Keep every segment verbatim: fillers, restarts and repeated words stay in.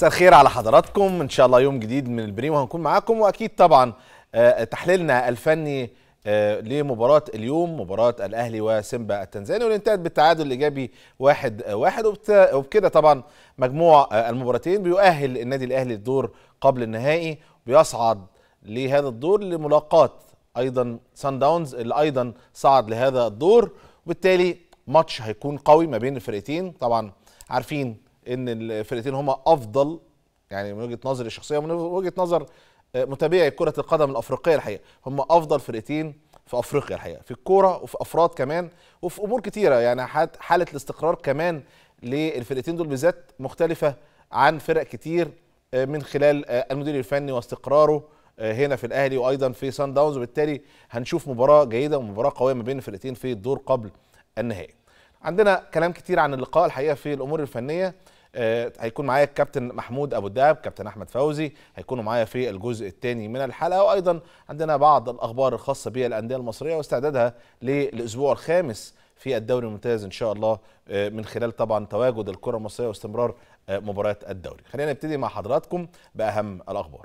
مساء الخير على حضراتكم، ان شاء الله يوم جديد من البريمو هنكون معاكم، واكيد طبعا تحليلنا الفني لمباراة اليوم، مباراة الاهلي وسيمبا التنزاني، واللي انتهت بالتعادل الايجابي واحد واحد، وبكده طبعا مجموع المباراتين بيؤهل النادي الاهلي للدور قبل النهائي، بيصعد لهذا الدور لملاقاة ايضا سان داونز اللي ايضا صعد لهذا الدور، وبالتالي ماتش هيكون قوي ما بين الفرقتين. طبعا عارفين ان الفرقتين هما افضل، يعني من وجهه نظري الشخصيه ومن وجهه نظر متابعي كره القدم الافريقيه الحقيقه، هما افضل فرقتين في افريقيا الحقيقه، في الكوره وفي افراد كمان وفي امور كتيره. يعني حاله الاستقرار كمان للفرقتين دول بالذات مختلفه عن فرق كتير من خلال المدير الفني واستقراره هنا في الاهلي وايضا في سان داونز، وبالتالي هنشوف مباراه جيده ومباراه قويه ما بين الفرقتين في الدور قبل النهائي. عندنا كلام كتير عن اللقاء الحقيقه في الامور الفنيه. آه هيكون معايا الكابتن محمود ابو الدهب، كابتن احمد فوزي هيكونوا معايا في الجزء الثاني من الحلقه، وايضا عندنا بعض الاخبار الخاصه بالانديه المصريه واستعدادها للاسبوع الخامس في الدوري الممتاز ان شاء الله، آه من خلال طبعا تواجد الكره المصريه واستمرار آه مباريات الدوري. خلينا نبتدي مع حضراتكم باهم الاخبار.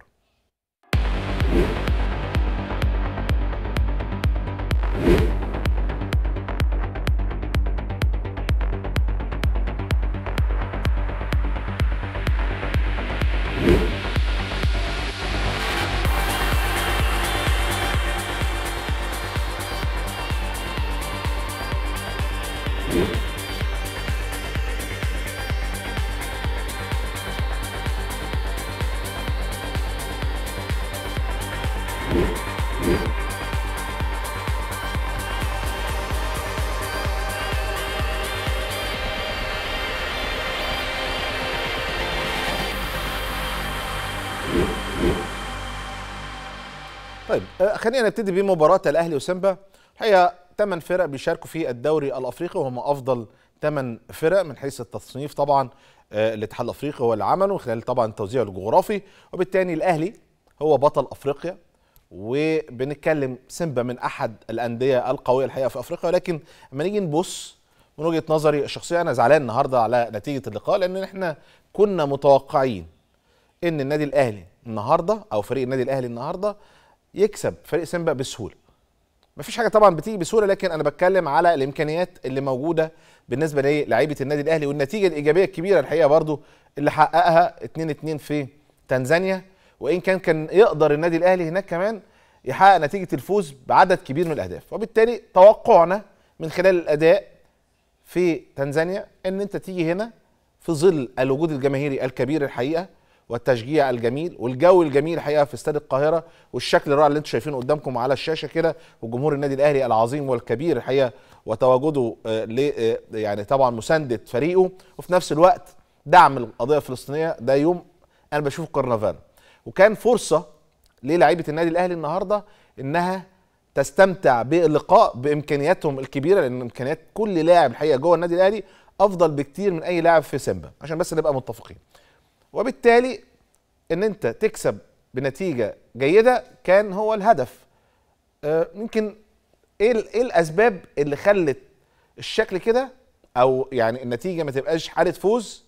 طيب خلينا نبتدي بمباراة الأهلي وسيمبا. الحقيقة ثمان فرق بيشاركوا في الدوري الأفريقي، وهم أفضل ثمان فرق من حيث التصنيف. طبعا الاتحاد الأفريقي هو اللي عمله خلال طبعا التوزيع الجغرافي، وبالتالي الأهلي هو بطل أفريقيا، وبنتكلم سيمبا من أحد الأندية القوية الحقيقة في أفريقيا. ولكن لما نيجي نبص من وجهة نظري الشخصية، أنا زعلان النهاردة على نتيجة اللقاء، لأن احنا كنا متوقعين إن النادي الأهلي النهاردة أو فريق النادي الأهلي النهاردة يكسب فريق سيمبا بسهوله. مفيش حاجه طبعا بتيجي بسهوله، لكن انا بتكلم على الامكانيات اللي موجوده بالنسبه للاعيبه النادي الاهلي، والنتيجه الايجابيه الكبيره الحقيقه برضو اللي حققها اتنين اتنين في تنزانيا. وان كان كان يقدر النادي الاهلي هناك كمان يحقق نتيجه الفوز بعدد كبير من الاهداف، وبالتالي توقعنا من خلال الاداء في تنزانيا ان انت تيجي هنا في ظل الوجود الجماهيري الكبير الحقيقه والتشجيع الجميل والجو الجميل الحقيقه في استاد القاهره، والشكل الرائع اللي انتم شايفينه قدامكم على الشاشه كده، وجمهور النادي الاهلي العظيم والكبير الحقيقه وتواجده ل يعني طبعا مسانده فريقه، وفي نفس الوقت دعم القضيه الفلسطينيه. ده يوم انا بشوفه كرنفال، وكان فرصه للاعيبه النادي الاهلي النهارده انها تستمتع باللقاء بامكانياتهم الكبيره، لان امكانيات كل لاعب الحقيقه جوه النادي الاهلي افضل بكتير من اي لاعب في سيمبا، عشان بس نبقى متفقين. وبالتالي ان انت تكسب بنتيجه جيده كان هو الهدف. يمكن آه ايه ايه الاسباب اللي خلت الشكل كده، او يعني النتيجه ما تبقاش حاله فوز؟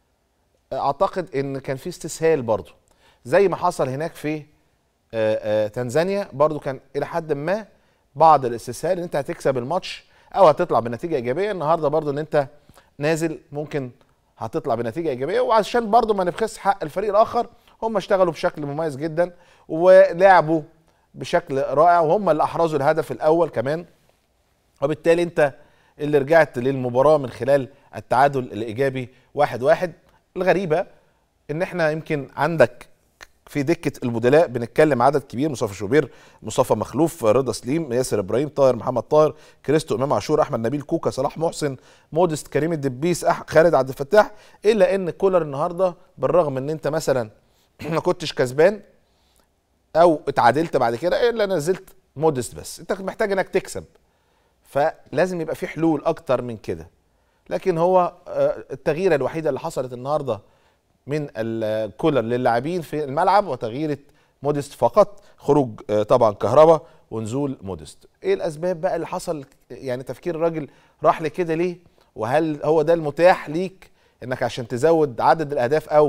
اعتقد ان كان في استسهال برضو زي ما حصل هناك في آه آه تنزانيا، برضو كان الى حد ما بعض الاستسهال ان انت هتكسب الماتش او هتطلع بنتيجه ايجابيه. النهارده برضو ان انت نازل ممكن هتطلع بنتيجه ايجابيه، وعشان برضو ما نبخس حق الفريق الاخر، هم اشتغلوا بشكل مميز جدا ولعبوا بشكل رائع، وهم اللي احرزوا الهدف الاول كمان. وبالتالي انت اللي رجعت للمباراه من خلال التعادل الايجابي واحد واحد. الغريبه ان احنا يمكن عندك في دكه البدلاء بنتكلم عدد كبير: مصطفى شوبير، مصطفى مخلوف، رضا سليم، ياسر ابراهيم، طاهر محمد طاهر، كريستو امام عاشور، احمد نبيل كوكا، صلاح محسن، مودست، كريم الدبيس، خالد عبد الفتاح. الا ان كولر النهارده بالرغم ان انت مثلا ما كنتش كسبان او اتعادلت بعد كده، الا نزلت مودست، بس انت محتاج انك تكسب، فلازم يبقى في حلول اكتر من كده. لكن هو التغييره الوحيده اللي حصلت النهارده من الكولر للاعبين في الملعب وتغييره مودست فقط، خروج طبعا كهربا ونزول مودست. ايه الاسباب بقى اللي حصل؟ يعني تفكير الراجل راح لكده ليه؟ وهل هو ده المتاح ليك انك عشان تزود عدد الاهداف او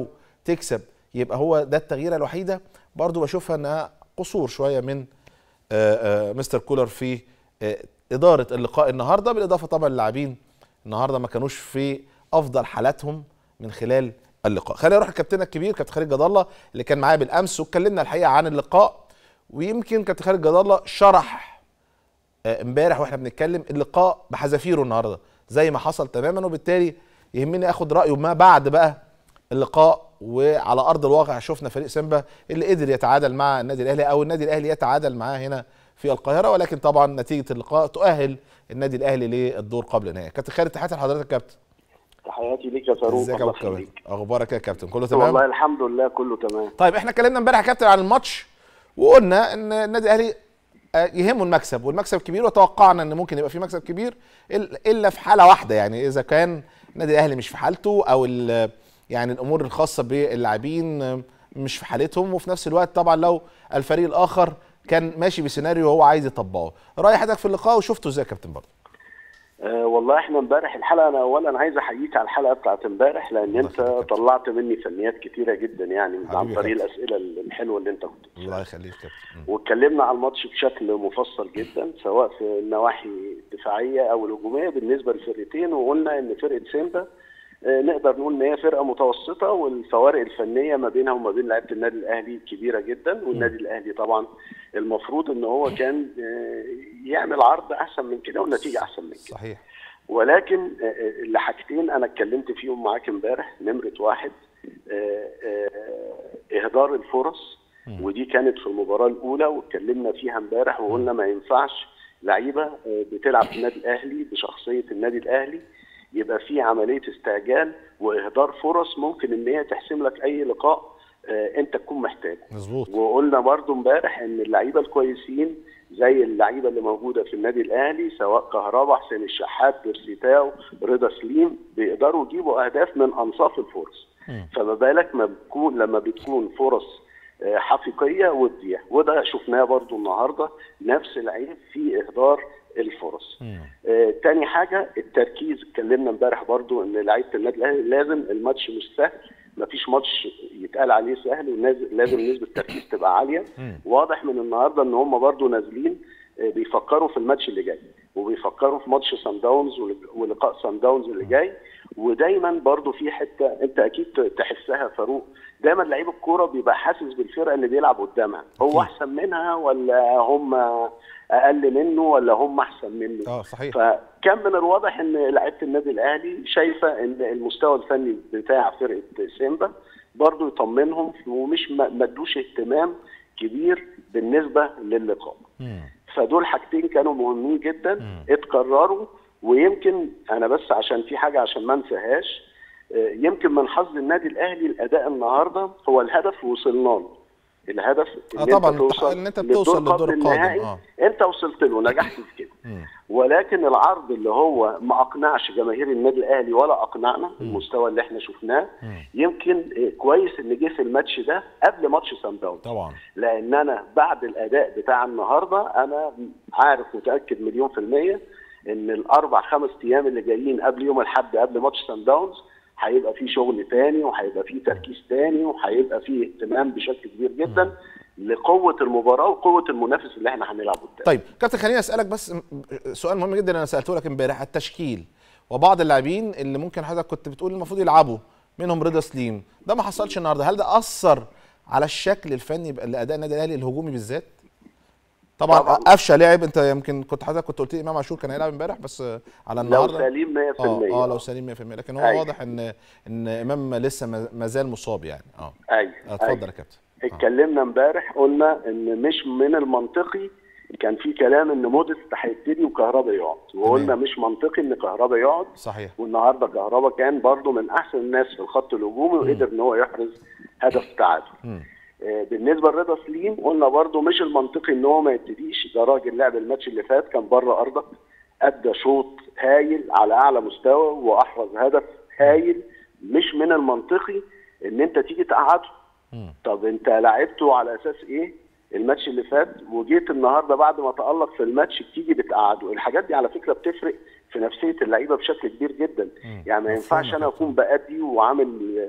تكسب يبقى هو ده التغييره الوحيده، برضو بشوفها انها قصور شويه من آآ آآ مستر كولر في اداره اللقاء النهارده، بالاضافه طبعا للاعبين النهارده ما كانوش في افضل حالاتهم من خلال اللقاء. خلينا نروح لكابتننا الكبير كابتن خالد جد الله اللي كان معايا بالامس، واتكلمنا الحقيقه عن اللقاء، ويمكن كابتن خالد جد الله شرح امبارح واحنا بنتكلم اللقاء بحذافيره النهارده زي ما حصل تماما، وبالتالي يهمني اخد رايه ما بعد بقى اللقاء. وعلى ارض الواقع شفنا فريق سيمبا اللي قدر يتعادل مع النادي الاهلي، او النادي الاهلي يتعادل معاه هنا في القاهره، ولكن طبعا نتيجه اللقاء تؤهل النادي الاهلي للدور قبل النهائي. كابتن خالد تحياتي لحضرتك يا كابتن. تحياتي ليك يا فاروق. ازيك يا كابتن؟ اخبارك يا كابتن؟ كله تمام؟ والله الحمد لله كله تمام. طيب احنا اتكلمنا امبارح يا كابتن عن الماتش، وقلنا ان النادي الاهلي يهمه المكسب، والمكسب كبير، وتوقعنا ان ممكن يبقى في مكسب كبير الا في حاله واحده، يعني اذا كان النادي الاهلي مش في حالته، او يعني الامور الخاصه باللاعبين مش في حالتهم، وفي نفس الوقت طبعا لو الفريق الاخر كان ماشي بسيناريو وهو عايز يطبقه. راي حضرتك في اللقاء وشفته ازاي يا كابتن برضه؟ أه والله احنا امبارح الحلقه، انا اولا عايز احييك على الحلقه بتاعت امبارح، لان انت طلعت مني فنيات كتيره جدا يعني عن طريق الاسئله الحلوه اللي انت كنت بتسالها. الله يخليك يا كابتن. واتكلمنا على الماتش بشكل مفصل جدا، سواء في النواحي الدفاعيه او الهجوميه بالنسبه للفرقتين، وقلنا ان فرقه سيمبا نقدر نقول ان هي فرقه متوسطه، والفوارق الفنيه ما بينها وما بين لعيبه النادي الاهلي كبيره جدا، والنادي الاهلي طبعا المفروض ان هو كان يعمل عرض احسن من كده والنتيجه احسن من كده. صحيح. ولكن لحاجتين انا اتكلمت فيهم معاك امبارح، نمره واحد اهدار الفرص، ودي كانت في المباراه الاولى واتكلمنا فيها امبارح، وقلنا ما ينفعش لعيبه بتلعب في النادي الاهلي بشخصيه النادي الاهلي يبقى في عمليه استعجال واهدار فرص ممكن ان هي تحسم لك اي لقاء آه انت تكون محتاجه. مظبوط. وقلنا برضو امبارح ان اللعيبه الكويسين زي اللعيبه اللي موجوده في النادي الاهلي، سواء كهربا، حسين الشحات، بيرسيتاو، رضا سليم، بيقدروا يجيبوا اهداف من انصاف الفرص. م. فما بالك ما بتكون لما بتكون فرص آه حقيقيه وتضيع، وده شفناه برضو النهارده، نفس العيب في اهدار الفرص. آه، تاني حاجه التركيز، اتكلمنا امبارح برضو ان لعيبه النادي الاهلي لازم الماتش مش سهل، مفيش ماتش يتقال عليه سهل، ولازم نسبه التركيز تبقى عاليه. واضح من النهارده ان هم برضو نازلين آه، بيفكروا في الماتش اللي جاي، وبيفكروا في ماتش سان داونز ولقاء سان داونز اللي جاي. ودايما برضو في حته انت اكيد تحسها فاروق، دايما لعيب الكوره بيبقى حاسس بالفرقه اللي بيلعب قدامها، هو احسن منها ولا هم اقل منه ولا هم احسن منه. اه صحيح. فكان من الواضح ان لعيبه النادي الاهلي شايفه ان المستوى الفني بتاع فرقه سيمبا برضو يطمنهم، ومش ما ادوش اهتمام كبير بالنسبه للقاء. مم. فدول حاجتين كانوا مهمين جدا. مم. اتكرروا، ويمكن انا بس عشان في حاجه عشان ما انساهاش، يمكن من حظ النادي الاهلي الاداء النهارده هو الهدف وصلنا له. الهدف ان آه طبعا انت توصل ان انت بتوصل للدور القادم، اه انت وصلت له، نجحت في كده. ولكن العرض اللي هو ما اقنعش جماهير النادي الاهلي ولا اقنعنا المستوى اللي احنا شفناه. يمكن كويس ان جه في الماتش ده قبل ماتش سان داونز طبعا، لان انا بعد الاداء بتاع النهارده انا عارف متاكد مليون في الميه ان الاربع خمس ايام اللي جايين قبل يوم الاحد قبل ماتش سان داونز هيبقى في شغل تاني، وهيبقى في تركيز تاني، وهيبقى في اهتمام بشكل كبير جدا م. لقوه المباراه وقوه المنافس اللي احنا هنلعب قدامه. طيب كابتن خليني اسالك بس سؤال مهم جدا انا سالته لك امبارح، التشكيل وبعض اللاعبين اللي ممكن حضرتك كنت بتقول المفروض يلعبوا منهم رضا سليم، ده ما حصلش النهارده، هل ده اثر على الشكل الفني لاداء النادي الاهلي الهجومي بالذات؟ طبعا, طبعا. قفشه لعب، انت يمكن كنت حضرتك كنت قلت لي امام عاشور كان هيلعب امبارح بس على النهارده لو سليم مية في المية. اه اه لو سليم مية في المية، لكن هو أيوه. واضح ان ان امام لسه ما زال مصاب يعني. اه ايوه اتفضل أيوه. يا كابتن. اتكلمنا امبارح قلنا ان مش من المنطقي، كان في كلام ان موديست هيبتدي وكهربا يقعد، وقلنا مش منطقي ان كهربا يقعد. صحيح. والنهارده كهربا كان برضو من احسن الناس في الخط الهجومي وقدر ان هو يحرز هدف تعادل. بالنسبه لرضا سليم قلنا برضو مش المنطقي ان هو ما يبتديش، ده راجل لعب الماتش اللي فات كان بره ارضك، ادى شوط هايل على اعلى مستوى واحرز هدف هايل، مش من المنطقي ان انت تيجي تقعده. طب انت لعبته على اساس ايه الماتش اللي فات، وجيت النهارده بعد ما تألق في الماتش تيجي بتقعده؟ الحاجات دي على فكره بتفرق في نفسيه اللعيبه بشكل كبير جدا. يعني ما ينفعش انا اكون بأدي وعامل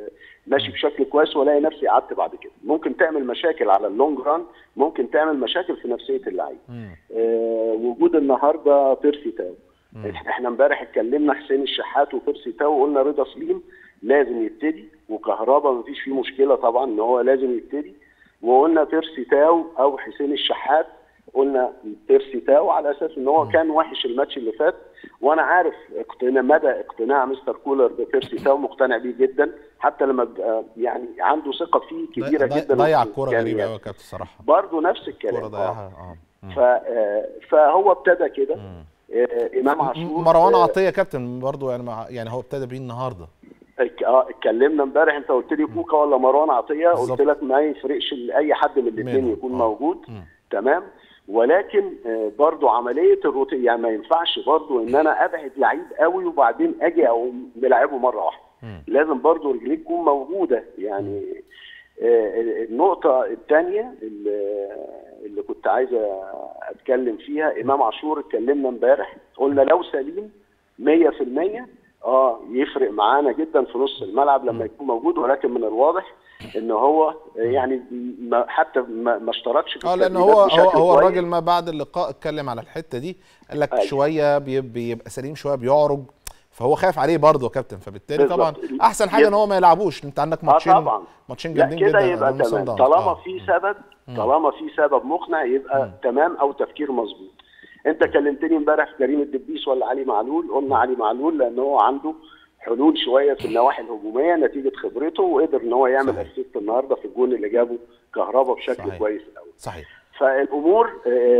ماشي بشكل كويس والاقي نفسي قعدت بعد كده. ممكن تعمل مشاكل على اللونج ران، ممكن تعمل مشاكل في نفسيه اللعيب. آه وجود النهارده بيرسي تاو، احنا امبارح اتكلمنا حسين الشحات وبيرسي تاو وقلنا رضا سليم لازم يبتدي، وكهربا مفيش فيه مشكله طبعا ان هو لازم يبتدي، وقلنا بيرسي تاو او حسين الشحات، قلنا بيرسي تاو على اساس ان هو كان وحش الماتش اللي فات، وانا عارف اقتناع مدى اقتناع مستر كولر ببيرسي تاو، مقتنع بيه جدا، حتى لما بقى يعني عنده ثقه فيه كبيره ضي جدا. ضيع الكوره غريبه قوي يا كابتن الصراحه، برضه نفس الكلام الكوره ضيعها. اه فهو ابتدى كده. آه امام عاشور، مروان عطيه يا كابتن برضه يعني مع يعني هو ابتدى بيه النهارده. اه اتكلمنا امبارح، انت قلت لي كوكا ولا مروان عطيه، قلت لك ما يفرقش اي حد من الاثنين يكون آه. موجود. م. تمام. ولكن آه برضو عمليه الروتين، يعني ما ينفعش برضو ان انا ابعد لعيب قوي وبعدين اجي او ملعبه مره واحده. م. لازم برضو رجليه تكون موجوده يعني. آه النقطه الثانيه اللي, اللي كنت عايز اتكلم فيها، امام عاشور اتكلمنا امبارح، قلنا لو سليم مية في المية اه يفرق معانا جدا في نص الملعب لما يكون موجود، ولكن من الواضح ان هو يعني ما حتى ما, ما اشتركش في اه لان هو هو هو الراجل ما بعد اللقاء اتكلم على الحته دي، قال لك أيوة. شويه بيبقى سليم شويه بيعرج، فهو خايف عليه برضه يا كابتن، فبالتالي بالزبط. طبعا احسن حاجه ان هو ما يلعبوش. انت عندك ماتشين آه طبعا ماتشين جامدين جدا كده يبقى تمام، طالما آه. في سبب طالما في سبب مقنع يبقى م. تمام او تفكير مظبوط. انت كلمتني امبارح في كريم الدبيس ولا علي معلول، قلنا علي معلول لان هو عنده حلول شويه في النواحي الهجوميه نتيجه خبرته، وقدر ان هو يعمل اسيست النهارده في الجون اللي جابه كهربا بشكل صحيح. كويس قوي. صحيح. فالامور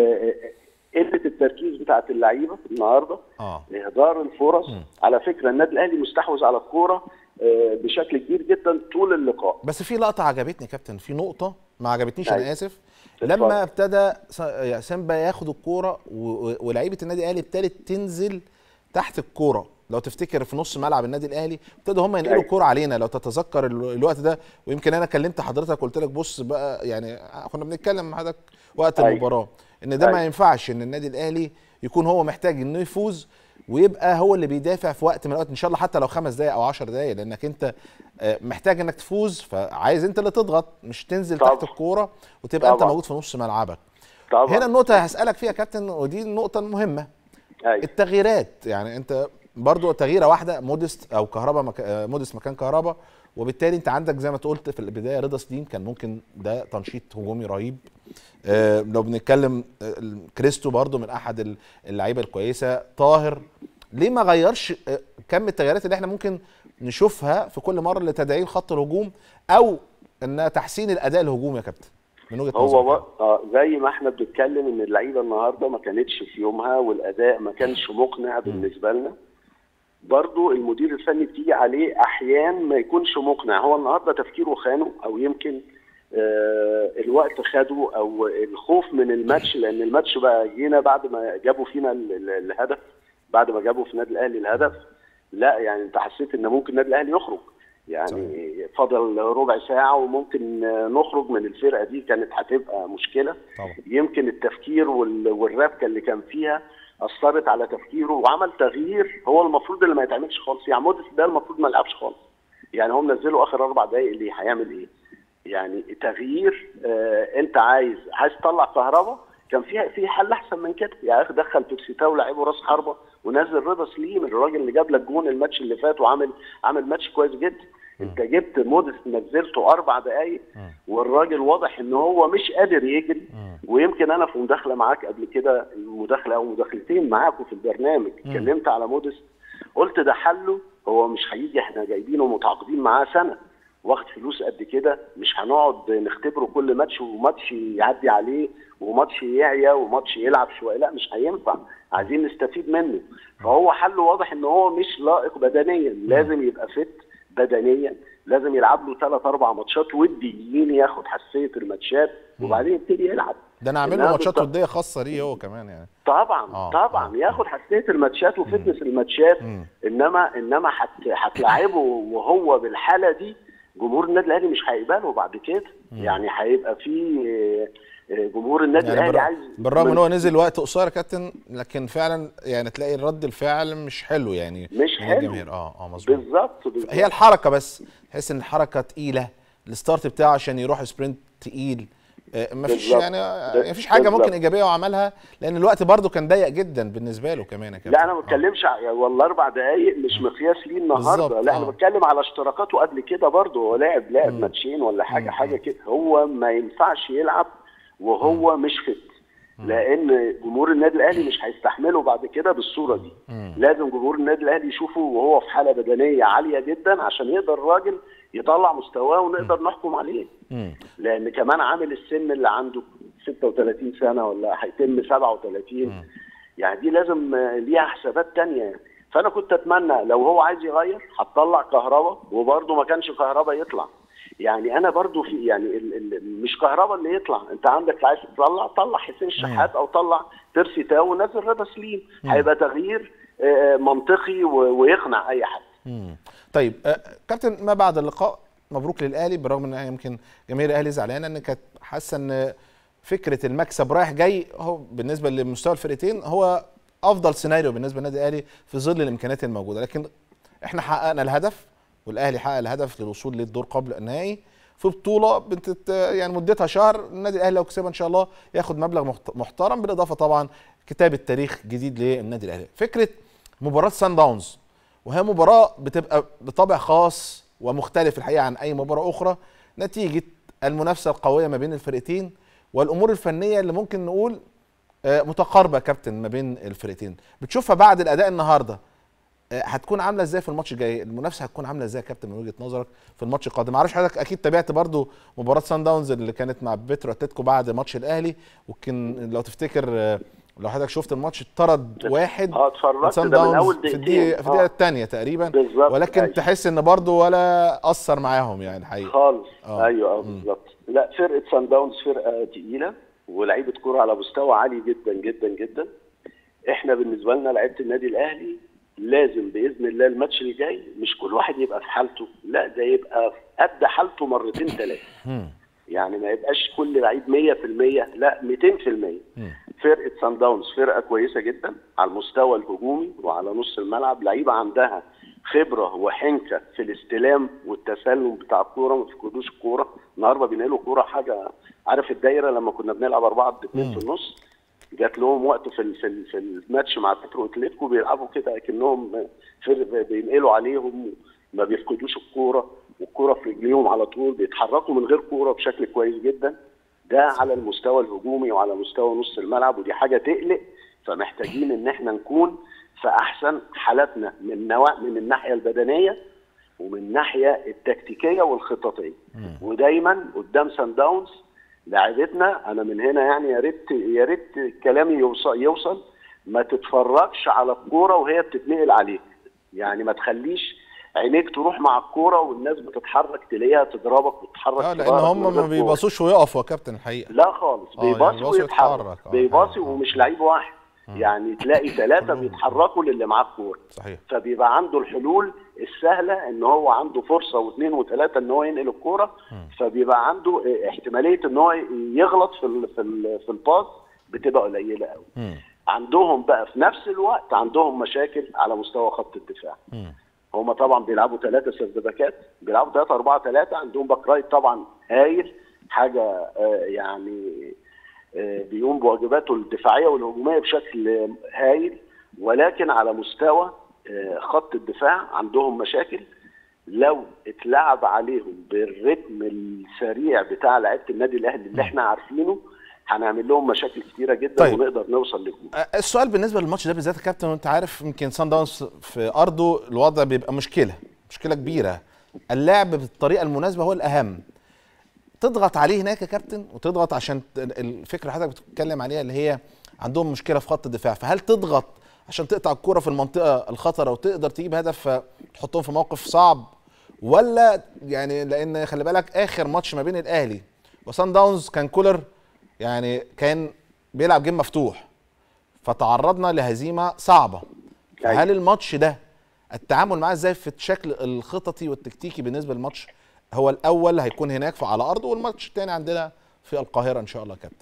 قله التركيز بتاعت اللعيبه النهارده، اه اهدار الفرص. م. على فكره النادي الاهلي مستحوذ على الكوره بشكل كبير جدا طول اللقاء. بس في لقطه عجبتني يا كابتن، في نقطه ما عجبتنيش انا اسف، لما ابتدى سامبا ياخد الكوره ولاعيبه النادي الاهلي ابتدت تنزل تحت الكوره، لو تفتكر في نص ملعب النادي الاهلي ابتدوا هم ينقلوا الكوره علينا، لو تتذكر الوقت ده، ويمكن انا كلمت حضرتك قلت لك بص بقى، يعني كنا بنتكلم مع حضرتك وقت المباراه ان ده ما ينفعش ان النادي الاهلي يكون هو محتاج انه يفوز ويبقى هو اللي بيدافع في وقت من الاوقات، ان شاء الله حتى لو خمس دقائق او عشر دقائق، لانك انت محتاج انك تفوز، فعايز انت اللي تضغط مش تنزل طبعا. تحت الكوره وتبقى طبعا. انت موجود في نص ملعبك طبعا. هنا النقطه هسالك فيها يا كابتن، ودي النقطه المهمه. أيوة. التغييرات، يعني انت برضو تغييره واحده مودست او كهربا مك... مودست مكان كهربا، وبالتالي انت عندك زي ما قلت في البدايه رضا سليم كان ممكن ده تنشيط هجومي رهيب. آه لو بنتكلم آه كريستو برضو من احد اللعيبه الكويسه. طاهر ليه ما غيرش آه كم التغييرات اللي احنا ممكن نشوفها في كل مره لتدعيم خط الهجوم او ان تحسين الاداء الهجومي يا كابتن من وجهه نظرك؟ هو آه زي ما احنا بنتكلم ان اللعيبه النهارده ما كانتش في يومها والاداء ما كانش مقنع بالنسبه لنا، برضو المدير الفني بتيجي عليه احيان ما يكونش مقنع. هو النهارده تفكيره خانه، او يمكن آه الوقت خده، او الخوف من الماتش، لان الماتش بقى جينا بعد ما جابوا فينا الهدف، بعد ما جابوا في النادي الاهلي الهدف، لا يعني انت حسيت ان ممكن النادي الاهلي يخرج، يعني فضل ربع ساعه وممكن نخرج من الفرقه دي، كانت هتبقى مشكله طبعا. يمكن التفكير والربكه اللي كان فيها اثرت على تفكيره وعمل تغيير هو المفروض اللي ما يتعملش خالص. يعني موديس ده المفروض ما يلعبش خالص، يعني هو منزله اخر اربع دقائق، اللي هيعمل ايه؟ يعني تغيير. آه انت عايز عايز تطلع كهربا، كان فيها في حل احسن من كده، يعني اخي دخل بيرسي تاو ولعبه راس حربه ونزل رضا سليم، الراجل اللي جاب لك جون الماتش اللي فات وعامل عامل ماتش كويس جدا. م. انت جبت موديس نزلته اربع دقائق والراجل واضح ان هو مش قادر يجري. م. ويمكن انا في مداخله معاك قبل كده، مداخله او مداخلتين معاكم في البرنامج، اتكلمت على موديس، قلت ده حله هو مش هيجي، احنا جايبينه ومتعاقدين معاه سنه، واخد فلوس قد كده، مش هنقعد نختبره كل ماتش وماتش يعدي عليه وماتش يعيا وماتش يلعب شويه، لا مش هينفع، عايزين نستفيد منه. فهو حله واضح ان هو مش لائق بدنيا، لازم يبقى فت بدنيا، لازم يلعب له ثلاث اربع ماتشات وديين ياخد حساسيه الماتشات وبعدين يبتدي يلعب. ده انا عامل له ماتشات وديه خاصه ليه هو كمان يعني. طبعا آه. طبعا آه. ياخد حساسيه الماتشات وفتنس الماتشات، انما انما هتلاعبه وهو بالحاله دي، جمهور النادي الاهلي مش هيقبله بعد كده. مم. يعني هيبقى في جمهور النادي يعني الاهلي عايز، بالرغم ان هو نزل وقت قصير يا كابتن، لكن فعلا يعني تلاقي رد الفعل مش حلو يعني مش من حلو الجماهير. اه اه مظبوط بالظبط. هي الحركه بس تحس ان الحركه تقيله، الستارت بتاعه عشان يروح سبرنت تقيل. آه مفيش يعني آه مفيش حاجه بالزبط. ممكن ايجابيه وعملها، لان الوقت برده كان ضيق جدا بالنسبه له كمان يا كابتن. لا انا ما بتكلمش آه. والله اربع دقائق مش مقياس ليه النهارده، لا آه. انا بتكلم على اشتراكاته قبل كده برده. هو لاعب لاعب ماتشين ولا حاجه مم. حاجه كده. هو ما ينفعش يلعب وهو مم. مش فت، لان جمهور النادي الاهلي مش هيستحمله بعد كده بالصوره دي. مم. لازم جمهور النادي الاهلي يشوفه وهو في حاله بدنيه عاليه جدا عشان يقدر الراجل يطلع مستواه ونقدر مم. نحكم عليه. مم. لان كمان عامل السن اللي عنده ستة وثلاثين سنه ولا هيتم سبعة وثلاثين. مم. يعني دي لازم ليها حسابات تانية يعني. فانا كنت اتمنى لو هو عايز يغير هتطلع كهربا، وبرده ما كانش كهربا يطلع. يعني انا برضو في يعني ال ال مش كهربا اللي يطلع، انت عندك عايز تطلع طلع حسين الشحات او طلع بيرسي تاو ونزل رضا سليم، هيبقى تغيير منطقي ويقنع اي حد. مم. طيب كابتن، ما بعد اللقاء مبروك للاهلي، بالرغم ان يمكن جماهير الاهلي زعلانه ان كانت حاسه ان فكره المكسب رايح جاي هو بالنسبه لمستوى الفرقتين هو افضل سيناريو بالنسبه للنادي الاهلي في ظل الامكانيات الموجوده، لكن احنا حققنا الهدف والاهلي حقق الهدف للوصول للدور قبل النهائي في بطوله بنت يعني مدتها شهر. النادي الاهلي لو كسبها ان شاء الله ياخد مبلغ محترم، بالاضافه طبعا كتابه تاريخ جديد للنادي الاهلي. فكره مباراه سان داونز، وهي مباراه بتبقى بطابع خاص ومختلف الحقيقه عن اي مباراه اخرى نتيجه المنافسه القويه ما بين الفرقتين والامور الفنيه اللي ممكن نقول متقاربه يا كابتن ما بين الفرقتين. بتشوفها بعد الاداء النهارده هتكون عامله ازاي في الماتش الجاي؟ المنافسه هتكون عامله ازاي يا كابتن من وجهه نظرك في الماتش القادم؟ معرفش حضرتك اكيد تابعت برضو مباراه سان داونز اللي كانت مع بيترو اتلتيكو بعد ماتش الاهلي، وكان لو تفتكر لو حضرتك شفت الماتش اتطرد واحد اه اتفرجت سان داونز في الدقيقه في الدقيقه الثانيه تقريبا، ولكن أيوة. تحس ان برضو ولا اثر معاهم يعني الحقيقه خالص. آه. ايوه اه بالظبط. لا فرقه سان داونز فرقه تقيله ولاعيبه كوره على مستوى عالي جدا جدا جدا. احنا بالنسبه لنا لعيبه النادي الاهلي لازم باذن الله الماتش اللي جاي مش كل واحد يبقى في حالته، لا ده يبقى قد حالته مرتين ثلاثه. يعني ما يبقاش كل لعيب مية في المية، لا مئتين في المية. فرقه سان داونز فرقه كويسه جدا على المستوى الهجومي وعلى نص الملعب، لعيبه عندها خبره وحنكه في الاستلام والتسلم بتاع الكوره، ما بيفقدوش الكوره. النهارده بينقلوا كوره حاجه، عارف الدايره لما كنا بنلعب أربعة ضد اثنين في النص، جات لهم وقت في في في الماتش مع بيترو اتلتيكو بيلعبوا كده كأنهم بينقلوا عليهم، ما بيفقدوش الكوره والكوره في رجليهم على طول، بيتحركوا من غير كوره بشكل كويس جدا. ده على المستوى الهجومي وعلى مستوى نص الملعب، ودي حاجه تقلق. فمحتاجين ان احنا نكون في احسن حالاتنا من نوع من الناحيه البدنيه ومن الناحيه التكتيكيه والخططيه. ودايما قدام سان داونز لاعبتنا، انا من هنا يعني يا ريت يا ريت كلامي يوصل يوصل ما تتفرجش على الكوره وهي بتتنقل عليك. يعني ما تخليش عينيك تروح مع الكوره والناس بتتحرك تلاقيها تضربك وتتحرك. اه لان هم ما بيباصوش ويقفوا يا كابتن الحقيقه. لا خالص، بيباصي ويتحرك، بيباصي ومش لعيب واحد. يعني تلاقي ثلاثه بيتحركوا للي معاه الكوره. صحيح. فبيبقى عنده الحلول السهله ان هو عنده فرصه واثنين وثلاثه ان هو ينقل الكوره، فبيبقى عنده احتماليه ان هو يغلط في ال في ال في الباص بتبقى قليله قوي. عندهم بقى في نفس الوقت عندهم مشاكل على مستوى خط الدفاع. هم طبعا بيلعبوا ثلاثه سردباكات، بيلعبوا ثلاثة أربعة ثلاثة، عندهم باك رايت طبعا هايل، حاجه آه يعني آه بيقوم بواجباته الدفاعيه والهجوميه بشكل هايل، ولكن على مستوى آه خط الدفاع عندهم مشاكل. لو اتلعب عليهم بالرتم السريع بتاع لعيبه النادي الاهلي اللي احنا عارفينه هنعمل لهم مشاكل كتيره جدا. طيب. ونقدر نوصل لجول. السؤال بالنسبه للماتش ده بالذات يا كابتن، وانت عارف يمكن سان داونز في ارضه الوضع بيبقى مشكله مشكله كبيره، اللعب بالطريقه المناسبه هو الاهم. تضغط عليه هناك يا كابتن وتضغط عشان الفكره اللي حضرتك بتتكلم عليها اللي هي عندهم مشكله في خط الدفاع، فهل تضغط عشان تقطع الكوره في المنطقه الخطره وتقدر تجيب هدف فتحطهم في موقف صعب، ولا يعني لان خلي بالك اخر ماتش ما بين الاهلي وسان داونز كان كولر يعني كان بيلعب جيم مفتوح فتعرضنا لهزيمه صعبه. فهل الماتش ده التعامل معاه ازاي في الشكل الخططي والتكتيكي بالنسبه للماتش هو الاول هيكون هناك على ارضه، والماتش الثاني عندنا في القاهره ان شاء الله يا كابتن.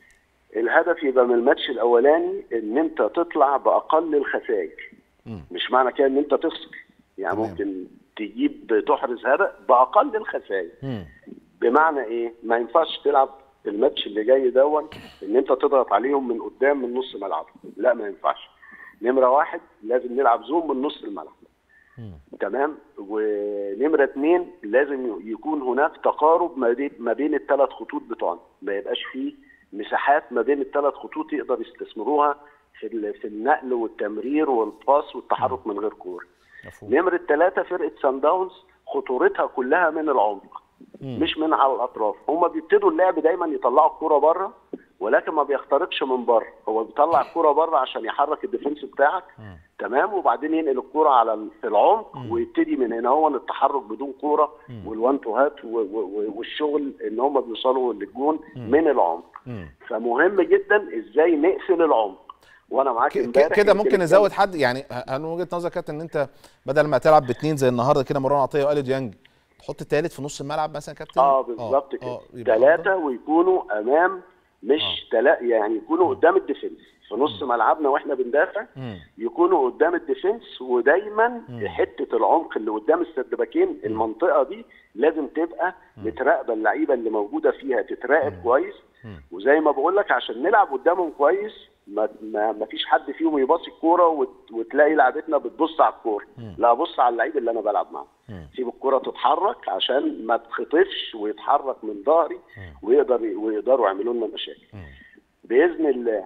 الهدف يبقى من الماتش الاولاني ان انت تطلع باقل الخسائر. مش معنى كده ان انت تخسر، يعني تمام. ممكن تجيب تحرز هدف باقل الخسائر. بمعنى ايه؟ ما ينفعش تلعب الماتش اللي جاي دون ان انت تضغط عليهم من قدام من نص ملعب، لا ما ينفعش. نمره واحد لازم نلعب زوم من نص الملعب. تمام. ونمره اثنين لازم يكون هناك تقارب ما بين الثلاث خطوط بتوعنا، ما يبقاش فيه مساحات ما بين الثلاث خطوط يقدر يستثمروها في في النقل والتمرير والباس والتحرك من غير كوره. نمره ثلاثه فرقه سان داونز خطورتها كلها من العمق، مم. مش من على الاطراف. هم بيبتدوا اللعب دايما يطلعوا الكوره بره، ولكن ما بيخترقش من بره، هو بيطلع الكوره بره عشان يحرك الديفنس بتاعك. مم. تمام. وبعدين ينقل الكوره على في العمق، مم. ويبتدي من هنا هو التحرك بدون كوره والوان تو هات والشغل ان هم بيوصلوا للجون من العمق. مم. فمهم جدا ازاي نقفل العمق. وانا معاك امبارح كده ممكن نزود حد، يعني هل من وجهه نظرك كابتن ان انت بدل ما تلعب باثنين زي النهارده كده مروان عطيه والي ديانج تحط ثالث في نص الملعب مثلا كابتن؟ اه بالظبط كده. ثلاثه ويكونوا امام، مش تلا يعني يكونوا م. قدام الديفنس في نص م. ملعبنا واحنا بندافع، م. يكونوا قدام الديفنس. ودايما م. حته العمق اللي قدام السردباكين، المنطقه دي لازم تبقى م. متراقبه، اللعيبه اللي موجوده فيها تتراقب م. كويس. م. وزي ما بقول لك عشان نلعب قدامهم كويس، ما ما فيش حد فيهم يباصي الكوره وت... وتلاقي لعبتنا بتبص على الكوره، لا بص على اللعيب اللي انا بلعب معاه، سيب الكوره تتحرك عشان ما تخطفش ويتحرك من ظهري ويقدر ويقدروا يعملوا لنا مشاكل باذن الله.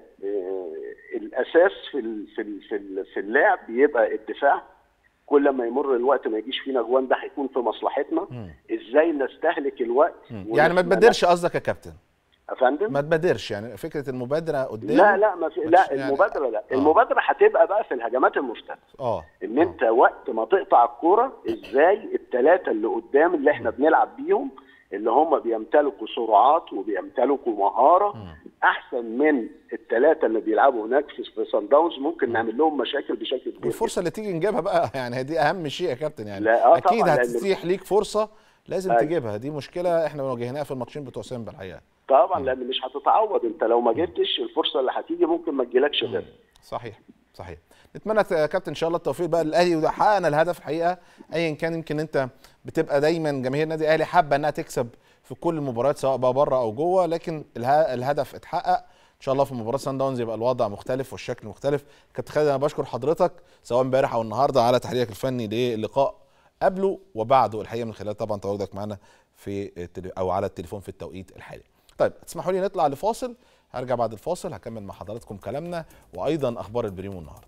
الاساس في ال... في ال... في ال... في اللعب يبقى الدفاع. كل ما يمر الوقت ما يجيش فينا جوان، ده هيكون في مصلحتنا. ازاي نستهلك الوقت، يعني ما تبادرش قصدك يا كابتن؟ افندم ما تبادرش، يعني فكره المبادره قدام. لا لا ما في لا يعني المبادره لا آه. المبادره هتبقى بقى في الهجمات المرتده. اه ان انت آه. وقت ما تقطع الكوره ازاي الثلاثه اللي قدام اللي احنا بنلعب بيهم، اللي هم بيمتلكوا سرعات وبيمتلكوا مهاره م. احسن من الثلاثه اللي بيلعبوا هناك في سان داونز، ممكن م. نعمل لهم مشاكل بشكل كبير. والفرصه اللي تيجي نجيبها بقى يعني دي اهم شيء يا كابتن، يعني آه اكيد هتتيح ليك فرصه لازم آه. تجيبها. دي مشكله احنا واجهناها في الماتشين بتوع سيمبا الحقيقه. طبعا م. لان مش هتتعوض، انت لو ما جبتش الفرصه اللي هتيجي ممكن ما تجيلكش غيرها. صحيح صحيح. نتمنى يا كابتن ان شاء الله التوفيق بقى للاهلي، وده حققنا الهدف الحقيقه ايا كان. يمكن انت بتبقى دايما جماهير النادي الاهلي حابه انها تكسب في كل المباريات سواء بقى بره او جوه، لكن الهدف اتحقق. ان شاء الله في مباراه سان داونز يبقى الوضع مختلف والشكل مختلف. كابتن خالد انا بشكر حضرتك سواء امبارح او النهارده على تحليلك الفني للقاء قبله وبعده الحقيقه، من خلال طبعا تواجدك معنا في او على التليفون في التوقيت الحالي. طيب تسمحوا لي نطلع لفاصل، هرجع بعد الفاصل هكمل مع حضراتكم كلامنا وايضا اخبار البريمو النهارده.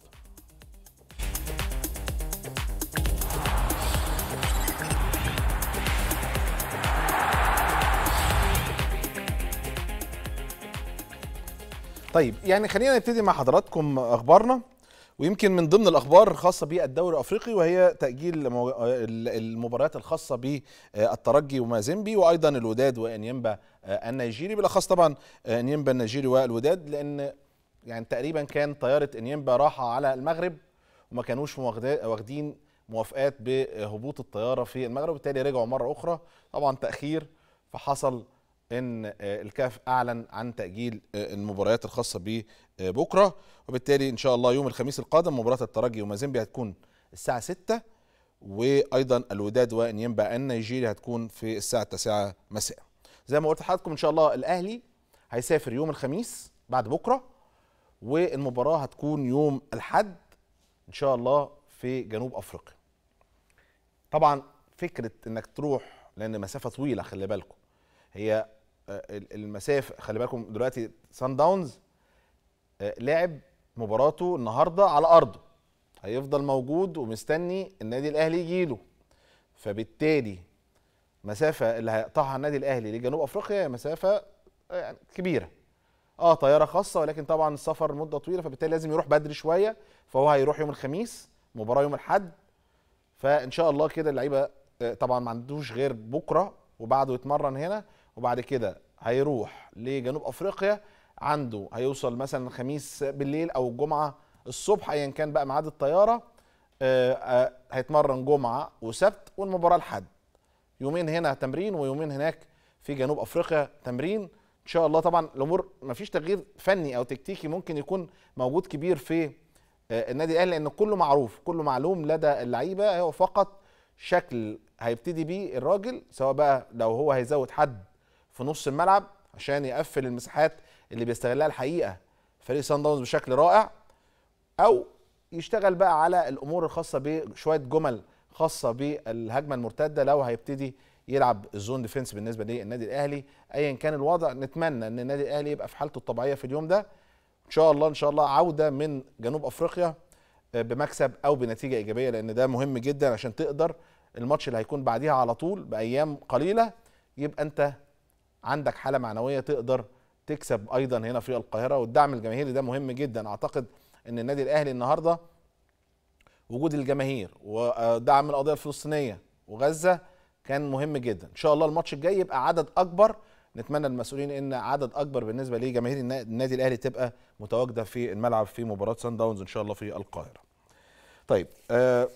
طيب يعني خلينا نبتدي مع حضراتكم اخبارنا، ويمكن من ضمن الاخبار الخاصه بالدوري الافريقي وهي تاجيل المباريات الخاصه بالترجي ومازيمبي وايضا الوداد وانيمبا النيجيري، بالاخص طبعا انيمبا النيجيري والوداد، لان يعني تقريبا كان طياره انيمبا راحه على المغرب وما كانوش واخدين موافقات بهبوط الطياره في المغرب، وبالتالي رجعوا مره اخرى طبعا تاخير، فحصل ان الكاف اعلن عن تاجيل المباريات الخاصه ببكره، وبالتالي ان شاء الله يوم الخميس القادم مباراه الترجي ومازيمبي هتكون الساعه ستة، وايضا الوداد وانيمبا النيجيري هتكون في الساعه التاسعة مساء. زي ما قلت لحضراتكم ان شاء الله الاهلي هيسافر يوم الخميس بعد بكره، والمباراه هتكون يوم الاحد ان شاء الله في جنوب افريقيا. طبعا فكره انك تروح لان مسافه طويله، خلي بالكم هي المسافه، خلي بالكم دلوقتي سان داونز لعب مباراته النهارده على ارضه، هيفضل موجود ومستني النادي الاهلي يجيله، فبالتالي مسافه اللي هيقطعها النادي الاهلي لجنوب افريقيا هي مسافه يعني كبيره. اه طياره خاصه، ولكن طبعا السفر مده طويله، فبالتالي لازم يروح بدري شويه، فهو هيروح يوم الخميس، مباراه يوم الاحد، فان شاء الله كده اللعيبه طبعا ما عندوش غير بكره وبعده يتمرن هنا، وبعد كده هيروح لجنوب افريقيا، عنده هيوصل مثلا الخميس بالليل او الجمعه الصبح ايا كان بقى ميعاد الطياره، آآ آآ هيتمرن جمعه وسبت والمباراه الحد. يومين هنا تمرين ويومين هناك في جنوب افريقيا تمرين ان شاء الله. طبعا الامور ما فيش تغيير فني او تكتيكي ممكن يكون موجود كبير في النادي الاهلي، لان كله معروف كله معلوم لدى اللعيبه، هو فقط شكل هيبتدي بيه الراجل، سواء بقى لو هو هيزود حد في نص الملعب عشان يقفل المساحات اللي بيستغلها الحقيقه فريق صن داونز بشكل رائع، او يشتغل بقى على الامور الخاصه بشويه جمل خاصه بالهجمه المرتده لو هيبتدي يلعب الزون ديفنس بالنسبه للنادي الاهلي. ايا كان الوضع نتمنى ان النادي الاهلي يبقى في حالته الطبيعيه في اليوم ده ان شاء الله. ان شاء الله عوده من جنوب افريقيا بمكسب او بنتيجه ايجابيه، لان ده مهم جدا عشان تقدر الماتش اللي هيكون بعديها على طول بايام قليله يبقى انت عندك حاله معنويه تقدر تكسب ايضا هنا في القاهره. والدعم الجماهيري ده مهم جدا. اعتقد ان النادي الاهلي النهارده وجود الجماهير ودعم القضيه الفلسطينيه وغزه كان مهم جدا. ان شاء الله الماتش الجاي يبقى عدد اكبر، نتمنى المسؤولين ان عدد اكبر بالنسبه لجماهير النادي الاهلي تبقى متواجده في الملعب في مباراه صن داونز ان شاء الله في القاهره. طيب آه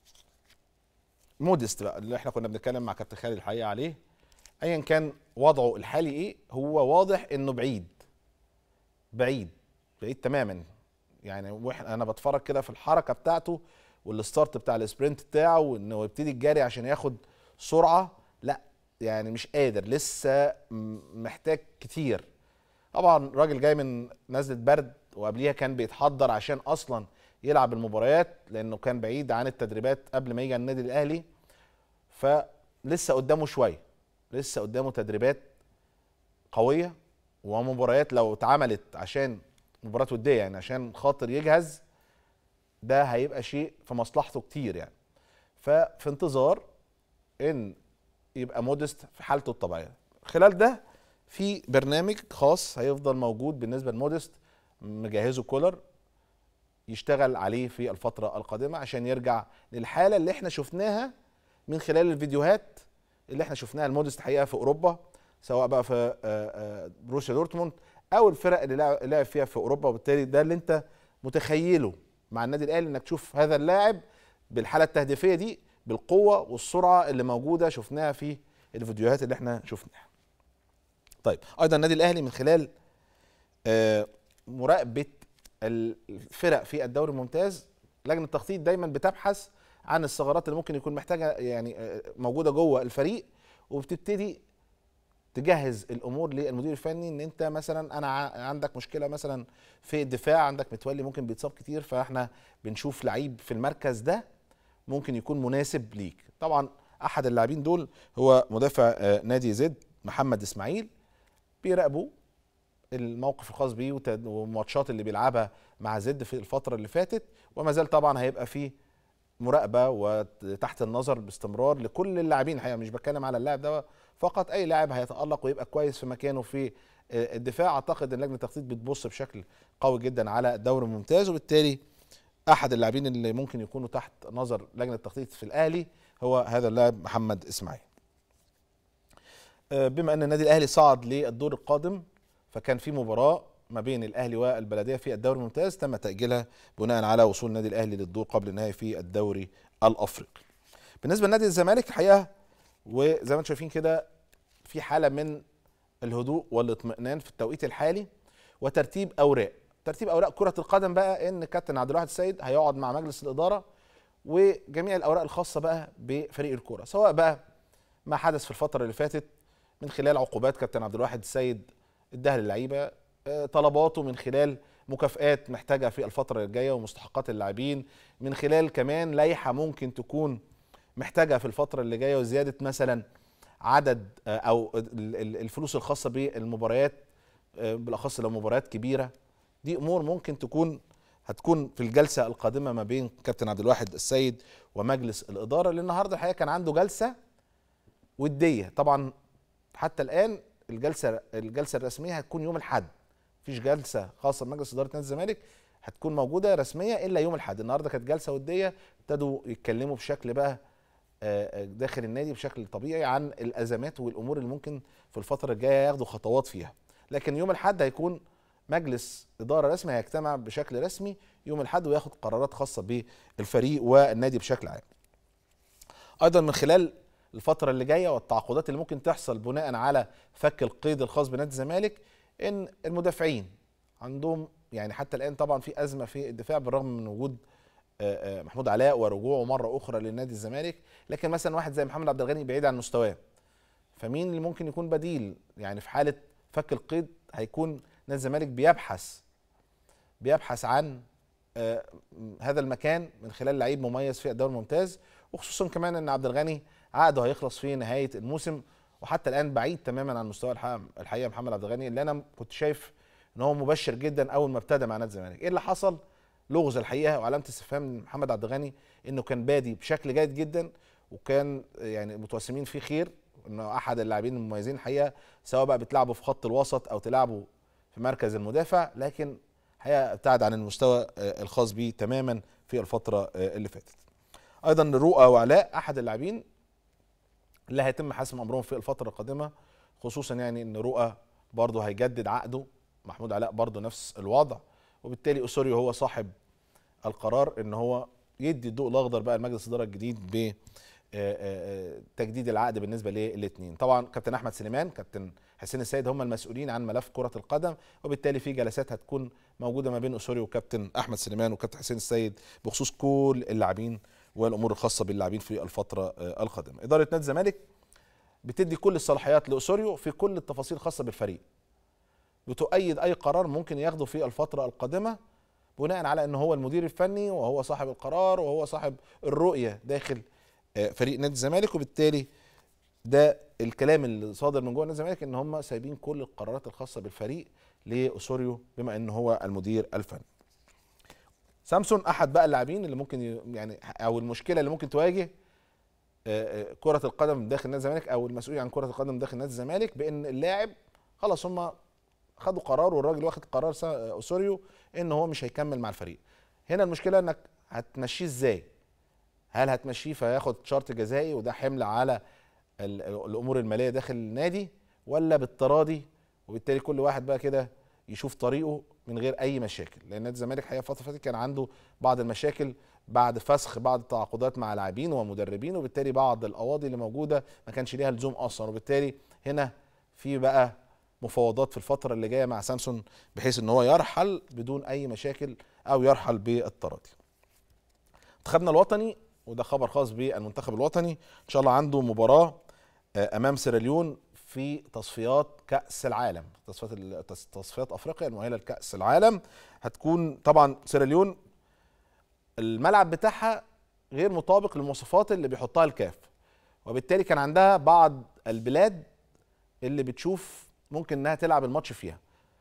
موديست بقى اللي احنا كنا بنتكلم مع كابتن خالد الحقيقه عليه، ايا كان وضعه الحالي ايه، هو واضح انه بعيد بعيد بعيد تماما. يعني واحنا انا بتفرج كده في الحركه بتاعته والستارت بتاع السبرنت بتاعه وانه يبتدي الجري عشان ياخد سرعه، لا يعني مش قادر، لسه محتاج كتير. طبعا راجل جاي من نزله برد وقبليها كان بيتحضر عشان اصلا يلعب المباريات لانه كان بعيد عن التدريبات قبل ما يجي النادي الاهلي، فلسه قدامه شويه، لسه قدامه تدريبات قويه ومباريات لو اتعملت عشان مباراه وديه يعني عشان خاطر يجهز، ده هيبقى شيء في مصلحته كتير يعني. ففي انتظار ان يبقى موديست في حالته الطبيعيه. خلال ده في برنامج خاص هيفضل موجود بالنسبه لموديست مجهزه كولر يشتغل عليه في الفتره القادمه عشان يرجع للحاله اللي احنا شفناها من خلال الفيديوهات اللي احنا شفناها لموديست حقيقه في اوروبا، سواء بقى في بروسيا دورتموند او الفرق اللي لعب فيها في اوروبا. وبالتالي ده اللي انت متخيله مع النادي الاهلي، انك تشوف هذا اللاعب بالحاله التهديفيه دي بالقوه والسرعه اللي موجوده شفناها في الفيديوهات اللي احنا شفناها. طيب ايضا النادي الاهلي من خلال مراقبه الفرق في الدوري الممتاز، لجنه التخطيط دايما بتبحث عن الثغرات اللي ممكن يكون محتاجه يعني موجوده جوه الفريق، وبتبتدي تجهز الامور للمدير الفني. ان انت مثلا انا عندك مشكله مثلا في الدفاع، عندك متولي ممكن بيتصاب كتير، فاحنا بنشوف لعيب في المركز ده ممكن يكون مناسب ليك. طبعا احد اللاعبين دول هو مدافع نادي زد محمد اسماعيل، بيراقبوا الموقف الخاص بيه والماتشات اللي بيلعبها مع زد في الفتره اللي فاتت، وما زال طبعا هيبقى فيه مراقبه وتحت النظر باستمرار لكل اللاعبين. الحقيقه مش بتكلم على اللاعب ده فقط، اي لاعب هيتالق ويبقى كويس في مكانه في الدفاع. اعتقد ان لجنه التخطيط بتبص بشكل قوي جدا على الدوري الممتاز، وبالتالي احد اللاعبين اللي ممكن يكونوا تحت نظر لجنه التخطيط في الاهلي هو هذا اللاعب محمد اسماعيل. بما ان النادي الاهلي صعد للدور القادم، فكان في مباراه ما بين الاهلي والبلديه في الدوري الممتاز تم تاجيلها بناء على وصول النادي الاهلي للدور قبل النهائي في الدوري الافريقي. بالنسبه لنادي الزمالك الحقيقه وزي ما انتم شايفين كده في حاله من الهدوء والاطمئنان في التوقيت الحالي وترتيب اوراق. ترتيب اوراق كره القدم بقى ان كابتن عبد الواحد السيد هيقعد مع مجلس الاداره وجميع الاوراق الخاصه بقى بفريق الكوره، سواء بقى ما حدث في الفتره اللي فاتت من خلال عقوبات كابتن عبد الواحد السيد اداها للعيبه، طلباته من خلال مكافآت محتاجه في الفتره الجايه ومستحقات اللاعبين، من خلال كمان لائحه ممكن تكون محتاجه في الفتره اللي جايه وزياده مثلا عدد او الفلوس الخاصه بالمباريات بالاخص لو مباريات كبيره. دي امور ممكن تكون هتكون في الجلسه القادمه ما بين كابتن عبد الواحد السيد ومجلس الاداره، اللي النهارده الحقيقه كان عنده جلسه وديه. طبعا حتى الان الجلسه الجلسه الرسميه هتكون يوم الاحد، مفيش جلسه خاصه بمجلس اداره نادي الزمالك هتكون موجوده رسميه الا يوم الاحد. النهارده كانت جلسه وديه، ابتدوا يتكلموا بشكل بقى داخل النادي بشكل طبيعي عن الازمات والامور اللي ممكن في الفتره الجايه ياخدوا خطوات فيها. لكن يوم الاحد هيكون مجلس اداره رسمي هيجتمع بشكل رسمي يوم الاحد وياخد قرارات خاصه بالفريق والنادي بشكل عام. ايضا من خلال الفتره اللي جايه والتعاقدات اللي ممكن تحصل بناء على فك القيد الخاص بنادي الزمالك، ان المدافعين عندهم يعني حتى الان طبعا في ازمه في الدفاع بالرغم من وجود محمود علاء ورجوعه مره اخرى لنادي الزمالك، لكن مثلا واحد زي محمد عبد الغني بعيد عن مستواه، فمين اللي ممكن يكون بديل؟ يعني في حاله فك القيد هيكون نادي الزمالك بيبحث بيبحث عن آه هذا المكان من خلال لعيب مميز في الدوري الممتاز، وخصوصا كمان ان عبد الغني عقده هيخلص في نهايه الموسم، وحتى الان بعيد تماما عن مستوى الحقيقه محمد عبد الغني اللي انا كنت شايف ان هو مبشر جدا اول ما ابتدى مع نادي الزمالك. ايه اللي حصل؟ لغز الحقيقه وعلامه استفهام محمد عبد الغني، انه كان بادي بشكل جيد جدا وكان يعني متوسمين فيه خير، انه احد اللاعبين المميزين الحقيقه، سواء بقى بتلعبه في خط الوسط او تلعبه في مركز المدافع، لكن الحقيقه ابتعد عن المستوى الخاص به تماما في الفتره اللي فاتت. ايضا رؤى وعلاء احد اللاعبين اللي هيتم حسم امرهم في الفتره القادمه، خصوصا يعني ان رؤى برضه هيجدد عقده، محمود علاء برضه نفس الوضع، وبالتالي اسوريو هو صاحب القرار ان هو يدي الضوء الاخضر بقى لمجلس الاداره الجديد ب تجديد العقد بالنسبه للاثنين. طبعا كابتن احمد سليمان كابتن حسين السيد هم المسؤولين عن ملف كره القدم، وبالتالي في جلسات هتكون موجوده ما بين اسوريو وكابتن احمد سليمان وكابتن حسين السيد بخصوص كل اللاعبين والامور الخاصه باللاعبين في الفتره القادمه. اداره نادي الزمالك بتدي كل الصلاحيات لاسوريو في كل التفاصيل الخاصه بالفريق، بتؤيد اي قرار ممكن ياخده في الفتره القادمه بناء على ان هو المدير الفني وهو صاحب القرار وهو صاحب الرؤيه داخل فريق نادي الزمالك، وبالتالي ده الكلام اللي صادر من جوه نادي الزمالك ان هم سايبين كل القرارات الخاصه بالفريق لاسوريو بما ان هو المدير الفني. سامسون احد بقى اللاعبين اللي ممكن يعني او المشكله اللي ممكن تواجه كره القدم داخل نادي الزمالك او المسؤولين عن كره القدم داخل نادي الزمالك، بان اللاعب خلاص هم خدوا قرار والراجل واخد قرار اسوريو ان هو مش هيكمل مع الفريق. هنا المشكله انك هتمشيه ازاي؟ هل هتمشيه فياخد شرط جزائي وده حمل على الامور الماليه داخل النادي، ولا بالتراضي وبالتالي كل واحد بقى كده يشوف طريقه من غير اي مشاكل؟ لان نادي الزمالك حقيقه فتره فاتت كان عنده بعض المشاكل بعد فسخ بعض التعاقدات مع لاعبين ومدربين، وبالتالي بعض القواضي اللي موجوده ما كانش ليها لزوم اصلا، وبالتالي هنا في بقى مفاوضات في الفتره اللي جايه مع سامسون بحيث ان هو يرحل بدون اي مشاكل او يرحل بالتراضي. منتخبنا الوطني وده خبر خاص بالمنتخب الوطني ان شاء الله عنده مباراه امام سيراليون في تصفيات كاس العالم، تصفيات تصفيات افريقيا المؤهله لكاس العالم. هتكون طبعا سيراليون الملعب بتاعها غير مطابق للمواصفات اللي بيحطها الكاف، وبالتالي كان عندها بعض البلاد اللي بتشوف ممكن انها تلعب الماتش فيها،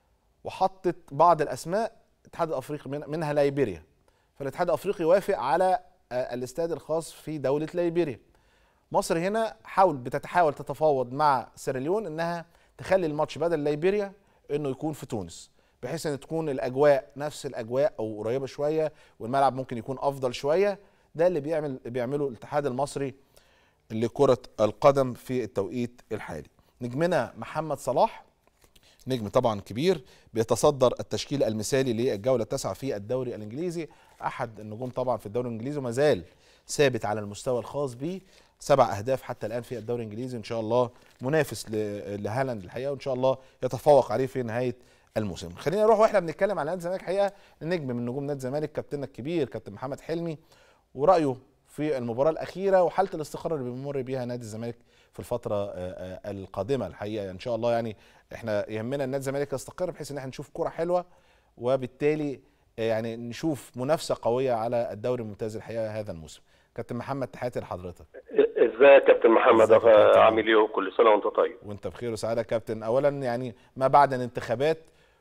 وحطت بعض الاسماء الاتحاد الافريقي منها ليبيريا، فالاتحاد الافريقي وافق على الاستاد الخاص في دوله ليبيريا. مصر هنا حاول بتتحاول تتفاوض مع سيراليون انها تخلي الماتش بدل ليبيريا انه يكون في تونس، بحيث ان تكون الاجواء نفس الاجواء او قريبه شويه والملعب ممكن يكون افضل شويه. ده اللي بيعمل بيعمله الاتحاد المصري لكره القدم في التوقيت الحالي. نجمنا محمد صلاح نجم طبعا كبير بيتصدر التشكيل المثالي للجوله التاسعه في الدوري الانجليزي، احد النجوم طبعا في الدوري الانجليزي وما زال ثابت على المستوى الخاص به، سبع اهداف حتى الان في الدوري الانجليزي، ان شاء الله منافس لهالاند الحقيقه وان شاء الله يتفوق عليه في نهايه الموسم. خلينا نروح واحنا بنتكلم على نادي الزمالك الحقيقه النجم من نجوم نادي الزمالك كابتننا الكبير كابتن محمد حلمي ورايه في المباراه الاخيره وحاله الاستقرار اللي بيمر بيها نادي الزمالك في الفتره القادمه. الحقيقه ان شاء الله يعني احنا يهمنا ان نادي الزمالك يستقر بحيث ان احنا نشوف كره حلوه وبالتالي يعني نشوف منافسه قويه على الدوري الممتاز الحقيقه هذا الموسم. كابتن محمد تحياتي لحضرتك. ازيك يا كابتن محمد؟ عامل ايه؟ وكل سنه وانت طيب. وانت بخير وسعاده يا كابتن. اولا يعني ما بعد الانتخابات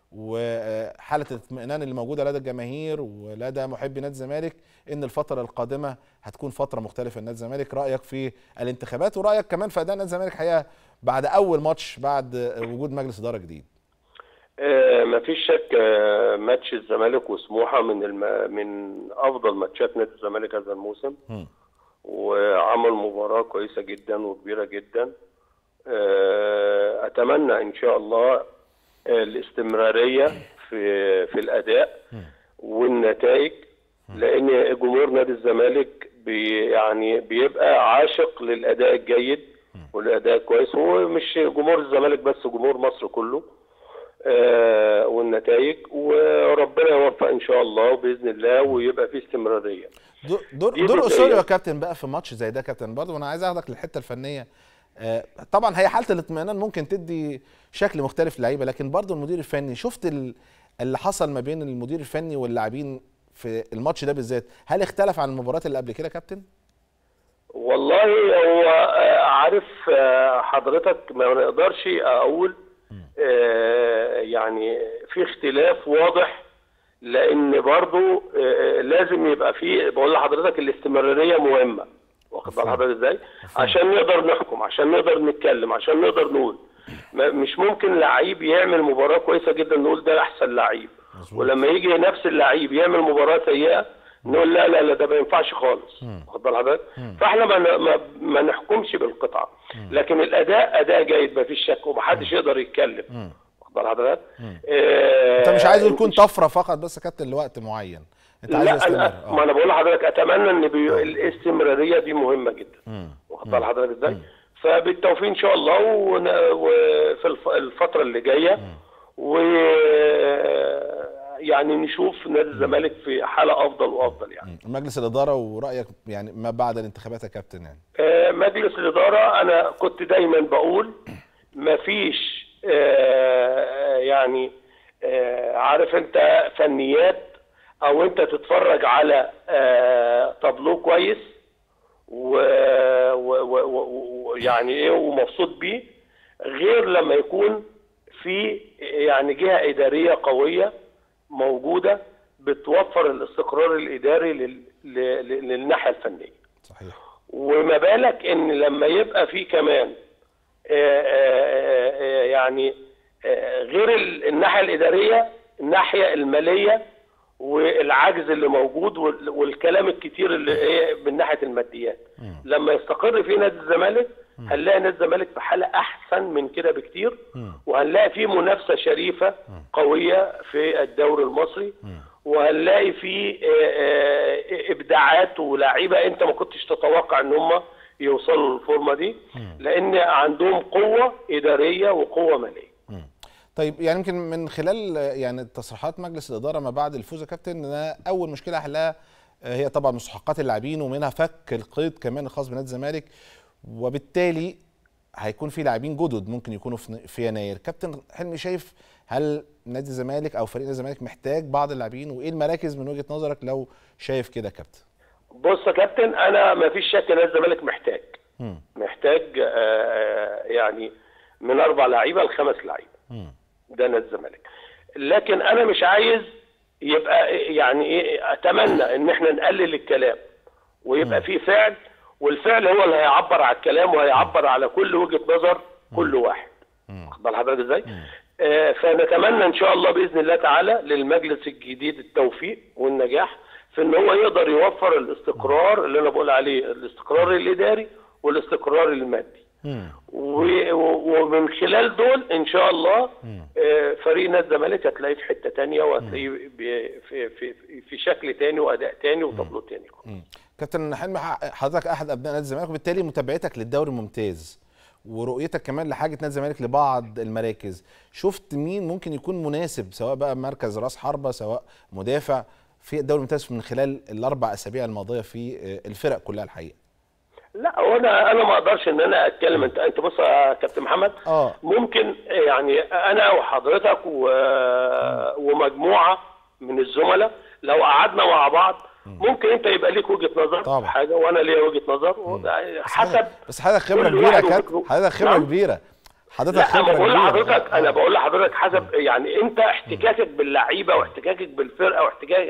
وحاله الاطمئنان اللي موجوده لدى الجماهير ولدى محبي نادي الزمالك ان الفتره القادمه هتكون فتره مختلفه لنادي الزمالك، رايك في الانتخابات ورايك كمان في اداء نادي الزمالك حقيقه بعد اول ماتش بعد وجود مجلس اداره جديد؟ آه مفيش شك، آه ماتش الزمالك وسموحه من الم... من افضل ماتشات نادي الزمالك هذا الموسم. م. وعمل مباراه كويسه جدا وكبيره جدا. آه اتمنى ان شاء الله الاستمراريه في في الاداء والنتائج، لان جمهور نادي الزمالك بي يعني بيبقى عاشق للاداء الجيد والاداء كويس. هو مش جمهور الزمالك بس، جمهور مصر كله آه والنتائج، وربنا يوفق ان شاء الله وباذن الله ويبقى في استمراريه. دور دور اسوريو يا كابتن بقى في ماتش زي ده كابتن برضه، وانا عايز اخدك للحته الفنيه. آه طبعا هي حاله الاطمئنان ممكن تدي شكل مختلف للعيبه، لكن برضه المدير الفني شفت اللي حصل ما بين المدير الفني واللاعبين في الماتش ده بالذات، هل اختلف عن المباريات اللي قبل كده كابتن؟ والله هو عارف حضرتك ما نقدرش اقول يعني في اختلاف واضح، لان برضو لازم يبقى في، بقول لحضرتك الاستمراريه مهمه، واخد بال حضرتك ازاي؟ عشان نقدر نحكم، عشان نقدر نتكلم، عشان نقدر نقول. مش ممكن لعيب يعمل مباراه كويسه جدا نقول ده احسن لعيب، ولما يجي نفس اللعيب يعمل مباراه سيئه نقول لا لا لا ده ما ينفعش خالص، واخد بال حضرتك؟ فاحنا ما, ما, ما نحكمش بالقطعه، لكن الاداء اداء جيد ما فيش شك ومحدش يقدر يتكلم، واخد بال حضرتك؟ آه انت مش عايزه يكون طفره فقط بس كابتن لوقت معين، انت عايز يستمر. لا ما انا بقول لحضرتك اتمنى ان الاستمراريه دي مهمه جدا، واخد بال حضرتك ازاي؟ فبالتوفيق ان شاء الله وفي الفتره اللي جايه، و يعني نشوف نادي الزمالك في حاله افضل وافضل. يعني مجلس الاداره ورايك يعني ما بعد الانتخابات يا كابتن؟ يعني آه مجلس الاداره انا كنت دايما بقول ما فيش آه يعني آه عارف انت فنيات او انت تتفرج على آه طابلوه كويس ويعني ايه ومبسوط بيه، غير لما يكون في يعني جهه اداريه قويه موجوده بتوفر الاستقرار الاداري لل... لل... للناحيه الفنيه. صحيح. وما بالك ان لما يبقى في كمان آآ آآ يعني آآ غير الناحيه الاداريه الناحيه الماليه والعجز اللي موجود والكلام الكتير اللي ايه من ناحيه الماديات. م. لما يستقر في نادي الزمالك هنلاقي نادي الزمالك في حاله احسن من كده بكتير، وهنلاقي فيه منافسه شريفه قويه في الدوري المصري، وهنلاقي فيه ابداعات ولاعيبه انت ما كنتش تتوقع ان هم يوصلوا للفورمه دي، لان عندهم قوه اداريه وقوه ماليه. طيب يعني يمكن من خلال يعني تصريحات مجلس الاداره ما بعد الفوز يا كابتن، ان اول مشكله حلها هي طبعا مستحقات اللاعبين، ومنها فك القيد كمان الخاص بنادي الزمالك، وبالتالي هيكون في لاعبين جدد ممكن يكونوا في يناير. كابتن حلمي شايف هل نادي الزمالك او فريق نادي الزمالك محتاج بعض اللاعبين، وايه المراكز من وجهه نظرك لو شايف كده كابتن؟ بص يا كابتن انا ما فيش شك نادي الزمالك محتاج م. محتاج آه يعني من اربع لعيبه لخمس لعيبه، ده نادي الزمالك. لكن انا مش عايز يبقى يعني ايه، اتمنى ان احنا نقلل الكلام ويبقى في فعل، والفعل هو اللي هيعبر على الكلام وهيعبر على كل وجهة نظر كل واحد، واخد بال حضرتك ازاي؟ آه فنتمنى ان شاء الله باذن الله تعالى للمجلس الجديد التوفيق والنجاح في ان هو يقدر يوفر الاستقرار اللي انا بقول عليه، الاستقرار الاداري والاستقرار المادي، ومن خلال دول ان شاء الله آه فريق نادي الزمالك هتلاقيه في حته ثانيه، وهتلاقيه في في في شكل ثاني واداء ثاني وطابلو ثاني. كابتن حلمي حضرتك احد ابناء نادي الزمالك، وبالتالي متابعتك للدوري ممتاز، ورؤيتك كمان لحاجه نادي الزمالك لبعض المراكز، شفت مين ممكن يكون مناسب سواء بقى مركز راس حربه سواء مدافع في الدوري الممتاز من خلال الاربع اسابيع الماضيه في الفرق كلها الحقيقه؟ لا وانا انا ما اقدرش ان انا اتكلم. انت انت بص يا كابتن محمد، اه ممكن يعني انا وحضرتك و... ومجموعه من الزملاء لو قعدنا مع بعض ممكن انت يبقى ليك وجهه نظر طبعا. حاجه وانا ليا وجهه نظر حسب، بس حضرتك خبره كبيره يا كابتن، حضرتك خبره نعم. كبيره حضرتك خبره كبيره. بقول لحضرتك انا بقول لحضرتك حسب يعني انت احتكاكك باللعيبه واحتكاكك بالفرقه واحتكاكك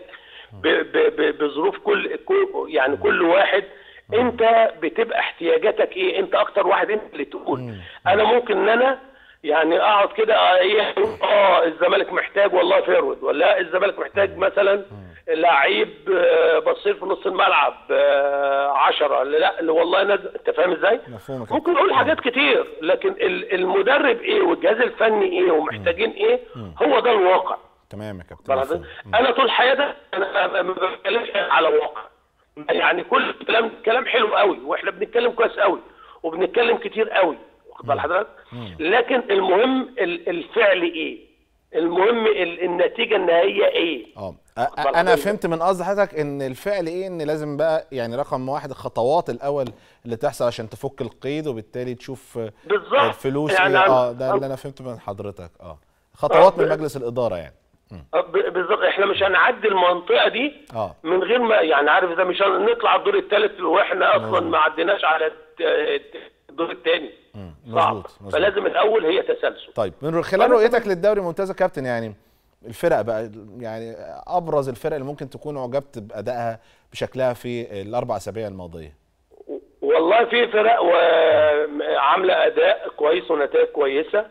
بظروف كل يعني كل واحد انت بتبقى احتياجاتك ايه، انت اكتر واحد انت اللي تقول. انا ممكن ان انا يعني اقعد كده ايه اه الزمالك محتاج والله فيرود، ولا الزمالك محتاج مثلا لعيب بصير في نص الملعب عشرة، لا والله انت فاهم ازاي؟ ممكن اقول حاجات كتير، لكن المدرب ايه والجهاز الفني ايه ومحتاجين ايه هو ده الواقع. تمام يا كابتن. انا طول حياتي انا ما بتكلمش على واقع، يعني كل كلام كلام حلو قوي، واحنا بنتكلم كويس قوي وبنتكلم كتير قوي، واخد بال حضرتك؟ لكن المهم الفعل ايه؟ المهم النتيجه النهائيه ايه؟ اه انا فهمت من قصد حضرتك ان الفعل ايه، ان لازم بقى يعني رقم واحد الخطوات الاول اللي تحصل عشان تفك القيد وبالتالي تشوف الفلوس يعني ايه. اه ده اللي انا فهمته من حضرتك. اه خطوات من مجلس الاداره يعني. بالظبط، احنا مش هنعدي المنطقه دي آه. من غير ما يعني عارف اذا مش هنطلع الدور الثالث واحنا اصلا ما عديناش على الدور الثاني. مظبوط. فلازم الاول هي تسلسل. طيب من خلال رؤيتك للدوري الممتاز يا كابتن، يعني الفرق بقى يعني ابرز الفرق اللي ممكن تكون اعجبت بادائها بشكلها في الاربع اسابيع الماضيه. والله في فرق وعامله اداء كويس ونتائج كويسه،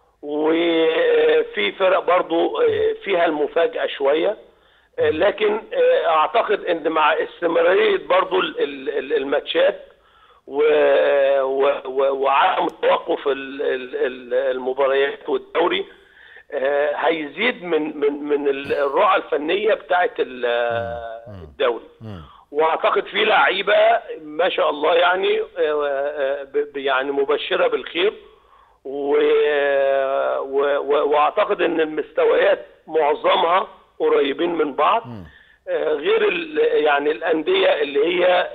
وفي فرق برضو فيها المفاجاه شويه، لكن اعتقد ان مع استمراريه برضو الماتشات وعدم توقف المباريات والدوري هيزيد من من من الرؤى الفنيه بتاعه الدوري. واعتقد في لعيبه ما شاء الله يعني يعني مبشره بالخير، واعتقد ان المستويات معظمها قريبين من بعض، غير يعني الانديه اللي هي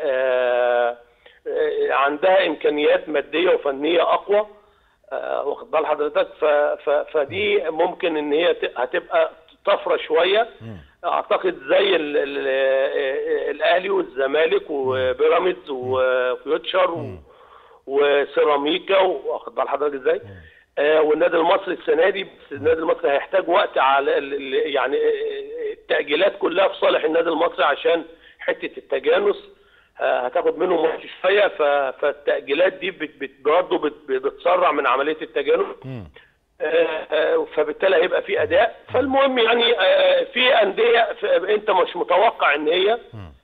عندها امكانيات ماديه وفنيه اقوى، واخد بال حضرتك؟ فدي ممكن ان هي هتبقى طفره شويه. اعتقد زي ال ال الاهلي والزمالك وبيراميدز وفيوتشر وسيراميكا، واخد بال حضرتك ازاي؟ آه والنادي المصري السنه دي، بس النادي المصري هيحتاج وقت على يعني التاجيلات كلها في صالح النادي المصري، عشان حته التجانس هتاخد منه وقت شويه، فالتاجيلات دي برضه بتسرع من عمليه التجانس، فبالتالي هيبقى في اداء. فالمهم يعني في انديه انت مش متوقع ان هي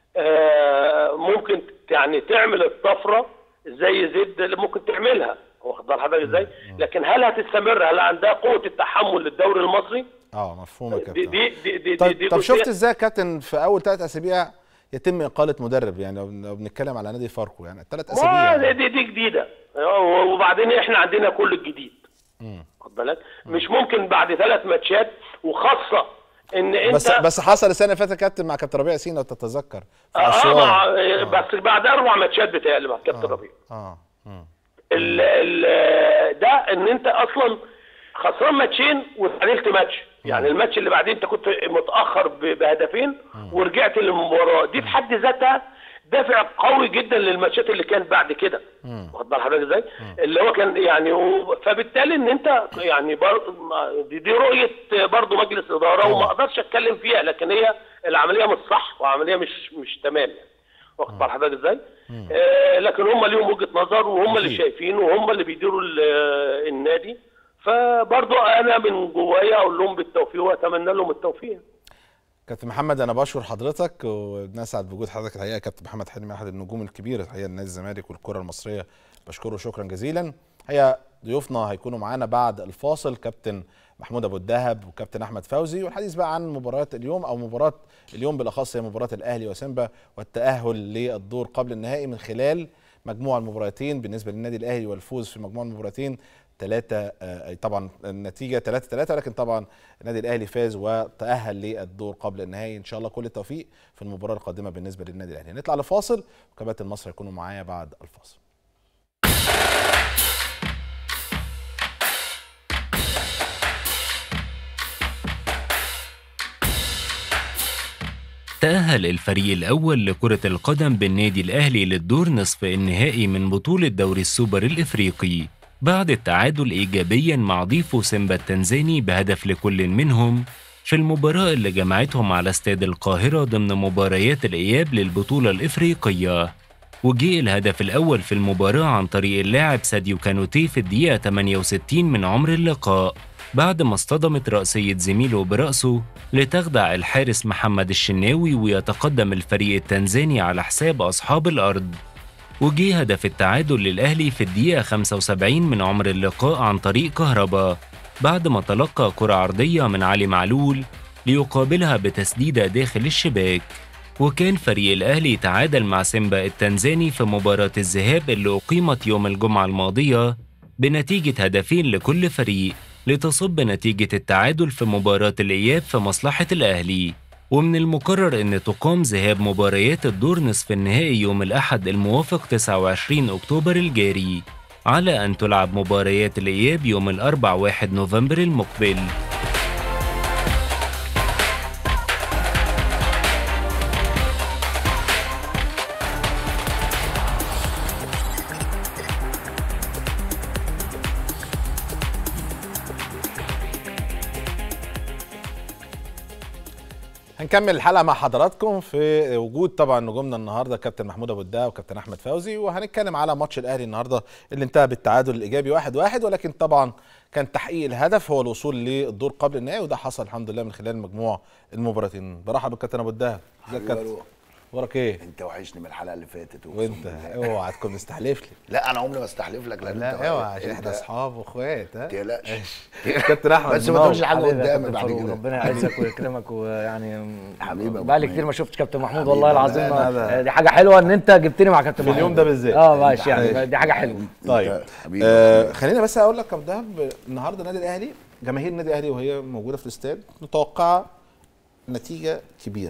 ممكن يعني تعمل الطفره زي زد اللي ممكن تعملها، واخد بال حضرتك ازاي؟ لكن هل هتستمر؟ هل عندها قوه التحمل للدوري المصري؟ اه مفهوم يا كابتن. دي دي دي طيب, دي طب شفت ازاي يا كابتن في اول ثلاث اسابيع يتم اقاله مدرب؟ يعني لو بنتكلم على نادي فاركو يعني ثلاث اسابيع يعني. دي دي جديده، وبعدين احنا عندنا كل الجديد، واخد بالك؟ مش ممكن بعد ثلاث ماتشات، وخاصه ان انت بس بس حصل السنه اللي فاتت كابتن مع كابتن ربيع سين لو تتذكر في اسوان. اه, آه بس بعد اربع ماتشات بتهيألي مع كابتن ربيع. اه اه ال ال ده ان انت اصلا خسران ماتشين وتعادلت ماتش، يعني الماتش اللي بعدين انت كنت متاخر بهدفين ورجعت للمباراه دي، في حد ذاتها دافع قوي جدا للماتشات اللي كانت بعد كده، واخد بال حضرتك ازاي؟ اللي هو كان يعني و... فبالتالي ان انت يعني بر... دي, دي رؤيه برضه مجلس اداره وما اقدرش اتكلم فيها، لكن هي العمليه مش صح وعمليه مش مش تمام يعني، واخد بال حضرتك ازاي؟ آه لكن هم ليهم وجهه نظر وهم اللي شايفين وهم اللي بيديروا النادي، فبرضه انا من جوايا اقول لهم بالتوفيق واتمنى لهم التوفيق. كابتن محمد انا بشكر حضرتك وبنسعد بوجود حضرتك الحقيقه. كابتن محمد حلمي احد النجوم الكبيره الحقيقه لنادي الزمالك والكره المصريه، بشكره شكرا جزيلا. الحقيقه ضيوفنا هيكونوا معانا بعد الفاصل كابتن محمود ابو الدهب وكابتن احمد فوزي، والحديث بقى عن مباريات اليوم او مباراه اليوم بالاخص هي مباراه الاهلي وسيمبا والتاهل للدور قبل النهائي من خلال مجموع المباراتين. بالنسبه للنادي الاهلي والفوز في مجموع المباراتين ثلاثة، طبعا النتيجة ثلاثة ثلاثة، لكن طبعا النادي الأهلي فاز وتأهل للدور قبل النهائي. إن شاء الله كل التوفيق في المباراة القادمة بالنسبة للنادي الأهلي. نطلع لفاصل وكباتن مصر يكونوا معايا بعد الفاصل. تأهل الفريق الأول لكرة القدم بالنادي الأهلي للدور نصف النهائي من بطولة دوري السوبر الإفريقي بعد التعادل إيجابياً مع ضيفه سيمبا التنزاني بهدف لكل منهم في المباراة اللي جمعتهم على استاد القاهرة ضمن مباريات الإياب للبطولة الإفريقية. وجاء الهدف الأول في المباراة عن طريق اللاعب ساديو كانوتي في الدقيقة ثمانية وستين من عمر اللقاء بعد ما اصطدمت رأسية زميله برأسه لتخدع الحارس محمد الشناوي ويتقدم الفريق التنزاني على حساب أصحاب الأرض. وجه هدف التعادل للأهلي في الدقيقة خمسة وسبعين من عمر اللقاء عن طريق كهربا بعد ما تلقى كرة عرضية من علي معلول ليقابلها بتسديدة داخل الشباك. وكان فريق الأهلي تعادل مع سيمبا التنزاني في مباراة الذهاب اللي أقيمت يوم الجمعة الماضية بنتيجة هدفين لكل فريق، لتصب نتيجة التعادل في مباراة الإياب في مصلحة الأهلي. ومن المقرر أن تقام ذهاب مباريات الدور نصف النهائي يوم الأحد الموافق تسعة وعشرين أكتوبر الجاري، على أن تلعب مباريات الإياب يوم الأربعاء واحد نوفمبر المقبل. هنكمل الحلقه مع حضراتكم في وجود طبعا نجومنا النهارده كابتن محمود ابو الدهب وكابتن احمد فوزي، وهنتكلم على ماتش الاهلي النهارده اللي انتهى بالتعادل الايجابي واحد واحد، ولكن طبعا كان تحقيق الهدف هو الوصول للدور قبل النهائي، وده حصل الحمد لله من خلال مجموع المباراتين. برحب بالكابتن ابو الدهب. ازيك يا كابتن؟ اخبارك ايه؟ انت وحشني من الحلقه اللي فاتت. وانت اوعى تكون مستحلف لي. لا انا عمري ما استحلف لك. لا اوعى عشان احنا اصحاب واخوات. ها ما تقلقش. كابتن احمد بس ما تقولش حاجه قدامي بعد كده. ربنا يعزك ويكرمك. ويعني حبيبي بقالي كتير ما شفتش كابتن محمود والله العظيم. دي حاجه حلوه ان انت جبتني مع كابتن محمود في اليوم ده بالذات. اه ماشي يعني دي حاجه حلوه. طيب آه خلينا بس اقول لك يا ابو دهب، النهارده النادي الاهلي جماهير النادي الاهلي وهي موجوده في الاستاد متوقعه نتيجه كبيره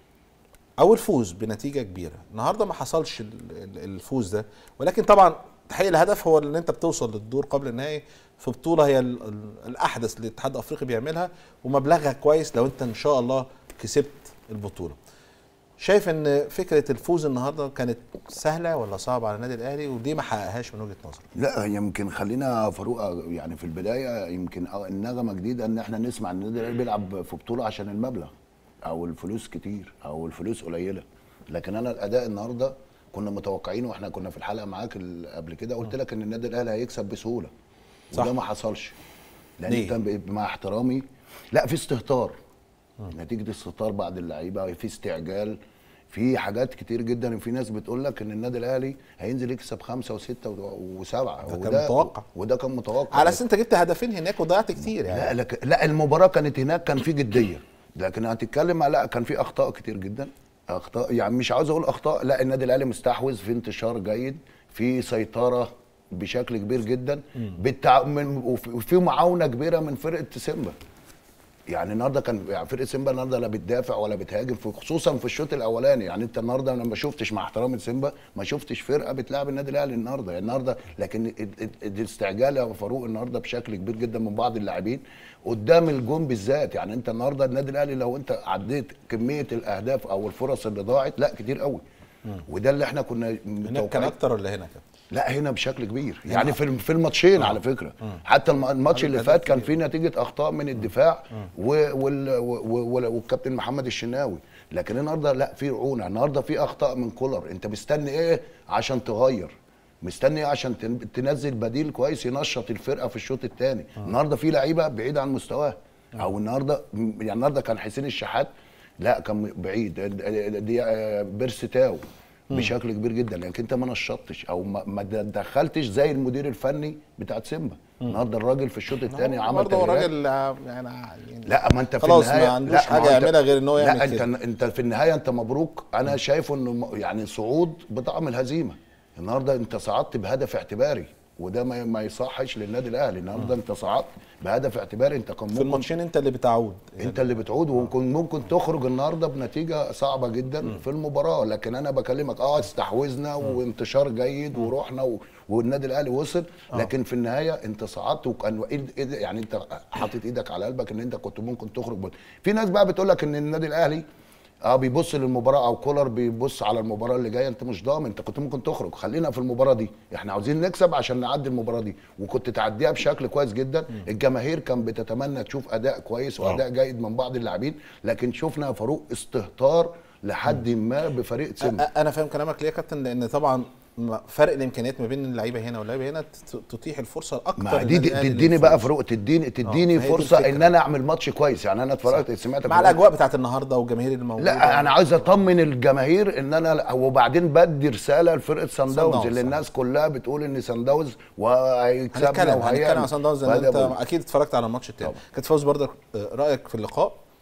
او الفوز بنتيجه كبيره. النهارده ما حصلش الفوز ده، ولكن طبعا تحقيق الهدف هو ان انت بتوصل للدور قبل النهائي في بطوله هي الاحدث اللي الاتحاد الافريقي بيعملها، ومبلغها كويس لو انت ان شاء الله كسبت البطوله. شايف ان فكره الفوز النهارده كانت سهله ولا صعبه على النادي الاهلي، ودي ما حققهاش من وجهه نظرك؟ لا يمكن خلينا فاروق يعني في البدايه يمكن النغمه جديده ان احنا نسمع ان النادي الاهلي بيلعب في بطوله عشان المبلغ او الفلوس كتير او الفلوس قليله، لكن انا الاداء النهارده كنا متوقعين، واحنا كنا في الحلقه معاك قبل كده قلت لك ان النادي الاهلي هيكسب بسهوله، وده ما حصلش. لان انت مع احترامي لا في استهتار، نتيجه استهتار بعض اللعيبه، في استعجال، في حاجات كتير جدا. في ناس بتقول لك ان النادي الاهلي هينزل يكسب خمسه وسته وسبعه، ده كان متوقع، وده كان متوقع على اساس انت جبت هدفين هناك وضيعت كتير يعني. لا لك لا المباراه كانت هناك كان في جديه، لكن هتتكلم لا كان في اخطاء كتير جدا. اخطاء يعني مش عاوز اقول اخطاء، لا النادي الاهلي مستحوذ في انتشار جيد، في سيطره بشكل كبير جدا، بالتع... وفي معاونه كبيره من فرقه سيمبا. يعني النهارده كان يعني فرقه سيمبا النهارده لا بتدافع ولا بتهاجم، خصوصا في الشوط الاولاني. يعني انت النهارده انا ما شفتش مع احترامي لسيمبا ما شفتش فرقه بتلعب النادي الاهلي النهارده يعني النهارده لكن الاستعجال يا فاروق النهارده بشكل كبير جدا من بعض اللاعبين قدام الجون بالذات. يعني انت النهارده النادي الاهلي لو انت عديت كميه الاهداف او الفرص اللي ضاعت لا كتير قوي، وده اللي احنا كنا هناك كان اكتر ولا هنا كان؟ لا هنا بشكل كبير يعني في في الماتشين. على فكره حتى الماتش اللي فات كان فيه نتيجه اخطاء من الدفاع والكابتن محمد الشناوي، لكن النهارده لا في رعونه، النهارده في اخطاء من كولر. انت مستني ايه عشان تغير؟ مستني ايه عشان تنزل بديل كويس ينشط الفرقه في الشوط الثاني؟ النهارده في لعيبه بعيد عن مستواه، او النهارده يعني النهارده كان حسين الشحات لا كان بعيد، دي بيرستاو بشكل كبير جدا، لكن انت ما نشطتش او ما دخلتش زي المدير الفني بتاع سيمبا. النهارده الراجل في الشوط الثاني عمل برضه الراجل يعني لا ما انت في خلاص النهايه ما عندوش حاجه يعملها غير ان هو يعمل لا كده. انت انت في النهايه انت مبروك، انا شايفه انه يعني صعود بطعم الهزيمه. النهارده انت صعدت بهدف اعتباري، وده ما ما يصحش للنادي الاهلي. النهارده انت صعدت بهدف اعتباري، انت كان ممكن في الماتشين انت اللي بتعود يعني انت اللي بتعود، وممكن ممكن تخرج النهارده بنتيجه صعبه جدا م. في المباراه. لكن انا بكلمك اه استحوذنا وانتشار جيد م. ورحنا و... والنادي الاهلي وصل، لكن آه. في النهايه انت صعدت وكان يعني انت حاطط ايدك على قلبك ان انت كنت ممكن تخرج بل. في ناس بقى بتقول لك ان النادي الاهلي اه بيبص للمباراه او كولر بيبص على المباراه اللي جايه، انت مش ضامن، انت كنت ممكن تخرج. خلينا في المباراه دي، احنا عاوزين نكسب عشان نعدي المباراه دي، وكنت تعديها بشكل كويس جدا. م. الجماهير كان بتتمنى تشوف اداء كويس واداء جيد من بعض اللاعبين، لكن شفنا يا فاروق استهتار لحد ما بفريق سيمبا. انا فاهم كلامك ليه يا كابتن، لان طبعا فرق الامكانيات ما بين اللعيبه هنا واللعيبه هنا تتيح الفرصه اكتر. دي تديني بقى فاروق، تديني تديني فرصه ان انا اعمل ماتش كويس. يعني انا اتفرجت سمعتك مع الاجواء بتاعت النهارده والجماهير اللي موجوده. لا انا عايز اطمن الجماهير ان انا، وبعدين بدي رساله لفرقه سان داونز اللي الناس كلها بتقول ان سان داونز وهيكسبنا وهيعمل. هنتكلم عن سان داونز، انت اكيد اتفرجت على الماتش الثاني. كانت فوز برضك رايك في اللقاء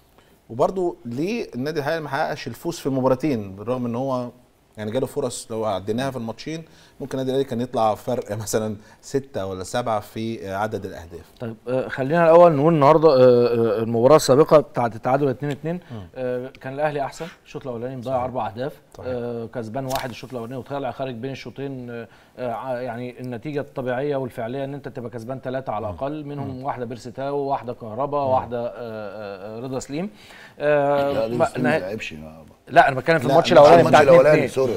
وبرضه ليه النادي الاهلي ما حققش الفوز في المباراتين بالرغم ان هو يعني جاله فرص لو عديناها في الماتشين ممكن النادي الاهلي كان يطلع فرق مثلا ستة ولا سبعة في عدد الاهداف. طيب آه خلينا الاول نقول النهارده آه المباراه السابقه بتاعه التعادل اتنين اتنين آه كان الاهلي احسن. الشوط الاولاني مضيع اربع اهداف آه كسبان واحد الشوط الاولاني وطلع خارج بين الشوطين آه يعني النتيجه الطبيعيه والفعليه ان انت تبقى كسبان ثلاثه على الاقل منهم مم. واحده بيرسيتاو وواحده كهربا وواحده آه آه رضا سليم. آه لا ما لعبش. لا انا بتكلم في الماتش الاولاني بتاع الاولاني سوري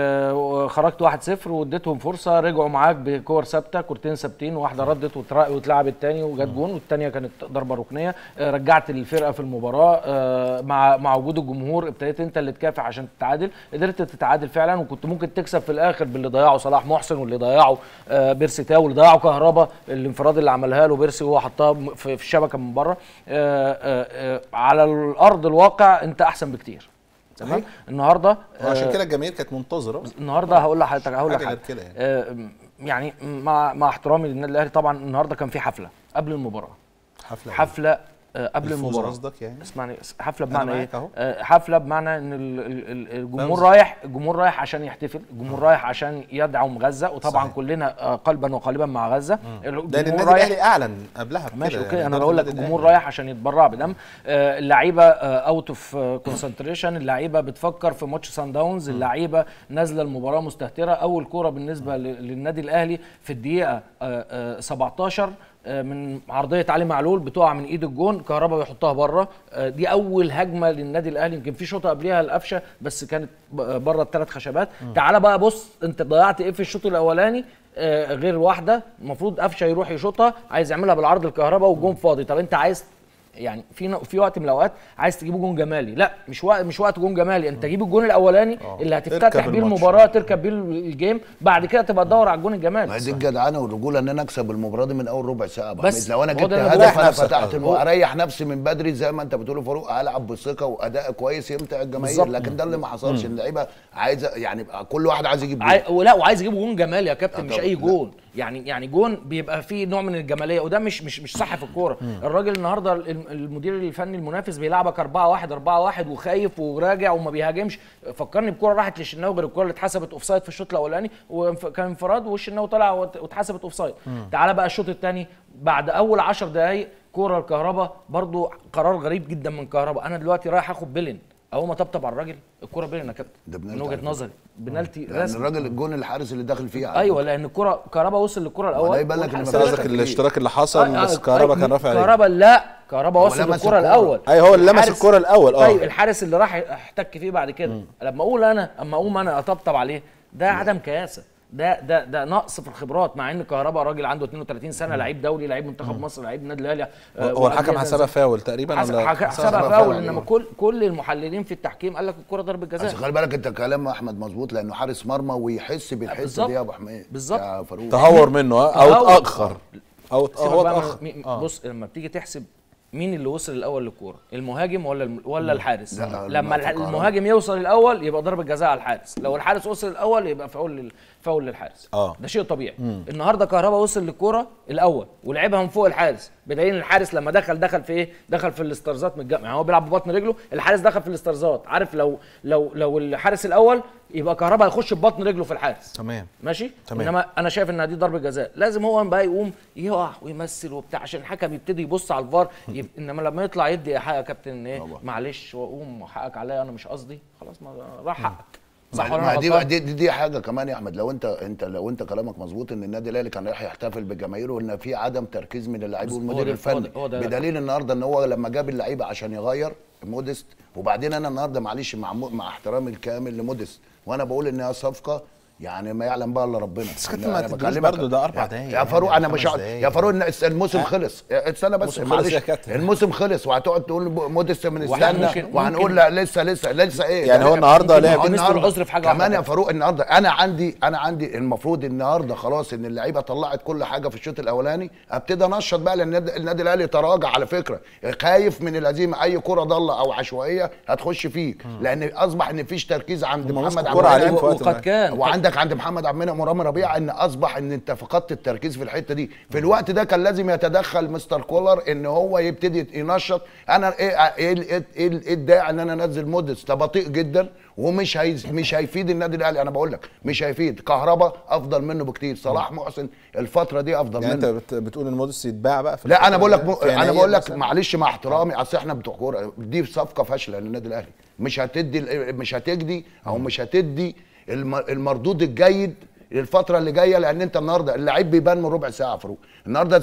اه خرجت واحد صفر واديتهم فرصه رجعوا معاك بكور ثابته كورتين ثابتين واحده ردت واتلعب الثاني وجت جون والثانيه كانت ضربه ركنيه. اه رجعت الفرقه في المباراه اه مع مع وجود الجمهور ابتديت انت اللي تكافح عشان تتعادل. قدرت تتعادل فعلا وكنت ممكن تكسب في الاخر باللي ضيعه صلاح محسن واللي ضيعه اه بيرسيتاو واللي ضيعه كهربا الانفراد اللي عملها له بيرسي وهو حطها في الشبكه من بره. اه اه على الارض الواقع انت احسن بكتير. تمام النهارده عشان كده الجماهير كانت منتظره. النهارده هقول لحضرتك هقول لك حاجه كده يعني, آه يعني مع مع احترامي للنادي الاهلي طبعا النهارده كان في حفله قبل المباراه. حفله حفله آه قبل المباراه قصدك يعني؟ اسمعني حفله بمعنى ايه؟ آه حفله بمعنى ان الجمهور رايح الجمهور رايح عشان يحتفل، الجمهور رايح عشان يدعم غزه وطبعا صحيح. كلنا آه قلبا وقالبا مع غزه. ده النادي الاهلي اعلن قبلها بكده ماشي اوكي يعني انا بقول لك الجمهور رايح عشان يتبرع بدم. آه اللعيبه اوت اوف كونسنتريشن، اللعيبه بتفكر في ماتش سان داونز، اللعيبه نازله المباراه مستهتره. اول كوره بالنسبه للنادي الاهلي في الدقيقه آه آه سبعتاشر من عرضيه علي معلول بتقع من ايد الجون كهربا بيحطها بره. دي اول هجمه للنادي الاهلي. يمكن في شوطه قبليها القفشه بس كانت بره الثلاث خشبات. تعال بقى بص انت ضيعت ايه في الشوط الاولاني غير واحده المفروض قفشه يروح يشوطها عايز يعملها بالعرض الكهربا والجون فاضي. طب انت عايز يعني في في وقت من الاوقات عايز تجيب جون جمالي، لا مش وقت مش وقت جون جمالي. انت جيب الجون الاولاني أوه. اللي هتفتتح بيه المباراه تركب بيه الجيم بعد كده تبقى تدور على الجون الجمالي. ما دي الجدعنه والرجوله ان انا اكسب المباراه دي من اول ربع ساعه. بس لو انا جبت هدف انا فتحت واريح نفسي من بدري زي ما انت بتقول فاروق العب بثقه واداء كويس يمتع الجماهير. لكن ده اللي ما حصلش. اللعيبه عايزه يعني كل واحد عايز يجيب جون عاي... ولا وعايز يجيب جون جمالي يا كابتن مش اي جون. يعني يعني جون بيبقى فيه نوع من الجماليه وده مش مش مش صح في الكوره. الراجل النهارده المدير الفني المنافس بيلعبك أربعة واحد أربعة واحد وخايف وراجع وما بيهاجمش. فكرني بكوره راحت للشناوي غير الكوره اللي اتحسبت اوفسايد في الشوط الاولاني وكان انفراد والشناوي طلع واتحسبت اوفسايد. تعالى بقى الشوط الثاني بعد اول عشر دقائق كوره الكهربا برضو قرار غريب جدا من كهربا. انا دلوقتي رايح اخد بلن اول ما طبطب على الراجل الكوره بيننا كابتن من وجهه نظري بنالتي رسمي. الراجل الجون الحارس اللي داخل فيه ايوه لان الكوره كهربا وصل للكوره الاول. يبان لك ان قصدك الاشتراك اللي حصل بس كهربا كان رافع عليه. كهربا لا كهربا وصل للكوره الاول. ايوه هو اللي لمس الكوره الاول. اه طيب الحارس اللي راح احتك فيه بعد كده مم. لما اقول انا اما اقوم انا اطبطب عليه ده مم. عدم كياسه. ده ده ده نقص في الخبرات مع ان كهربا راجل عنده اتنين وتلاتين سنه لعيب دولي لعيب منتخب مصر لعيب النادي الاهلي. هو الحكم حسبها فاول تقريبا ولا حسبها فاول انما كل كل المحللين في التحكيم قال لك الكره ضربه جزاء. بس خلي بالك انت كلام احمد مظبوط لانه حارس مرمى ويحس بالحته دي يا ابو حميد بالظبط يا فاروق تهور منه او اتاخر او هو اتاخر. بص لما بتيجي تحسب مين اللي وصل الاول للكوره المهاجم ولا الم... ولا الحارس؟ لما المهاجم يوصل الاول يبقى ضربه جزاء على الحارس، لو الحارس وصل الاول يبقى فاول لل... فاول للحارس. اه ده شيء طبيعي. مم. النهارده كهربا وصل للكوره الاول ولعبها من فوق الحارس بدليل الحارس لما دخل دخل في ايه؟ دخل في الاسترزات من الجنب. يعني هو بيلعب ببطن رجله الحارس دخل في الاسترزات. عارف لو لو لو الحارس الاول يبقى كهربا هيخش ببطن رجله في الحارس. تمام ماشي تمام. انما انا شايف ان دي ضربه جزاء لازم هو بقى يقوم يقع ويمثل وبتاع عشان الحكم يبتدي يبص على الفار يب... انما لما يطلع يدي حق يا كابتن ايه معلش واقوم حقك عليا انا مش قصدي خلاص ما راح حقك. صح ولا دي, دي دي دي حاجه كمان يا احمد. لو انت انت لو انت كلامك مظبوط ان النادي الاهلي كان رايح يحتفل بجماهيره وان في عدم تركيز من اللعيبه والمدير الفني بدليل النهارده ان هو لما جاب اللعيبه عشان يغير موديست. وبعدين انا النهارده معلش مع مع احترامي الكامل لموديست وانا بقول انها صفقه يعني ما يعلم بقى الا ربنا. بس كنت ما تجيش برضه ده اربع دقايق يا فاروق انا مش يا فاروق الموسم خلص استنى بس معلش الموسم خلص وهتقعد تقول موديست من استنى وهنقول لا لسه لسه لسه ايه يعني هو النهارده لعب النهارده في حاجه كمان يا فاروق النهارده انا عندي انا عندي المفروض النهارده خلاص ان اللعيبه طلعت كل حاجه في الشوط الاولاني ابتدي انشط بقى لان النادي الاهلي تراجع على فكره خايف من الهزيمه. اي كره ضاله او عشوائيه هتخش فيك لان اصبح ان مفيش تركيز عند محمد عبد الرحمن وقد كان وعندك عندك عند محمد عبد المنعم ورامي ربيعه ان اصبح ان انت فقدت التركيز في الحته دي. في الوقت ده كان لازم يتدخل مستر كولر ان هو يبتدي ينشط. انا ايه ايه ايه, إيه الداعي ان انا انزل موديست؟ ده بطيء جدا ومش هي مش هيفيد النادي الاهلي. انا بقول لك مش هيفيد. كهربا افضل منه بكتير، صلاح محسن الفتره دي افضل يعني منه. انت بتقول ان موديست يتباع بقى في لا انا بقول لك م... انا انا بقول لك معلش مع احترامي، اصل احنا بتوع كوره، دي صفقه فاشله للنادي الاهلي. مش هتدي مش هتجدي او مش هتدي المردود الجيد الفتره اللي جايه، لان انت النهارده اللعيب بيبان من ربع ساعه فاروق. النهارده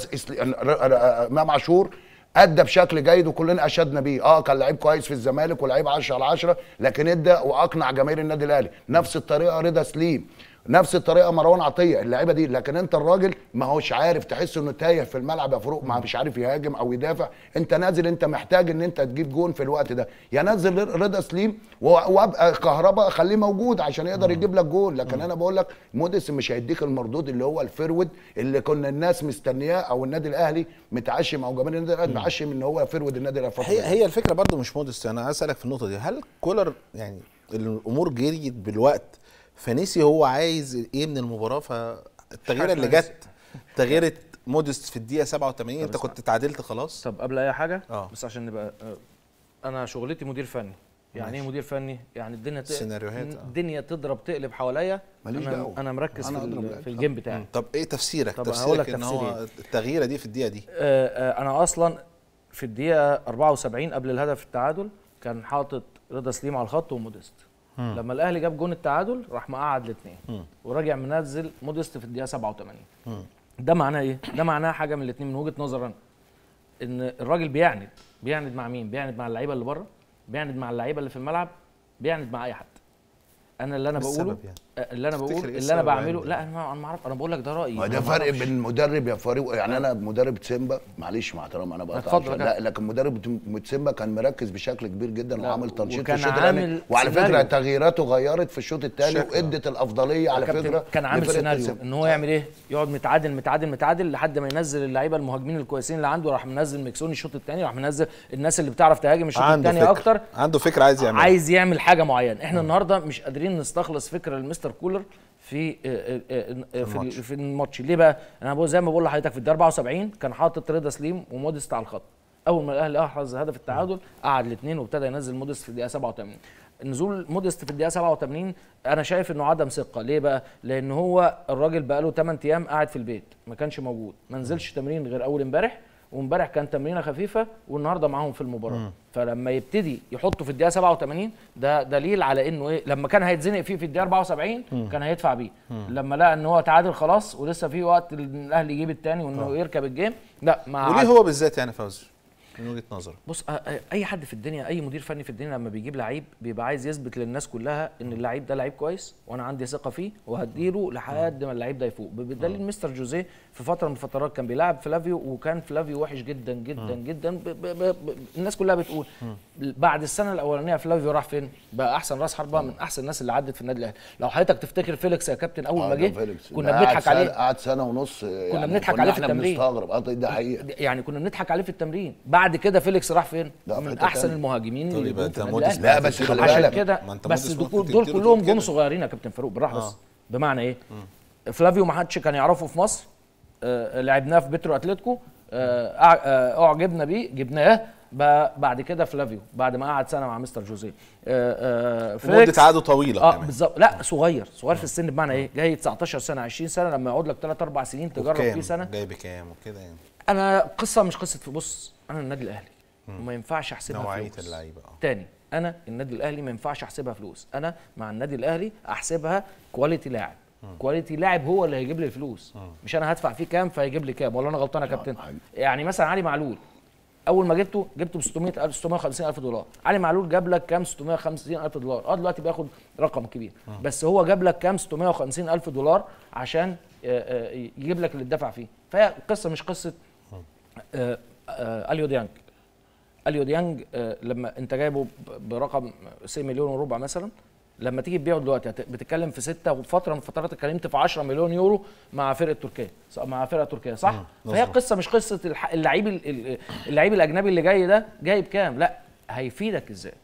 امام عاشور ادى بشكل جيد وكلنا اشدنا بيه. اه كان لعيب كويس في الزمالك ولعيب عشرة على عشرة، لكن ادى واقنع جماهير النادي الاهلي. نفس الطريقه رضا سليم، نفس الطريقه مروان عطيه، اللعيبه دي. لكن انت الراجل ما هوش عارف، تحس انه تايه في الملعب يا فاروق، ما مش عارف يهاجم او يدافع. انت نازل، انت محتاج ان انت تجيب جون في الوقت ده، يا نزل رضا سليم وابقى كهربا خليه موجود عشان يقدر يجيب لك جون. لكن انا بقول لك موديس مش هيديك المردود اللي هو الفرود اللي كنا الناس مستنياه، او النادي الاهلي متعشم او جماهير النادي الاهلي متعشم ان هو فرود النادي الاهلي. هي هي الفكره برضو مش موديس. انا عايز اسالك في النقطه دي، هل كولر يعني الامور جريت بالوقت فنسي هو عايز ايه من المباراه؟ فالتغييره اللي جت تغييره موديست في الدقيقه سبعة وثمانين، انت كنت تعادلت خلاص. طب قبل اي حاجه أوه. بس عشان نبقى انا شغلتي مدير فني. يعني ايه مدير فني؟ يعني الدنيا ت... سيناريوهات الدنيا تضرب تقلب حواليا، انا انا مركز أنا في, في الجيم بتاعي. طب ايه تفسيرك؟ طب تفسيرك ان هو التغييره دي في الدقيقه دي؟ آه آه انا اصلا في الدقيقه أربعة وسبعين قبل الهدف التعادل كان حاطط رضا سليم على الخط وموديست. مم. لما الاهلي جاب جون التعادل راح مقعد الاثنين وراجع منزل موديست في الدقيقه سبعة وثمانين. مم. ده معناه ايه؟ ده معناه حاجه من الاثنين من وجهه نظري انا، ان الراجل بيعند بيعند مع مين؟ بيعند مع اللعيبه اللي بره، بيعند مع اللعيبه اللي في الملعب، بيعند مع اي حد. انا اللي انا بقوله يعني. اللي انا بقول اللي انا بعمله يعني. لا انا ما اعرف، انا بقول لك ده رايي. ما ده فرق بين مدرب يا فريق. يعني انا مدرب سيمبا، معلش مع احترام انا بقطع، لا لكن مدرب سيمبا كان مركز بشكل كبير جدا وعامل تنشيط في الشوط الثاني، وعلى فكره تغييراته غيرت في الشوط الثاني وادت الافضليه على فكره. كان عامل سيناريو ان هو يعمل ايه؟ يقعد متعادل متعادل متعادل لحد ما ينزل اللعيبه المهاجمين الكويسين اللي عنده، راح منزل ميكسوني الشوط الثاني، راح منزل الناس اللي بتعرف تهاجم الشوط الثاني اكتر. عنده فكره عايز يعمل عايز يعمل حاجه معينه. احنا النهارده مش قادرين نستخلص فكره المستر كولر في في في الماتش. ليه بقى؟ انا بقول زي ما بقول لحضرتك في الدقيقه أربعة وسبعين كان حاطط رضا سليم وموديست على الخط. اول ما الاهلي احرز هدف التعادل قعد الاثنين وابتدى ينزل موديست في الدقيقه سبعة وثمانين. نزول موديست في الدقيقه سبعة وثمانين انا شايف انه عدم ثقه. ليه بقى؟ لان هو الراجل بقى له ثمانية ايام قاعد في البيت، ما كانش موجود، ما نزلش تمرين غير اول امبارح، وامبارح كان تمرينه خفيفه والنهارده معاهم في المباراه. مم. فلما يبتدي يحطه في الدقيقه سبعة وثمانين ده دليل على انه ايه، لما كان هيتزنق فيه في الدقيقه أربعة وسبعين مم. كان هيدفع بيه. مم. لما لقى ان هو تعادل خلاص ولسه في وقت الاهلي يجيب الثاني وانه آه. يركب الجيم، لا ما وليه هو بالذات يعني فوزي من وجهه نظرك؟ بص اي حد في الدنيا، اي مدير فني في الدنيا لما بيجيب لعيب بيبقى عايز يثبت للناس كلها ان اللعيب ده لعيب كويس وانا عندي ثقه فيه وهديله لحد ما اللعيب ده يفوق. بدليل مستر جوزيه في فتره من الفترات كان بيلعب فلافيو وكان فلافيو وحش جدا جدا جدا. ب ب ب ب الناس كلها بتقول بعد السنه الاولانيه فلافيو راح فين؟ بقى احسن راس حربه من احسن الناس اللي عدت في النادي الاهلي. لو حضرتك تفتكر فيليكس يا كابتن اول ما جه كنا بنضحك عليه، قعد سنه ونص كنا يعني بنضحك عليه في التمرين، بنستغرب. اه ده حقيقه يعني كنا بنضحك عليه في التمرين. بعد كده فيليكس راح فين؟ من احسن تاني. المهاجمين اللي يبقى انت لا بس خلي عشان كده بس دول كلهم جم صغيرين يا كابتن فاروق بالراحه. بس بمعنى ايه؟ مم. فلافيو ما حدش كان يعرفه في مصر، آه لعبناه في بيترو اتلتيكو، آه اعجبنا بيه جبناه. بعد كده فلافيو بعد ما قعد سنه مع مستر جوزيه آه آه مده عقده طويله اه بالظبط. لا صغير صغير في السن. بمعنى ايه؟ جاي تسعتاشر سنه عشرين سنه، لما يقعد لك ثلاث أربع سنين تجرب فيه سنه. جاي بكام وكده يعني. انا قصه مش قصه. بص انا النادي الاهلي وما ينفعش احسبها نوعية فلوس. اللعيبه اه تاني انا النادي الاهلي ما ينفعش احسبها فلوس. انا مع النادي الاهلي احسبها كواليتي لاعب. كواليتي لاعب هو اللي هيجيب لي الفلوس، مم. مش انا هدفع فيه كام فهيجيب لي كام. ولا انا غلطان يا كابتن؟ يعني مثلا علي معلول اول ما جبته جبته ب ستمية ألف ستمية وخمسين ألف دولار. علي معلول جاب لك كام؟ ستمية وخمسين ألف دولار. اه دلوقتي بياخد رقم كبير، مم. بس هو جاب لك كام؟ ستمية وخمسين ألف دولار عشان يجيب لك اللي اتدفع فيه. فهي قصه مش قصه آه آه اليو ديانج. اليو ديانج آه لما انت جايبه برقم سي مليون وربع مثلا، لما تيجي تبيعه دلوقتي بتتكلم في ستة، وفتره من فترات اتكلمت في عشرة مليون يورو مع فرقه تركيا، مع فرقه تركيا صح؟ فهي قصه مش قصه اللعيب اللعيب الاجنبي اللي جاي ده جايب كام، لا هيفيدك ازاي.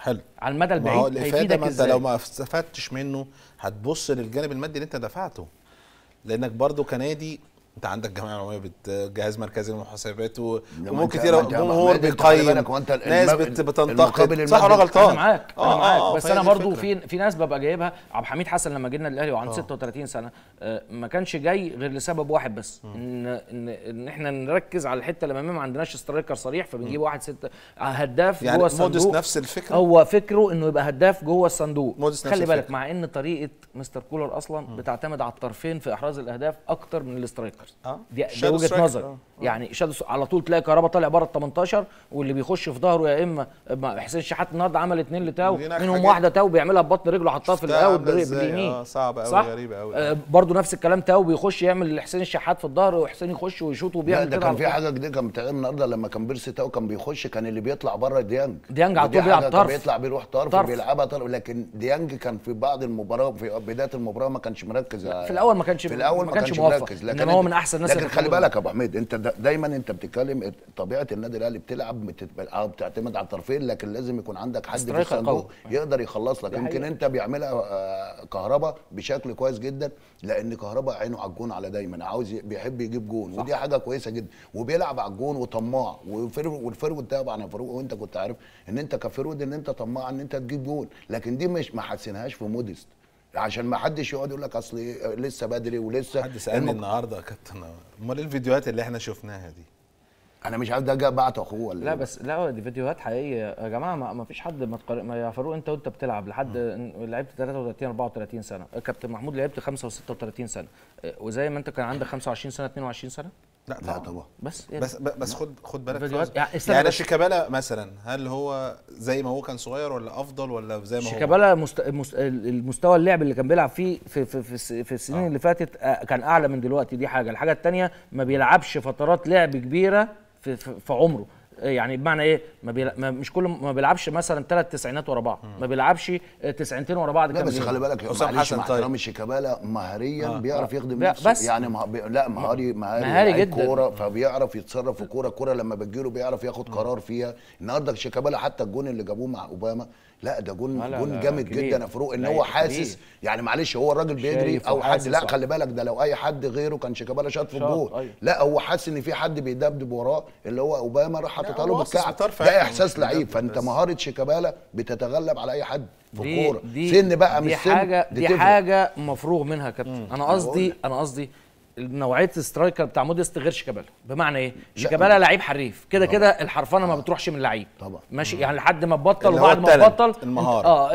حلو. على المدى ما هو البعيد الافاده، هيفيدك ما انت ازاي؟ لو ما استفدتش منه هتبص للجانب المادي اللي انت دفعته، لانك برضو كنادي انت عندك جمعيه عموميه، جهاز مركزي للمحاسبات، وممكن كتير جمهور بيقيم، ناس بتنتقد، صح ولا غلطان؟ انا معاك انا آه معاك آه بس انا برضو في في ناس ببقى جايبها. عبد الحميد حسن لما جينا الاهلي وعنده ستة وتلاتين سنه آه ما كانش جاي غير لسبب واحد بس، ان ان ان احنا نركز على الحته اللي ما عندناش سترايكر صريح، فبنجيب واحد ستة هداف يعني جوه الصندوق. موديست نفس الفكره، هو فكره انه يبقى هداف جوه الصندوق. خلي بالك، مع ان طريقه مستر كولر اصلا م. بتعتمد على الطرفين في احراز الاهداف اكتر من الاسترايكرز. اه دي, دي وجهه نظر. آه. يعني شادو على طول تلاقي كهربا طالع بره ال تمنتاشر، واللي بيخش في ظهره يا اما حسين شحات النهارده عمل اتنين لتاو، منهم واحده تاو بيعملها ببطن رجله حطها في الاوت باليمين. اه صعب قوي، غريبه قوي. آه برضه نفس الكلام، تاو بيخش يعمل حسين الشحات في الظهر، وحسين يخش ويشوط وبيعمل كده. كان في حاجه جديده كان بتعمل النهارده لما كان بيرسي تاو كان بيخش، كان اللي بيطلع بره ديانج ديانج على طول بيلعب طرف، بيطلع بيروح طرف وبيلعبها طرف، لكن ديانج كان في بعض المباراه في بدايه المباراه ما كانش مركز. في الاول ما كانش في الاول ما كانش مركز، لكن هو من احسن الناس. لكن خلي بالك يا ابو حميد، انت دايما انت بتتكلم طبيعه النادي الاهلي بتلعب بتعتمد على الطرفين، لكن لازم يكون عندك حد في الصندوق يقدر يخلص لك. يمكن انت بيعملها كهربا بشكل كويس جدا، لان كهربا عينه على الجون على دايما، عاوز بيحب يجيب جون، ودي حاجه كويسه جدا، وبيلعب على الجون وطماع. والفرود طبعا يا فاروق، وانت كنت عارف ان انت كفرود ان انت طماع ان انت تجيب جون، لكن دي مش ما حسنهاش في موديست، عشان ما حدش يقعد يقول لك اصل لسه بدري ولسه. حد سالني المك... النهارده يا كابتن، امال الفيديوهات اللي احنا شفناها دي؟ انا مش عارف ده جه بعت اخوه ولا لا بس لا، دي فيديوهات حقيقيه يا جماعه. ما فيش حد ما, تقر... ما يا فاروق، انت وانت بتلعب لحد لعبت تلاتة وتلاتين اربعة وتلاتين سنه، كابتن محمود لعبت خمسة وستة وتلاتين سنه، وزي ما انت كان عندك خمسة وعشرين سنه اتنين وعشرين سنه. لا لا طبعا. بس يعني بس بس خد خد بالك يعني, يعني شيكابالا مثلا، هل هو زي ما هو كان صغير ولا افضل ولا زي ما هو؟ شيكابالا مست... مست... المستوى اللعب اللي كان بيلعب فيه في في في, في السنين آه. اللي فاتت كان اعلى من دلوقتي، دي حاجه. الحاجه الثانيه ما بيلعبش فترات لعب كبيره في في, في عمره، يعني بمعنى ايه؟ ما, بيلا... ما مش كل ما بيلعبش مثلا ثلاث تسعينات ورا بعض، ما بيلعبش تسعينتين ورا بعض. لا بس خلي بالك يا حسام حسن، طيب شيكابالا مهاريا آه. بيعرف يخدم نفسه، بس يعني مه... بي... لا مهاري مهاري, مهاري جدا كوره، فبيعرف يتصرف في كوره، كوره لما بتجيله بيعرف ياخد قرار فيها. النهارده شيكابالا حتى الجون اللي جابوه مع اوباما، لا ده جون جون جامد جدا يا فاروق، ان هو حاسس يعني معلش هو الراجل بيجري او حد، لا خلي بالك ده لو اي حد غيره كان شيكابالا شاط في الجول. أيوه. لا هو حاسس ان في حد بيدبدب وراه، اللي هو اوباما راح حاططها له بالكعب، ده احساس لعيب. فانت مهاره شيكابالا بتتغلب على اي حد في الكوره، سن بقى مش دي سن، حاجه دي, دي حاجه مفروغ منها يا كابتن. انا قصدي انا قصدي نوعيه السترايكر بتاع موديست غير شيكابالا. بمعنى ايه؟ شيكابالا لعيب حريف كده كده، الحرفنه ما بتروحش من اللعيب طبعا ماشي، يعني لحد ما تبطل، وبعد ما تبطل المهاره اه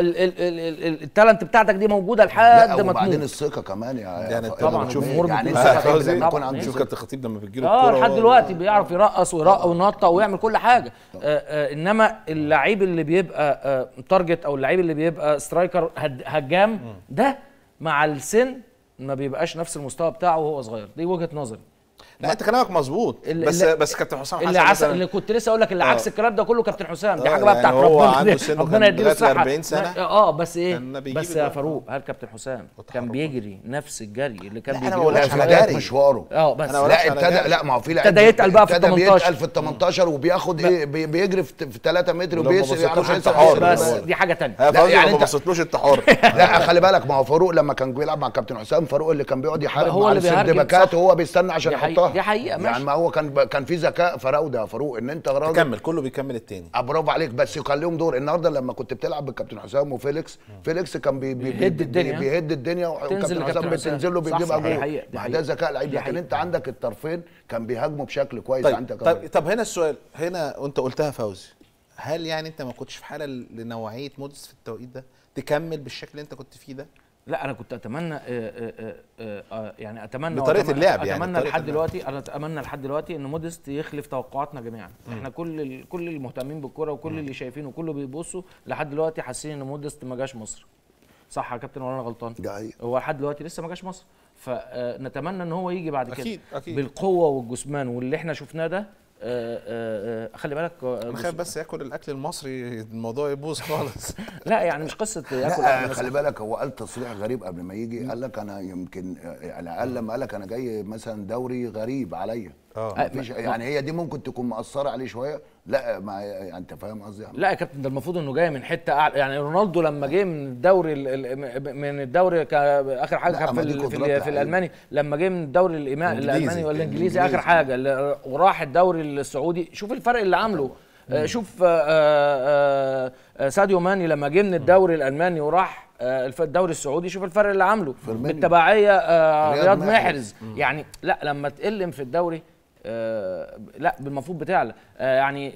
التالنت بتاعتك دي موجوده لحد ما تموت. وبعدين الثقه كمان يعني طبعا الجمهور يعني انت لما يكون عندك شوف كابتن الخطيب لما بتجيله الكوره اه لحد دلوقتي بيعرف يرقص ويرقص وينطق ويعمل كل حاجه. آه آه انما اللعيب اللي بيبقى آه تارجت، او اللعيب اللي بيبقى سترايكر هجام، ده مع السن ما بيبقاش نفس المستوى بتاعه وهو صغير. دي وجهه نظري. لا انت كلامك مظبوط، بس اللي بس كابتن حسام حسن اللي, عس... اللي كنت لسه اقول لك اللي عكس الكلام ده كله كابتن حسام، دي حاجه بقى بتاعت يعني ربنا، ربنا يديله الصحه. أربعين سنه اه بس ايه بس يا فاروق، هل كابتن حسام كان بيجري نفس الجري اللي كان بيجري في بدايه مشواره؟ اه بس لا ابتدى، لا ما هو في لعيب ابتدى يتقل بقى في ال تمنتاشر، يتقل في ال تمنتاشر وبياخد ايه، بيجري في ثلاثة متر وبيسرق يعني التحار، بس دي حاجه ثانيه. يعني ما بصيتلوش التحار. لا خلي بالك، ما هو فاروق لما كان بيلعب مع كابتن حسام، فاروق اللي كان بيقعد يحارب مع السندباكات وهو بيستنى عشان يحطها. دي حقيقه ماشي، يعني ما هو كان كان في ذكاء فراوده يا فاروق، ان انت راجل تكمل كله بيكمل التاني. برافو عليك، بس كان لهم دور. النهارده لما كنت بتلعب بالكابتن حسام وفيليكس، فيليكس كان بي بي بيهد الدنيا بيهد الدنيا وكابتن حسام بتنزل له بيجيبها جول. ما ده ذكاء لعيب، لكن انت عندك الطرفين كان بيهاجموا بشكل كويس. طيب انت طيب, طب هنا السؤال، هنا وانت قلتها فوزي، هل يعني انت ما كنتش في حاله لنوعيه موديست في التوقيت ده تكمل بالشكل اللي انت كنت فيه ده؟ لا انا كنت اتمنى آآ آآ آآ يعني اتمنى بطريقه اللعب، يعني اتمنى لحد دلوقتي انا اتمنى لحد دلوقتي ان موديست يخلف توقعاتنا جميعا. م. احنا كل كل المهتمين بالكوره وكل م. اللي شايفينه وكله بيبصوا لحد دلوقتي حاسين ان موديست ما جاش مصر. صح يا كابتن ولا انا غلطان؟ ده هو لحد دلوقتي لسه ما جاش مصر، فنتمنى ان هو يجي بعد كده أكيد أكيد. بالقوه والجسمان واللي احنا شفناه ده. آآ آآ خلي بالك، انا خايف بس ياكل الاكل المصري الموضوع يبوظ خالص. لا يعني مش قصه ياكل اكل، خلي بالك هو قال تصريح غريب قبل ما يجي، قال لك انا يمكن على الاقل لما قال لك انا جاي مثلا دوري غريب عليا. اه يعني هي دي ممكن تكون مأثره عليه شويه، لا ما يعني انت فاهم قصدي يعني. لا يا كابتن، ده المفروض انه جاي من حته اعلى. يعني رونالدو لما جه من الدوري من الدوري اخر حاجه كان في ال في, ال في الالماني، لما جه من الدوري الالماني ولا الانجليزي اخر حاجه وراح الدوري السعودي، شوف الفرق اللي عامله. شوف ساديو ماني لما جه من الدوري الالماني وراح الدوري السعودي، شوف الفرق اللي عامله. بالتبعيه رياض محرز. يعني لا لما تقلم في الدوري آه لا المفروض بتعلى. آه يعني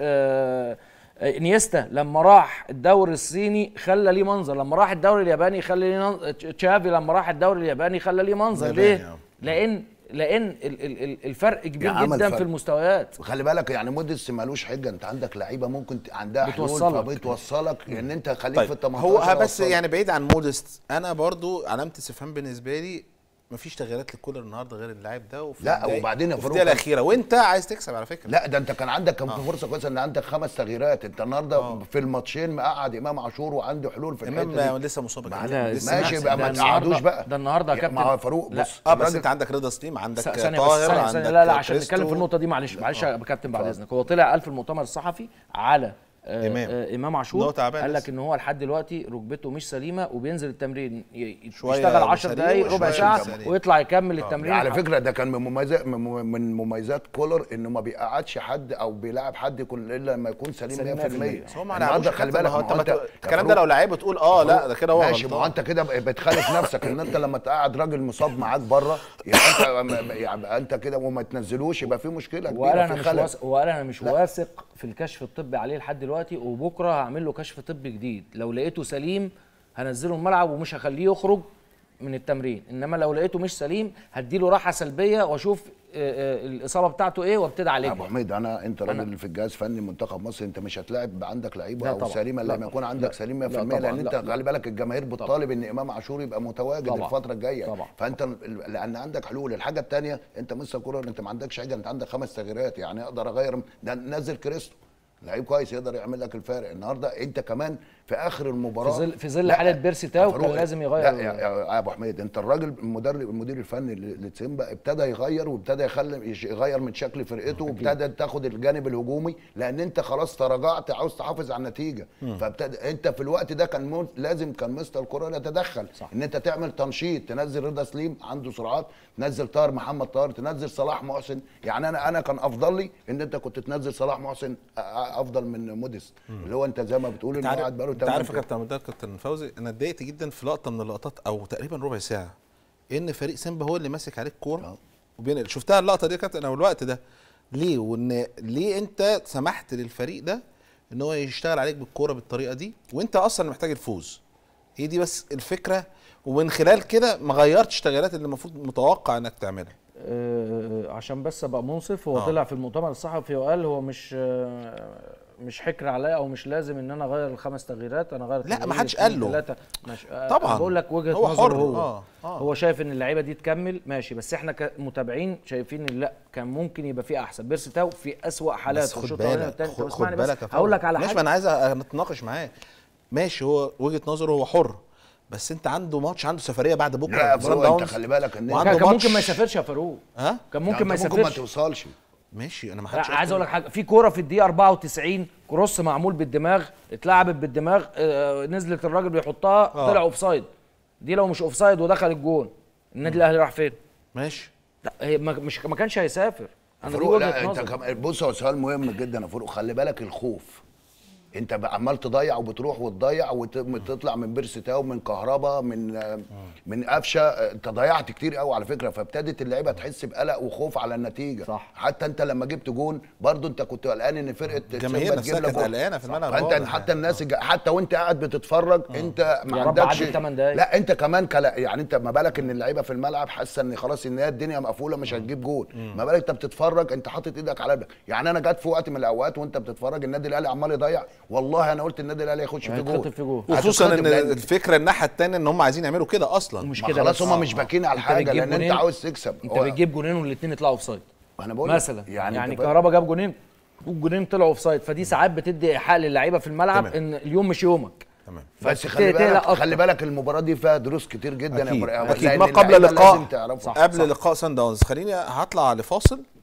آه انيستا لما راح الدوري الصيني خلى ليه منظر، لما راح الدوري الياباني خلى ليه منظر، تشافي لما راح الدوري الياباني خلى ليه منظر. ليه؟ لان لان الفرق كبير جدا في المستويات. خلي بالك يعني موديست مالوش حجه، انت عندك لعيبه ممكن عندها حلول فبتوصلك ان انت خليك طيب في ال تمنتاشر. هو بس يعني بعيد عن موديست، انا برضو علامه استفهام بالنسبه لي مفيش تغييرات لكولر النهارده غير اللاعب ده. وفي لا وبعدين يا فاروق الدقيقه الاخيره وانت عايز تكسب على فكره. لا ده انت كان عندك كان في فرصه كويسه ان عندك خمس تغييرات. انت النهارده أوه. في الماتشين مقعد امام عاشور وعنده حلول في الحته دي. امام لسه مصاب ماشي بقى ما تقعدوش بقى. ده النهارده يا كابتن مع فاروق بص اه بس انت عندك رضا سليم، عندك طاهر، عندك لا لا عشان نتكلم في النقطه دي معلش معلش يا كابتن بعد اذنك. هو طلع قال في المؤتمر الصحفي على إمام. آه امام عاشور قال لك ان هو لحد دلوقتي ركبته مش سليمه وبينزل التمرين يشتغل عشر دقائق ربع ساعه ويطلع يكمل التمرين. على فكره ده كان من مميزات من مميزات كولر انه ما بيقعدش حد او بيلاعب حد يكون الا لما يكون سليم مية في المية. هو ما لعبوش. خلي بالك الكلام ده لو لعيبه تقول اه لا ده كده هو ماشي. ما هو انت كده بتخالف نفسك ان انت لما تقعد راجل مصاب معاك بره يبقى انت يبقى انت كده وما تنزلوش يبقى في مشكله كبيره في خلل. وقال انا مش واثق في الكشف الطبي عليه لحد دلوقتي، وبكره هعمل له كشف طبي جديد. لو لقيته سليم هنزله الملعب ومش هخليه يخرج من التمرين، انما لو لقيته مش سليم هديله راحه سلبيه واشوف الاصابه بتاعته ايه وابتدي عليها. ابو حميد انا انت راجل في الجهاز فني منتخب مصر، انت مش هتلاعب عندك لعيبه او سليمه لما يكون عندك سليم مية في المية، لان انت خلي بالك الجماهير بتطالب ان امام عاشور يبقى متواجد طبعًا. الفتره الجايه طبعًا. فانت لان عندك حلول. الحاجه الثانيه انت مستر كولر انت ما عندكش حاجه، انت عندك خمس تغييرات يعني اقدر اغير. ده نزل كريستو لعيب كويس يقدر يعمل لك الفارق. النهارده انت كمان في اخر المباراه في ظل في ظل حاله بيرسي تاو كان لازم يغير. لا يا ابو حميد انت الراجل المدرب المدير الفني لتسيمبا ابتدى يغير وابتدى يخلي يغير من شكل فرقته وابتدى تاخد الجانب الهجومي لان انت خلاص تراجعت عاوز تحافظ على النتيجه. فابتدى انت في الوقت ده كان لازم كان مستر الكره يتدخل صح. ان انت تعمل تنشيط، تنزل رضا سليم عنده سرعات، تنزل طاهر محمد طاهر، تنزل صلاح محسن. يعني انا انا كان افضل لي ان انت كنت تنزل صلاح محسن افضل من موديست اللي هو انت زي ما بتقول انه قاعد بقاله انت عارف يا كابتن كابتن فوزي انا اتضايقت جدا في لقطه من اللقطات او تقريبا ربع ساعه ان فريق سيمبا هو اللي ماسك عليك الكوره وبينقل. شفتها اللقطه دي يا كابتن او الوقت ده ليه؟ وان ليه انت سمحت للفريق ده ان هو يشتغل عليك بالكوره بالطريقه دي وانت اصلا محتاج الفوز؟ هي دي بس الفكره، ومن خلال كده ما غيرتش التغييرات اللي المفروض متوقع انك تعملها. أه عشان بس ابقى منصف، هو آه. طلع في المؤتمر الصحفي وقال هو مش مش حكر عليا او مش لازم ان انا اغير الخمس تغييرات، انا غير لا ما حدش قال له طبعا. بقول لك وجهه هو نظره هو آه. آه. هو شايف ان اللعيبه دي تكمل ماشي، بس احنا كمتابعين شايفين ان لا كان ممكن يبقى في احسن. بيرسي تاو في اسوأ حالاته الشوط الاولاني والثاني. طب اسمعني بس هقول لك على حاجه ماشي، ما انا عايز نتناقش معاه ماشي، هو وجهه نظره هو حر، بس انت عنده ماتش، عنده سفريه بعد بكره. لا فاروق انت خلي بالك ان كان ممكن ما يسافرش يا فاروق. ها كان ممكن ما يسافرش، ممكن ما توصلش. ماشي انا ما حدش عايز اقول لك حاجه، في كوره في الدقيقه أربعة وتسعين كروس معمول بالدماغ، اتلعبت بالدماغ، آه نزلت الراجل بيحطها آه. طلع اوفسايد. دي لو مش اوفسايد ودخل الجون النادي الاهلي راح فين؟ ماشي لا هي مش ما كانش هيسافر. انا فاروق لا انت بص هو سؤال مهم جدا يا فاروق. خلي بالك الخوف، انت عمال تضيع وبتروح وتضيع وتطلع من بيرسي تاو من كهربا من من قفشه، انت ضيعت كتير قوي على فكره. فابتدت اللعيبه تحس بقلق وخوف على النتيجه صح. حتى انت لما جبت جون برضو انت كنت قلقان ان فرقه الجماهير نفسها كانت قلقانه في الملعب. فانت حتى الناس حتى وانت قاعد بتتفرج اه. انت ما عندكش لا انت كمان كلا يعني انت ما بالك ان اللعيبه في الملعب حاسه ان خلاص ان هي الدنيا مقفوله مش هتجيب جون، ما بالك انت بتتفرج انت حاطط ايدك على قلبك. يعني انا جت في وقت من الاوقات وانت بتتفرج النادي الاهلي عمال يضيع، والله انا قلت النادي الاهلي يخش في جول، وخصوصا ان الفكره الناحيه الثانيه ان هم عايزين يعملوا كده اصلا مش كده خلاص هم مش باكين على حاجه لان انت عاوز تكسب. انت بتجيب جونين والاثنين يطلعوا اوف سايد انا بقول مثلا يعني, يعني كهربا جاب جونين والجونين طلعوا اوف سايد، فدي ساعات بتدي ايحاء للعيبه في الملعب تمام. ان اليوم مش يومك تمام. بس خلي بالك خلي بالك المباراه دي فيها دروس كتير جدا أكيد. يا أكيد. ما قبل لقاء قبل لقاء سان داونز. خليني هطلع لفاصل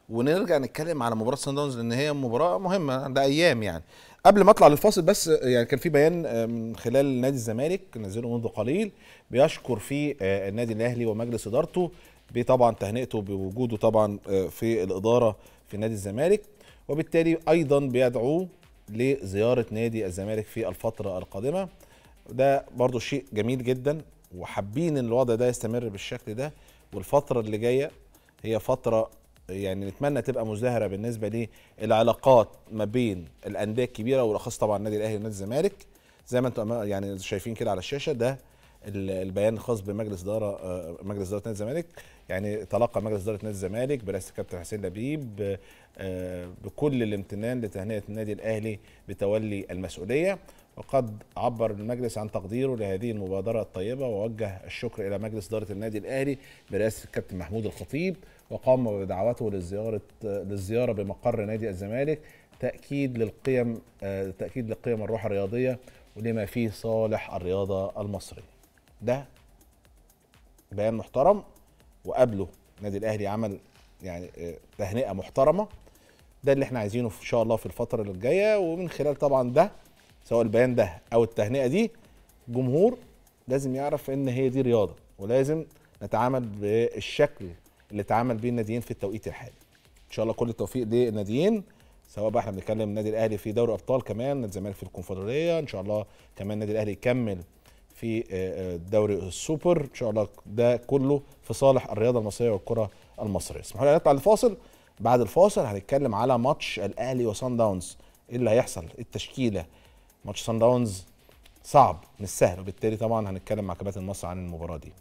ونرجع نتكلم على مباراه سان داونز لان هي مباراه مهمه، ده ايام يعني. قبل ما اطلع للفاصل بس يعني كان في بيان من خلال نادي الزمالك نزله منذ قليل بيشكر فيه النادي الاهلي ومجلس ادارته بطبعا تهنئته بوجوده طبعا في الاداره في نادي الزمالك، وبالتالي ايضا بيدعوه لزياره نادي الزمالك في الفتره القادمه. ده برضو شيء جميل جدا، وحابين ان الوضع ده يستمر بالشكل ده، والفتره اللي جايه هي فتره يعني نتمنى تبقى مزدهره بالنسبه للعلاقات ما بين الانديه الكبيره والاخص طبعا النادي الاهلي ونادي الزمالك. زي ما انتم يعني شايفين كده على الشاشه، ده البيان الخاص بمجلس اداره مجلس اداره نادي الزمالك. يعني تلقى مجلس اداره نادي الزمالك برئاسه الكابتن حسين لبيب بكل الامتنان لتهنئه النادي الاهلي بتولي المسؤوليه، وقد عبر المجلس عن تقديره لهذه المبادره الطيبه، ووجه الشكر الى مجلس اداره النادي الاهلي برئاسه الكابتن محمود الخطيب، وقام بدعوته للزياره للزياره بمقر نادي الزمالك تاكيد للقيم تاكيد لقيم الروح الرياضيه ولما فيه صالح الرياضه المصريه. ده بيان محترم، وقبله النادي الاهلي عمل يعني تهنئه محترمه. ده اللي احنا عايزينه ان شاء الله في الفتره اللي جايه، ومن خلال طبعا ده سواء البيان ده او التهنئه دي، جمهور لازم يعرف ان هي دي رياضه، ولازم نتعامل بالشكل اللي تعامل بيه الناديين في التوقيت الحالي. ان شاء الله كل التوفيق للناديين، سواء بقى احنا بنتكلم النادي الاهلي في دوري ابطال، كمان نادي الزمالك في الكونفدراليه، ان شاء الله كمان النادي الاهلي يكمل في دوري السوبر، ان شاء الله ده كله في صالح الرياضه المصريه والكره المصريه. اسمحوا لي نطلع الفاصل، بعد الفاصل هنتكلم على ماتش الاهلي وصن داونز، ايه اللي هيحصل، التشكيله. ماتش صن داونز صعب مش سهل، وبالتالي طبعا هنتكلم مع كباتن مصر عن المباراه دي.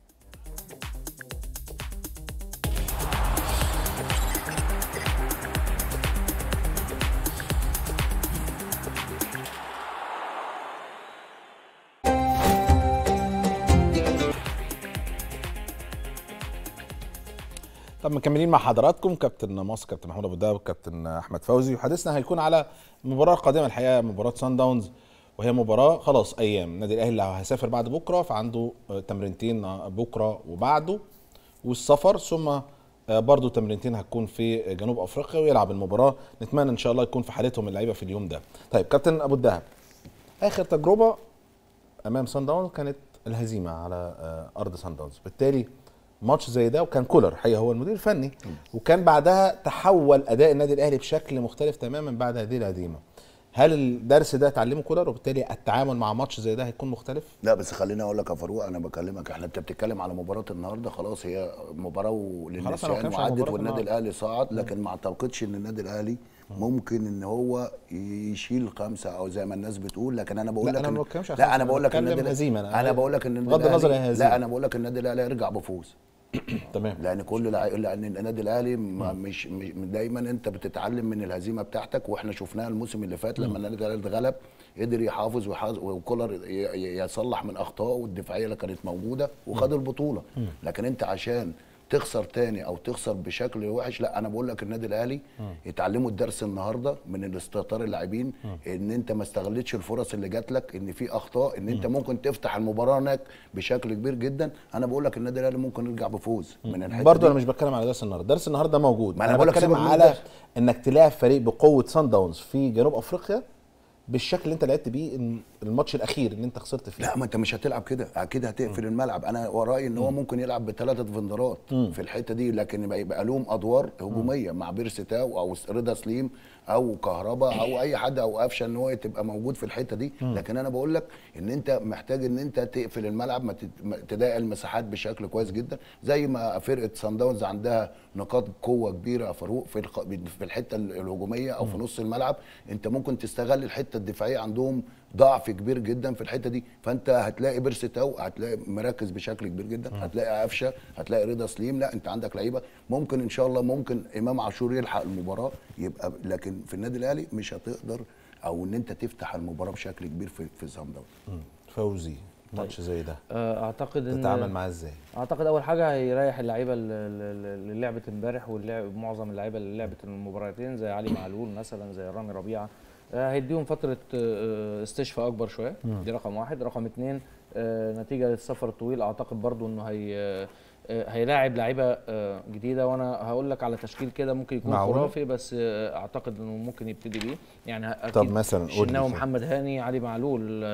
طب مكملين مع حضراتكم كابتن مصر كابتن محمود ابو الدهب وكابتن احمد فوزي، وحديثنا هيكون على المباراه القادمه الحقيقه، مباراه صن داونز، وهي مباراه خلاص ايام. النادي الاهلي اللي هيسافر بعد بكره، فعنده تمرينتين بكره وبعده والسفر، ثم برضه تمرينتين هتكون في جنوب افريقيا، ويلعب المباراه. نتمنى ان شاء الله يكون في حالتهم اللعيبه في اليوم ده. طيب كابتن ابو الدهب، اخر تجربه امام صن داونز كانت الهزيمه على ارض صن داونز، بالتالي ماتش زي ده، وكان كولر الحقيقه هو المدير الفني، وكان بعدها تحول اداء النادي الاهلي بشكل مختلف تماما بعد هذه الهزيمه. هل الدرس ده اتعلمه كولر، وبالتالي التعامل مع ماتش زي ده هيكون مختلف؟ لا بس خليني اقول لك يا فاروق، انا بكلمك احنا انت بتتكلم على مباراه النهارده، خلاص هي مباراه للنسيان وعدت والنادي الاهلي صعد، لكن ما اعتقدش ان النادي الاهلي ممكن ان هو يشيل خمسه او زي ما الناس بتقول. لكن انا بقول لك أنا إن لا انا بقول لك النادي الاهلي انا بقول لك ان النادي الاهلي لا انا بقول لك النادي الاهلي هيرجع بفوز. تمام. لان كل لان النادي الاهلي مش, مش دايما انت بتتعلم من الهزيمه بتاعتك، واحنا شفناها الموسم اللي فات لما النادي الاهلي اتغلب قدر يحافظ وكولر يصلح من اخطائه والدفاعيه اللي كانت موجوده وخد البطوله. لكن انت عشان تخسر تاني او تخسر بشكل وحش، لا انا بقول لك النادي الاهلي يتعلموا الدرس النهارده من الاستهتار اللاعبين، ان انت ما استغلتش الفرص اللي جات لك، ان في اخطاء، ان انت ممكن تفتح المباراه هناك بشكل كبير جدا. انا بقول لك النادي الاهلي ممكن يرجع بفوز من الحته برضه. انا مش بتكلم على درس النهارده، درس النهارده موجود، ما انا, أنا بقول لك بتكلم على انك تلاعب فريق بقوه صن داونز في جنوب افريقيا بالشكل اللي انت لعبت بيه الماتش الاخير اللي انت خسرت فيه. لا ما انت مش هتلعب كده، اكيد هتقفل الملعب. انا ورايي ان هو ممكن يلعب بثلاثه فندرات في الحته دي، لكن يبقى, يبقى لهم ادوار هجوميه مع بيرستاو او رضا سليم او كهربا او اي حد او قفشه، ان هو تبقى موجود في الحته دي. لكن انا بقول لك ان انت محتاج ان انت تقفل الملعب، ما تضايق المساحات بشكل كويس جدا، زي ما فرقه صن داونز عندها نقاط قوه كبيره يا فاروق في في الحته الهجوميه او في نص الملعب. انت ممكن تستغل الحته الدفاعيه، عندهم ضعف كبير جدا في الحته دي، فانت هتلاقي بيرستاو هتلاقي مركز بشكل كبير جدا، هتلاقي قفشه، هتلاقي رضا سليم. لا انت عندك لعيبه ممكن ان شاء الله ممكن امام عاشور يلحق المباراه يبقى، لكن في النادي الاهلي مش هتقدر او ان انت تفتح المباراه بشكل كبير في في صن داونز. فوزي ماتش زي ده اعتقد ان تتعامل معاه ازاي؟ اعتقد اول حاجه هيريح اللعيبه اللي لعبت امبارح، واللعب معظم اللعيبه اللي لعبت المباراتين زي علي معلول مثلا، زي رامي ربيعه، هيديهم فتره استشفاء اكبر شويه. دي رقم واحد. رقم اتنين، نتيجه للسفر الطويل اعتقد برضو انه هي هيلاعب لعيبه جديده، وانا هقول لك على تشكيل كده ممكن يكون خرافي، بس اعتقد انه ممكن يبتدي بيه يعني. اكيد طب مثلا شناوي، محمد هاني، علي معلول،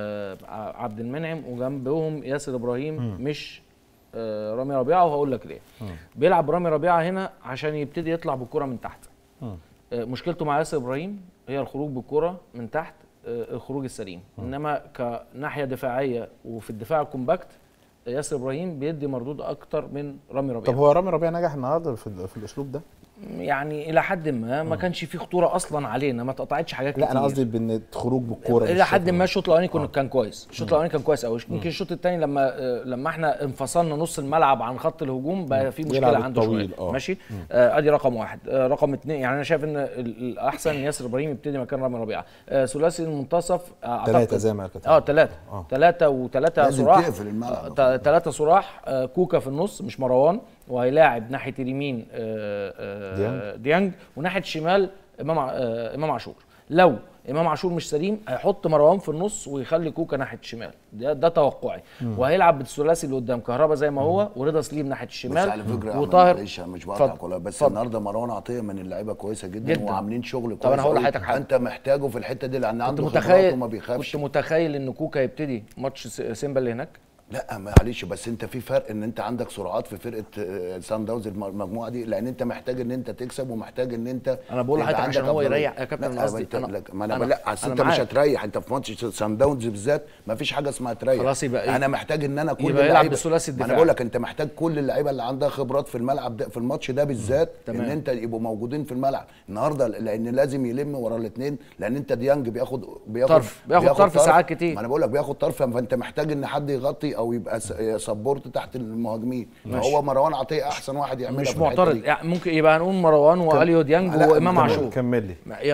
عبد المنعم، وجنبهم ياسر ابراهيم م. مش رامي ربيعه، وهقول لك ليه. م. بيلعب رامي ربيعه هنا عشان يبتدي يطلع بالكره من تحت. م. مشكلته مع ياسر ابراهيم هي الخروج بالكره من تحت، الخروج السليم. م. انما كناحيه دفاعيه وفي الدفاع الكومباكت ياسر ابراهيم بيدي مردود اكتر من رامي ربيعه. طب هو رامي ربيعه نجح النهارده في, في الاسلوب ده؟ يعني الى حد ما ما كانش في خطوره اصلا علينا، ما اتقطعتش حاجات كتير. لا انا قصدي بان خروج بالكوره الى حد ما الشوط الاولاني كان كان كويس، الشوط الاولاني كان كويس قوي. يمكن الشوط الثاني لما لما احنا انفصلنا نص الملعب عن خط الهجوم بقى في مشكله عنده شويه. ماشي، آه ادي رقم واحد. آه رقم اثنين، يعني انا شايف ان الاحسن ياسر ابراهيم يبتدي مكان رامي ربيعه. آه ثلاثي المنتصف اعتقد ثلاثه زي ما كنت اه ثلاثه ثلاثه وثلاثه صراح، ثلاثه صراح. آه كوكا في النص مش مروان، وهيلاعب ناحيه اليمين آه آه ديانج, ديانج وناحيه الشمال امام آه امام عاشور. لو امام عاشور مش سليم هيحط مروان في النص ويخلي كوكا ناحيه الشمال. ده, ده توقعي. مم. وهيلعب بالثلاثي اللي قدام، كهربا زي ما هو، ورضا سليم ناحيه الشمال. بس على فكره وطاهر معلش مش بقطعك ولا بس فضل. النهارده مروان عطيه من اللعيبه كويسه جدا, جداً. وعاملين شغل كويس. طب انا هقول لحضرتك حاجه انت محتاجه في الحته دي لان عنده خبرات وما بيخافش. كنت متخيل ان كوكا يبتدي ماتش سيمبا اللي هناك. لا معلش، بس انت في فرق ان انت عندك سرعات في فرقه سان داونز المجموعه دي، لان انت محتاج ان انت تكسب ومحتاج ان انت انا بقول لحضرتك عشان هو يريح يا كابتن. قصدي انا ما انا لا اصل انت مش هتريح. انت في ماتش سان داونز بالذات ما فيش حاجه اسمها تريح. خلاص يبقى إيه؟ انا محتاج ان انا كل اللعيبه بالثلاثي الدفاع. انا بقول لك انت محتاج كل اللعيبه اللي عندها خبرات في الملعب ده في الماتش ده بالذات ان انت يبقوا موجودين في الملعب النهارده، لان لازم يلم ورا الاثنين، لان انت ديانج بياخد بياخد طرف بياخد, بياخد طرف, طرف ساعات كتير. ما انا بقول لك بياخد طرف، فانت محتاج ان حد يغطي او يبقى سبورت تحت المهاجمين. هو مروان عطيه احسن واحد يعملها. مش معترض يعني، ممكن يبقى هنقول مروان واليو ديانج وامام عاشور. كمل لي.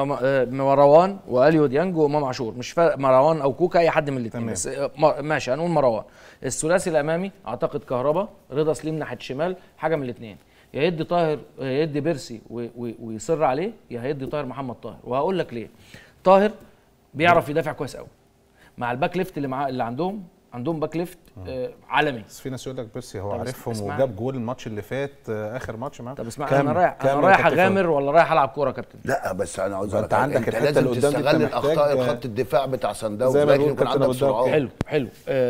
مروان واليو ديانج وامام عاشور، مش مروان او كوكا، اي حد من الاثنين. بس ماشي هنقول مروان. الثلاثي الامامي اعتقد كهربا، رضا سليم ناحيه الشمال، حاجه من الاثنين، يا يدي طاهر يا يدي بيرسي ويصر عليه، يا هيدي طاهر محمد طاهر. وهقول لك ليه. طاهر بيعرف يدافع كويس قوي مع الباك ليفت اللي معاه اللي عندهم عندهم باك ليفت آه عالمي. بس في ناس يقول لك بيرسي هو عارفهم وجاب جول الماتش اللي فات آه اخر ماتش معاه. طب اسمع، انا رايح انا رايح اغامر ولا رايح العب كوره يا كابتن؟ لا بس انا عاوز انت عندك الحته اللي قدام تستغل الاخطاء خط الدفاع بتاع سان داونز، لازم يكون عندك سرعات. حلو حلو.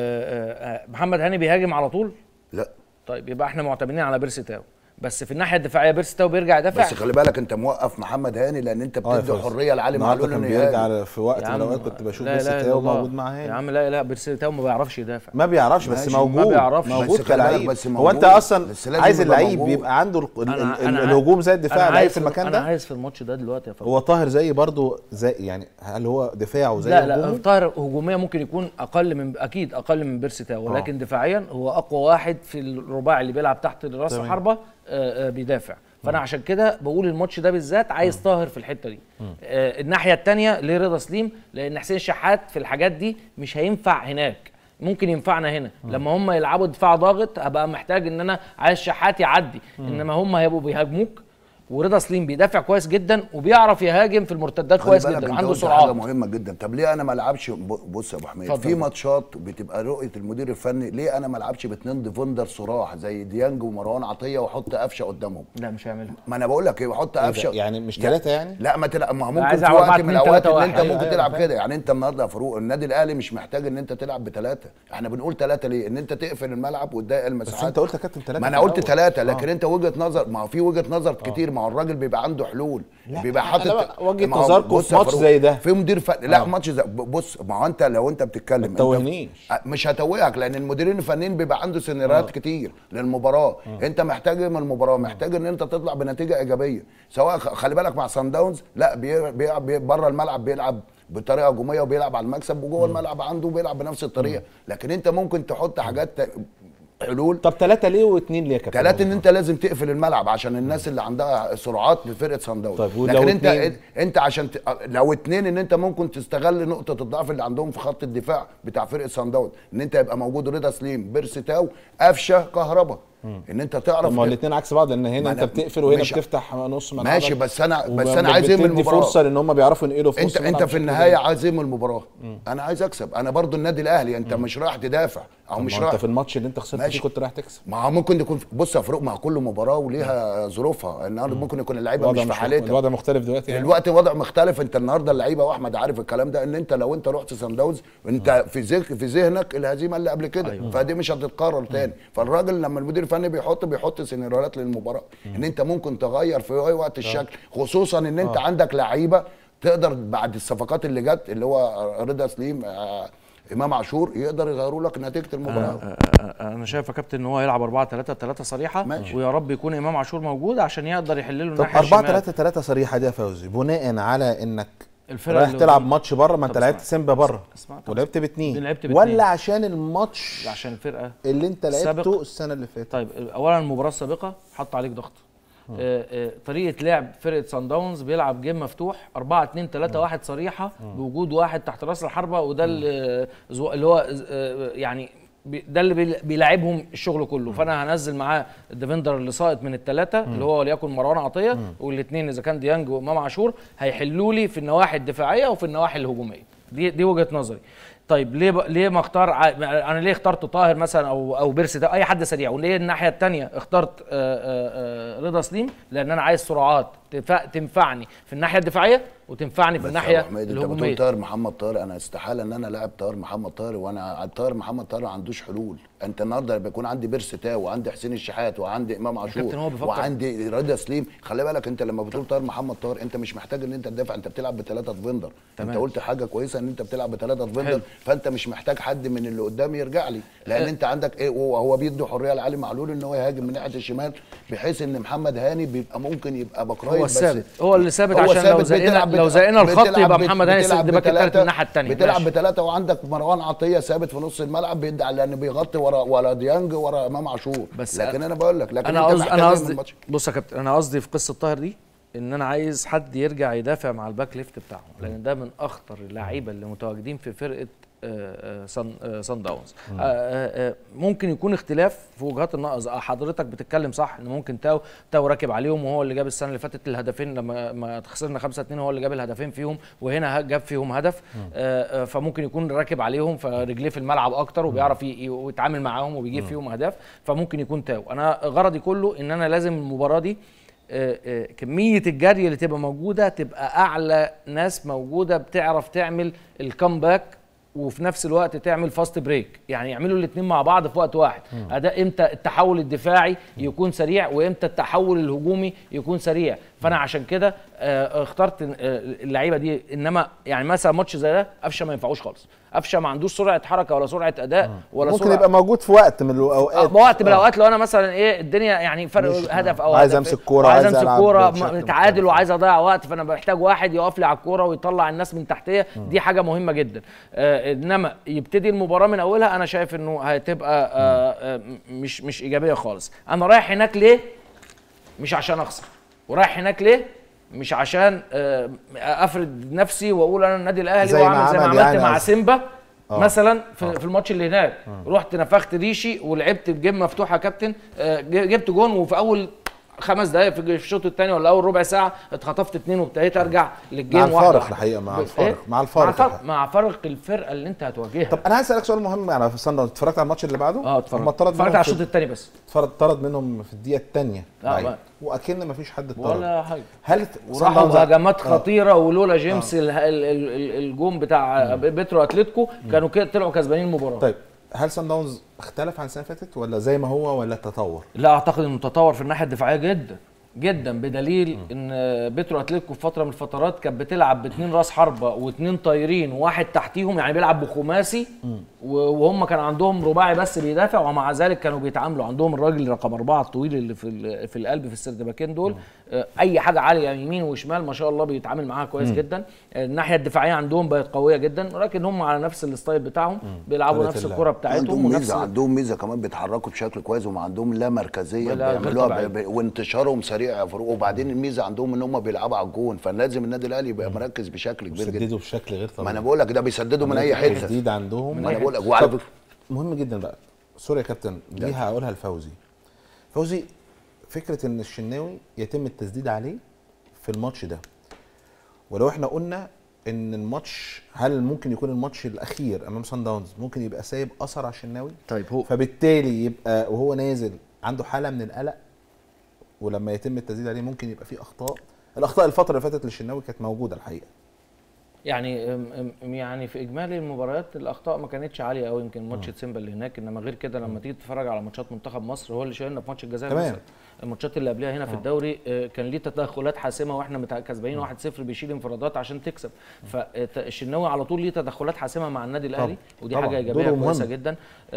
آه آه محمد هاني بيهاجم على طول؟ لا. طيب يبقى احنا معتمدين على بيرسي تاو، بس في الناحيه الدفاعيه بيرسي تاو بيرجع يدافع. بس خلي بالك انت موقف محمد هاني لان انت بتدي حريه لعلي معلول انه بيرجع. في وقت من الاوقات كنت بشوف بيرسي تاو موجود مع هاني. يا عم لا لا بيرسي تاو ما بيعرفش يدافع. ما بيعرفش بس موجود. ما بيعرفش موجود كلاعب. هو انت اصلا عايز اللعيب بيبقى عنده الهجوم زي الدفاع، لعيب في المكان ده. انا عايز في الماتش ده دلوقتي يا فندم. هو طاهر زي برضه زي يعني هل هو دفاعه زي لا لا طاهر هجوميا ممكن يكون اقل من اكيد اقل من بيرسي تاو، ولكن دفاعيا هو اقوى واحد في الرباعي اللي بيلعب تحت راس الحربه بيدافع. فانا عشان كده بقول الماتش ده بالذات عايز طاهر في الحته دي. آه الناحيه الثانيه ليه رضا سليم؟ لان حسين الشحات في الحاجات دي مش هينفع هناك، ممكن ينفعنا هنا. مم. لما هم يلعبوا دفاع ضاغط هبقى محتاج ان انا عايز شحات يعدي. مم. انما هم هيبقوا بيهاجموك، ورضا سليم بيدافع كويس جدا وبيعرف يهاجم في المرتدات كويس جدا، عنده سرعات. حاجه مهمه جدا. طب ليه انا ما العبش؟ بص يا ابو حميد، في ماتشات بتبقى رؤيه المدير الفني، ليه انا ما العبش باثنين ديفندر صراح زي ديانج ومروان عطيه واحط قفشه قدامهم؟ لا مش هيعملها. ما انا بقول لك ايه، بحط قفشه يعني مش ثلاثه يعني؟ لا ما تلعب، ما ممكن في وقت من الاوقات ان انت ممكن تلعب كده. يعني انت النهارده يا فاروق النادي الاهلي مش محتاج ان انت تلعب بثلاثه، احنا بنقول ثلاثه ليه؟ ان انت تقفل الملعب وتضايق المساحات. بس انت قلت يا كابتن ثلاثه. ما انا قلت ثلاثه، لكن انت وجهه نظر، ما هو في وجهه نظر كتير، ما هو الراجل بيبقى عنده حلول، بيبقى حاطط وجهه نظركم في ماتش زي ده في مدير فني. لا ماتش زي بص، ما هو انت لو انت بتتكلم ما تتوهنيش، مش هتوهك، لان المديرين الفنيين بيبقى عنده سيناريوهات كتير للمباراه. أوه. انت محتاج من المباراه، محتاج ان انت تطلع بنتيجه ايجابيه، سواء خلي بالك مع سان داونز لا بيلعب بره الملعب بيلعب بطريقه هجوميه وبيلعب على المكسب، وجوه الملعب عنده بيلعب بنفس الطريقه. لكن انت ممكن تحط حاجات حلول. طب ثلاثة ليه واثنين ليه يا كابتن؟ ثلاثة ان انت لازم تقفل الملعب عشان الناس اللي عندها سرعات لفرقه سان داونز. طيب لكن انت اتنين. انت عشان ت... لو اثنين ان انت ممكن تستغل نقطه الضعف اللي عندهم في خط الدفاع بتاع فرقه سان داونز، ان انت يبقى موجود رضا سليم، بيرسي تاو، قفشه، كهربا. ان انت تعرف. ما الاثنين عكس بعض، لان هنا انت بتقفل وهنا بتفتح نص ملعب. ماشي، بس انا بس انا عايز ايه من المباراه؟ فرصه لان هم بيعرفوا ينقلوا في انت انت في النهايه عايز ايه من المباراه؟ انا عايز اكسب. انا برضو النادي الاهلي، انت مم. مش رايح تدافع او مش رايح. انت في الماتش اللي انت خسرت فيه كنت رايح تكسب. ما هو ممكن يكون، بص يا فاروق، مع كل مباراه وليها ظروفها. النهارده ممكن يكون اللعيبه مش في حالتها. الوضع مختلف دلوقتي يعني. الوقت وضع مختلف. انت النهارده اللعيبه، واحمد عارف الكلام ده، ان انت لو انت رحت سان داونز انت في ذهنك في ذهنك الهزيمه اللي قبل كده. أيوة. فدي مش هتتكرر تاني. فالراجل لما المدير الفني بيحط بيحط سيناريوهات للمباراه، ان انت ممكن تغير في اي وقت الشكل، خصوصا ان انت آه. عندك لعيبه تقدر بعد الصفقات اللي جت، اللي هو رضا سليم، آه امام عاشور، يقدر يغيروا لك نتيجه المباراه. آه آه انا شايف يا كابتن ان هو هيلعب أربعة ثلاثة ثلاثة صريحه، ماشي. ويا رب يكون امام عاشور موجود عشان يقدر يحل له الناحيه الشمال. أربعة ثلاثة ثلاثة صريحه دي يا فوزي بناء على انك رايح تلعب ماتش بره، ما انت لعبت سيمبا بره ولعبت باثنين، ولا عشان الماتش عشان الفرقه اللي انت لعبته السنه اللي فاتت؟ طيب اولا المباراه السابقه حط عليك ضغط. آه آه طريقه لعب فرقه سان داونز بيلعب جيم مفتوح أربعة اتنين ثلاثة واحد صريحه بوجود واحد تحت راس الحربه، وده اللي, اللي هو آه يعني ده اللي بيلاعبهم الشغل كله. فانا هنزل معاه الديفندر اللي ساقط من الثلاثه اللي هو وليكن مروان عطيه، والاثنين اذا كان ديانج وامام عاشور هيحلوا لي في النواحي الدفاعيه وفي النواحي الهجوميه. دي دي وجهه نظري. طيب ليه ب... ليه ما اختار ع... انا ليه اخترت طاهر مثلا او او بيرسي ده اي حد سريع، وليه الناحيه الثانيه اخترت آآ آآ رضا سليم؟ لان انا عايز سرعات تنفع... تنفعني في الناحيه الدفاعيه وتنفعني في الناحيه الهجوميه. انت طاهر محمد طاهر، انا استحاله ان انا لاعب طاهر محمد طاهر وانا طاهر محمد طاهر ما عندوش حلول. انت النهارده بيكون عندي بيرسي تاو وعندي حسين الشحات وعندي امام عاشور وعندي رضا سليم. خلي بالك انت لما بتقول طاهر محمد طاهر انت مش محتاج ان انت تدافع، انت بتلعب بثلاثه ديفندر. انت قلت حاجه كويسه ان انت بتلعب بثلاثه ديفندر، فانت مش محتاج حد من اللي قدام يرجع لي، لان أه انت عندك ايه، وهو بيدي حريه لعلي معلول ان هو يهاجم من ناحيه الشمال، بحيث ان محمد هاني بيبقى ممكن يبقى باكرايت. هو الثابت، هو اللي ثابت عشان لو زقنا لو زقنا الخط يبقى محمد هاني سد باك الثالث من الناحيه الثانيه. بتلعب بثلاثه وعندك مروان عطيه ثابت في نص الملعب بيدعي لان بيغطي ورا ورا ديانج ورا امام عاشور. لكن انا بقول لك، لكن انا قصدي انا قصدي بص يا كابتن، انا قصدي في قصه طاهر دي ان انا عايز حد يرجع يدافع مع الباك ليفت بتاعه، لان ده من اخطر اللعيبه اللي متواجدين في فرقه صن صن داونز. ممكن يكون اختلاف في وجهات النظر. حضرتك بتتكلم صح ان ممكن تاو تاو راكب عليهم، وهو اللي جاب السنه اللي فاتت الهدفين لما ما خسرنا خمسة اتنين، هو اللي جاب الهدفين فيهم، وهنا جاب فيهم هدف. فممكن يكون راكب عليهم فرجليه في الملعب اكتر وبيعرف يتعامل معاهم وبيجيب فيهم اهداف، فممكن يكون تاو. انا غرضي كله ان انا لازم المباراه دي كميه الجري اللي تبقى موجوده تبقى اعلى ناس موجوده بتعرف تعمل الكامباك وفي نفس الوقت تعمل فاست بريك، يعني يعملوا الاثنين مع بعض في وقت واحد. اداء امتى التحول الدفاعي يكون سريع وامتى التحول الهجومي يكون سريع. فانا عشان كده اخترت اللعيبه دي. انما يعني مثلا ماتش زي ده قفشه ما ينفعوش خالص. قفشه ما عندوش سرعه حركه ولا سرعه اداء ولا ممكن سرعة. يبقى موجود في وقت من الاوقات، آه وقت من الاوقات لو انا مثلا ايه الدنيا يعني فرق هدف او عايز امسك كوره، عايز امسك كوره تعادل وعايز اضيع وقت، فانا بحتاج واحد يقف لي على الكوره ويطلع الناس من تحتيه. دي حاجه مهمه جدا. آه انما يبتدي المباراه من اولها انا شايف انه هتبقى آه آه مش مش ايجابيه خالص. انا رايح هناك ليه؟ مش عشان اخسر، ورايح هناك ليه؟ مش عشان افرد نفسي واقول انا النادي الاهلي واعمل زي ما عملت يعني مع سيمبا آه. مثلا في, آه. في الماتش اللي هناك آه. رحت نفخت ريشي ولعبت بجيم مفتوحه يا كابتن، جبت جون وفي اول خمس دقائق في الشوط الثاني ولا اول ربع ساعه اتخطفت اتنين وابتديت ارجع للجيم واحد. مع الفارق الحقيقه، مع الفارق إيه؟ مع الفارق مع فرق مع فرق الفرقه اللي انت هتواجهها. طب انا عايز اسالك سؤال مهم. يعني في صن داونز اتفرجت على الماتش اللي بعده؟ اه اتفرجت اتفرجت على الشوط الثاني بس. اتطرد منهم في الدقيقه الثانيه اه واكن ما فيش حد اتطرد ولا حاجه. هل وراحوا هجمات خطيره ولولا جيمس آه. الجون بتاع بيترو اتلتيكو كانوا كده طلعوا كسبانين المباراه. طيب هل صن داونز اختلف عن السنه اللي فاتت ولا زي ما هو ولا تطور؟ لا اعتقد انه تطور في الناحيه الدفاعيه جدا جدا، بدليل ان بيترو اتلتيكو في فتره من الفترات كانت بتلعب باثنين راس حربه واثنين طايرين وواحد تحتيهم، يعني بيلعب بخماسي، وهم كان عندهم رباعي بس بيدافع، ومع ذلك كانوا بيتعاملوا عندهم الراجل رقم أربعة الطويل اللي في في القلب في السردباكين دول، اي حاجه عاليه يمين وشمال ما شاء الله بيتعامل معاها كويس مم. جدا. الناحيه الدفاعيه عندهم بقت قويه جدا، ولكن هم على نفس الستايل بتاعهم بيلعبوا نفس الكره بتاعتهم عندهم ونفس ميزه عندهم ميزه كمان بيتحركوا بشكل كويس، وما عندهم لا مركزيه بيعملوها ب... وانتشارهم سريع يا فاروق. وبعدين الميزه عندهم ان هم بيلعبوا على الجون، فلازم النادي الاهلي يبقى مركز بشكل كبير جدا. بيسددوا بشكل غير طبيعي. ما انا بقول لك ده بيسددوا من اي حته جديد عندهم. ما انا بقول لك وعلى مهم جدا بقى. سوري يا كابتن، دي هقولها لفوزي. فوزي، فكره ان الشناوي يتم التسديد عليه في الماتش ده، ولو احنا قلنا ان الماتش، هل ممكن يكون الماتش الاخير امام سان داونز ممكن يبقى سايب اثر على الشناوي؟ طيب هو فبالتالي يبقى وهو نازل عنده حاله من القلق، ولما يتم التسديد عليه ممكن يبقى فيه اخطاء. الاخطاء الفتره اللي فاتت للشناوي كانت موجوده الحقيقه. يعني يعني في اجمالي المباريات الاخطاء ما كانتش عاليه قوي، يمكن ماتش سيمبا اللي هناك، انما غير كده لما تيجي تتفرج على ماتشات منتخب مصر هو اللي شايلنا في ماتش الجزائر مثلا. الماتشات اللي قبلها هنا في الدوري كان ليه تدخلات حاسمه واحنا كسبانين واحد صفر بيشيل انفرادات عشان تكسب. فالشناوي على طول ليه تدخلات حاسمه مع النادي الاهلي، ودي حاجه ايجابيه كويسه جدا.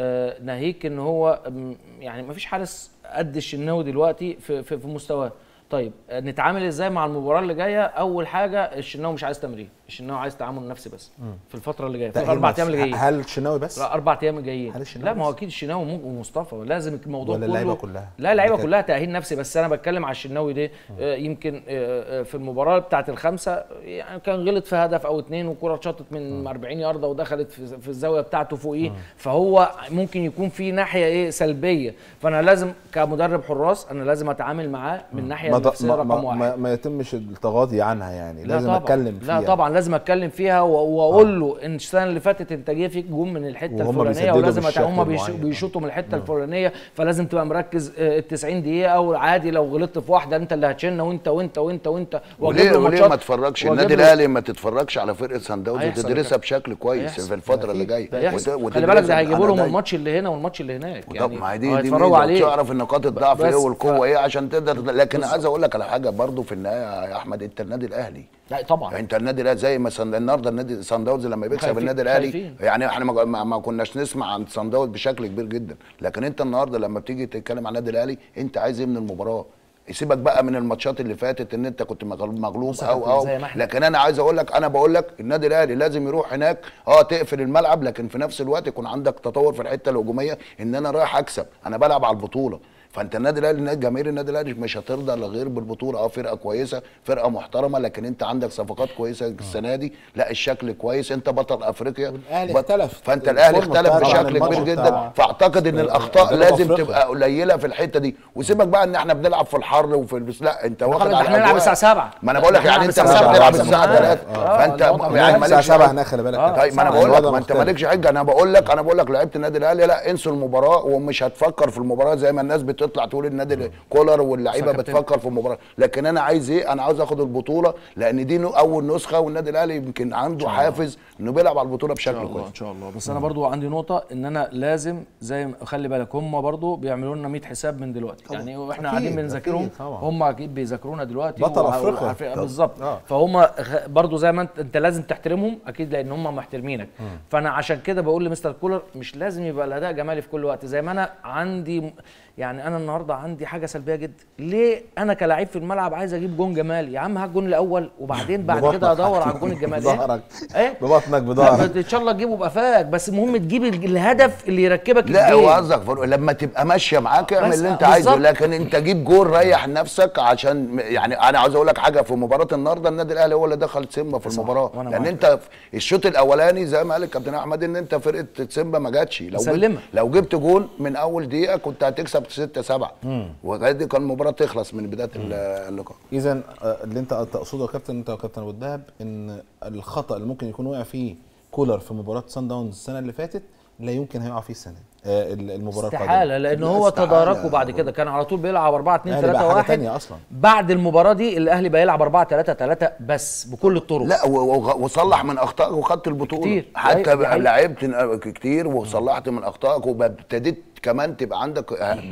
ناهيك ان هو يعني ما فيش حارس قد الشناوي دلوقتي في في, في مستواه. طيب نتعامل ازاي مع المباراه اللي جايه؟ اول حاجه الشناوي مش عايز تمرين، الشناوي عايز تعامل نفسي بس مم. في الفتره اللي جايه، في الاربع ايام اللي جايين. هل الشناوي بس؟ لا اربع ايام جايين. لا ما هو اكيد الشناوي ومصطفى لازم الموضوع ولا كله اللعيبه كلها؟ لا اللعيبه كلها تاهيل نفسي، بس انا بتكلم على الشناوي ده. آه يمكن آه في المباراه بتاعه الخمسه يعني كان غلط في هدف او اتنين، وكره اتشطت من مم. أربعين يارده ودخلت في, في الزاويه بتاعته فوقيه، فهو ممكن يكون في ناحيه ايه سلبيه، فانا لازم كمدرب حراس انا لازم اتعامل معاه من الناحيه النفسيه رقم واحد. ما, ما يتمش التغاضي عنها يعني، لازم اتكلم فيها. لا طبعا لازم اتكلم فيها واقول له ان السنه اللي فاتت انت جاي فيك جون من الحته الفلانيه، ولازم هم بيشوطوا من الحته الفلانيه، فلازم تبقى مركز ال تسعين دقيقه، او عادي لو غلطت في واحده انت اللي هتشيلنا وانت وانت وانت وانت وليه وليه ما تتفرجش النادي الاهلي ما تتفرجش على فرقه سان داونز وتدرسها بشكل كويس في الفتره اللي جايه. خلي بالك ده هيجيبوا لهم الماتش اللي هنا والماتش اللي هناك، يعني ما دي هيتفرجوا عليه تعرف نقاط الضعف ايه والقوه ايه عشان تقدر. لكن عايز اقول لك على حاجه برضو في النهايه يا احمد، انت النادي الاهلي لا طبعا يعني انت النادي الاهلي زي مثلا النهارده النادي سان داونز لما بيكسب النادي الاهلي، يعني احنا ما, ما كناش نسمع عن سان داونز بشكل كبير جدا، لكن انت النهارده لما بتيجي تتكلم عن النادي الاهلي انت عايز ايه من المباراه؟ سيبك بقى من الماتشات اللي فاتت ان انت كنت مغلوب او او لكن انا عايز اقول لك، انا بقول لك النادي الاهلي لازم يروح هناك اه تقفل الملعب، لكن في نفس الوقت يكون عندك تطور في الحته الهجوميه، ان انا رايح اكسب، انا بلعب على البطوله. فانت النادي الاهلي جماهير النادي الاهلي مش هترضى الا غير بالبطوله. اه فرقه كويسه، فرقه محترمه، لكن انت عندك صفقات كويسه السنه دي، لا الشكل كويس، انت بطل افريقيا والاهلي اختلف، فانت الاهلي اختلف بشكل كبير جدا. فاعتقد ان الاخطاء لازم تبقى قليله في الحته دي، وسيبك بقى ان احنا بنلعب في الحر وفي البس، لا انت واخد على احنا بنلعب الساعه سبعة. ما انا بقول لك يعني انت مش بتلعب الساعه ثلاثة، فانت يعني الساعه سبعة هناك خلي بالك. طيب ما انا بقول لك ما انت مالكش حجه، انا بقول لك انا بقول لك لعيبه النادي الاهلي لا انسوا المباراه، ومش هتفكر في المباراه زي ما الناس بتطلع تقول النادي كولر واللعيبه بتفكر في المباراه. لكن انا عايز ايه؟ انا عاوز اخد البطوله، لان دي اول نسخه، والنادي الاهلي يمكن عنده حافز انه بيلعب على البطوله بشكل كويس ان شاء الله. بس انا برضو عندي نقطه، ان انا لازم زي خلي بالك هم برضو بيعملوا لنا مية حساب من دلوقتي، يعني واحنا قاعدين بنذاكرهم هم اكيد بيذاكرونا دلوقتي بطل افريقيا بالظبط. آه. فهم برضو زي ما انت انت لازم تحترمهم اكيد، لان هم محترمينك. م. فانا عشان كده بقول لمستر كولر مش لازم يبقى الاداء جمالي في كل وقت. زي ما انا عندي يعني انا النهارده عندي حاجه سلبيه جدا، ليه انا كلاعب في الملعب عايز اجيب جون جمالي؟ يا عم هات الجون الاول وبعدين بعد كده ادور على الجون الجمالي. بظهرك ايه ببطنك بظهرك ان شاء الله تجيبه بقفاك، بس المهم تجيب الهدف اللي يركبك. لا هو قصدك لما تبقى ماشيه معاك اعمل اللي انت عايزه، لكن انت جيب جول ريح نفسك. عشان يعني انا عاوز اقول لك حاجه، في مباراه النهارده النادي الاهلي هو اللي دخل سيمبا في المباراه، لان انت الشوط الاولاني زي ما قال الكابتن احمد ان انت فرقه سيمبا ما جاتش، لو جبت لو جبت جول من اول دقيقه كنت هتكسب ستة سبعة، وغادي كان المباراه تخلص من بدايه اللقاء. اذا اللي انت تقصده يا كابتن انت وكابتن ابو الدهب، ان الخطا اللي ممكن يكون وقع فيه كولر في مباراه سان داونز السنه اللي فاتت لا يمكن هيقع فيه السنه آه المباراه القادمه استحاله، لان هو تداركه بعد كده كان على طول بيلعب أربعة اتنين ثلاثة واحد اصلا. بعد المباراه دي الاهلي بقى يلعب أربعة ثلاثة ثلاثة بس بكل الطرق. لا وصلح من اخطائك وخدت البطوله كتير. حتى لعبت كتير وصلحت من اخطائك، وابتديت كمان تبقى عندك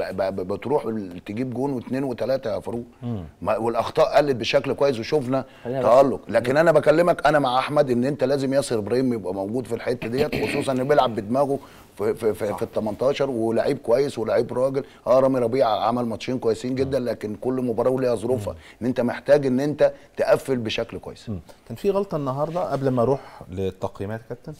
بتروح تجيب جون واثنين وثلاثه يا فاروق، والاخطاء قلت بشكل كويس وشفنا تالق. لكن انا بكلمك انا مع احمد ان انت لازم ياسر ابراهيم يبقى موجود في الحته ديت، خصوصا انه بيلعب بدماغه في في في, في ال تمنتاشر، ولعيب كويس ولعيب راجل. اه رامي ربيعه عمل ماتشين كويسين جدا، لكن كل مباراه وليها ظروفها، ان انت محتاج ان انت تقفل بشكل كويس. كان في غلطه النهارده قبل ما اروح للتقييمات يا كابتن،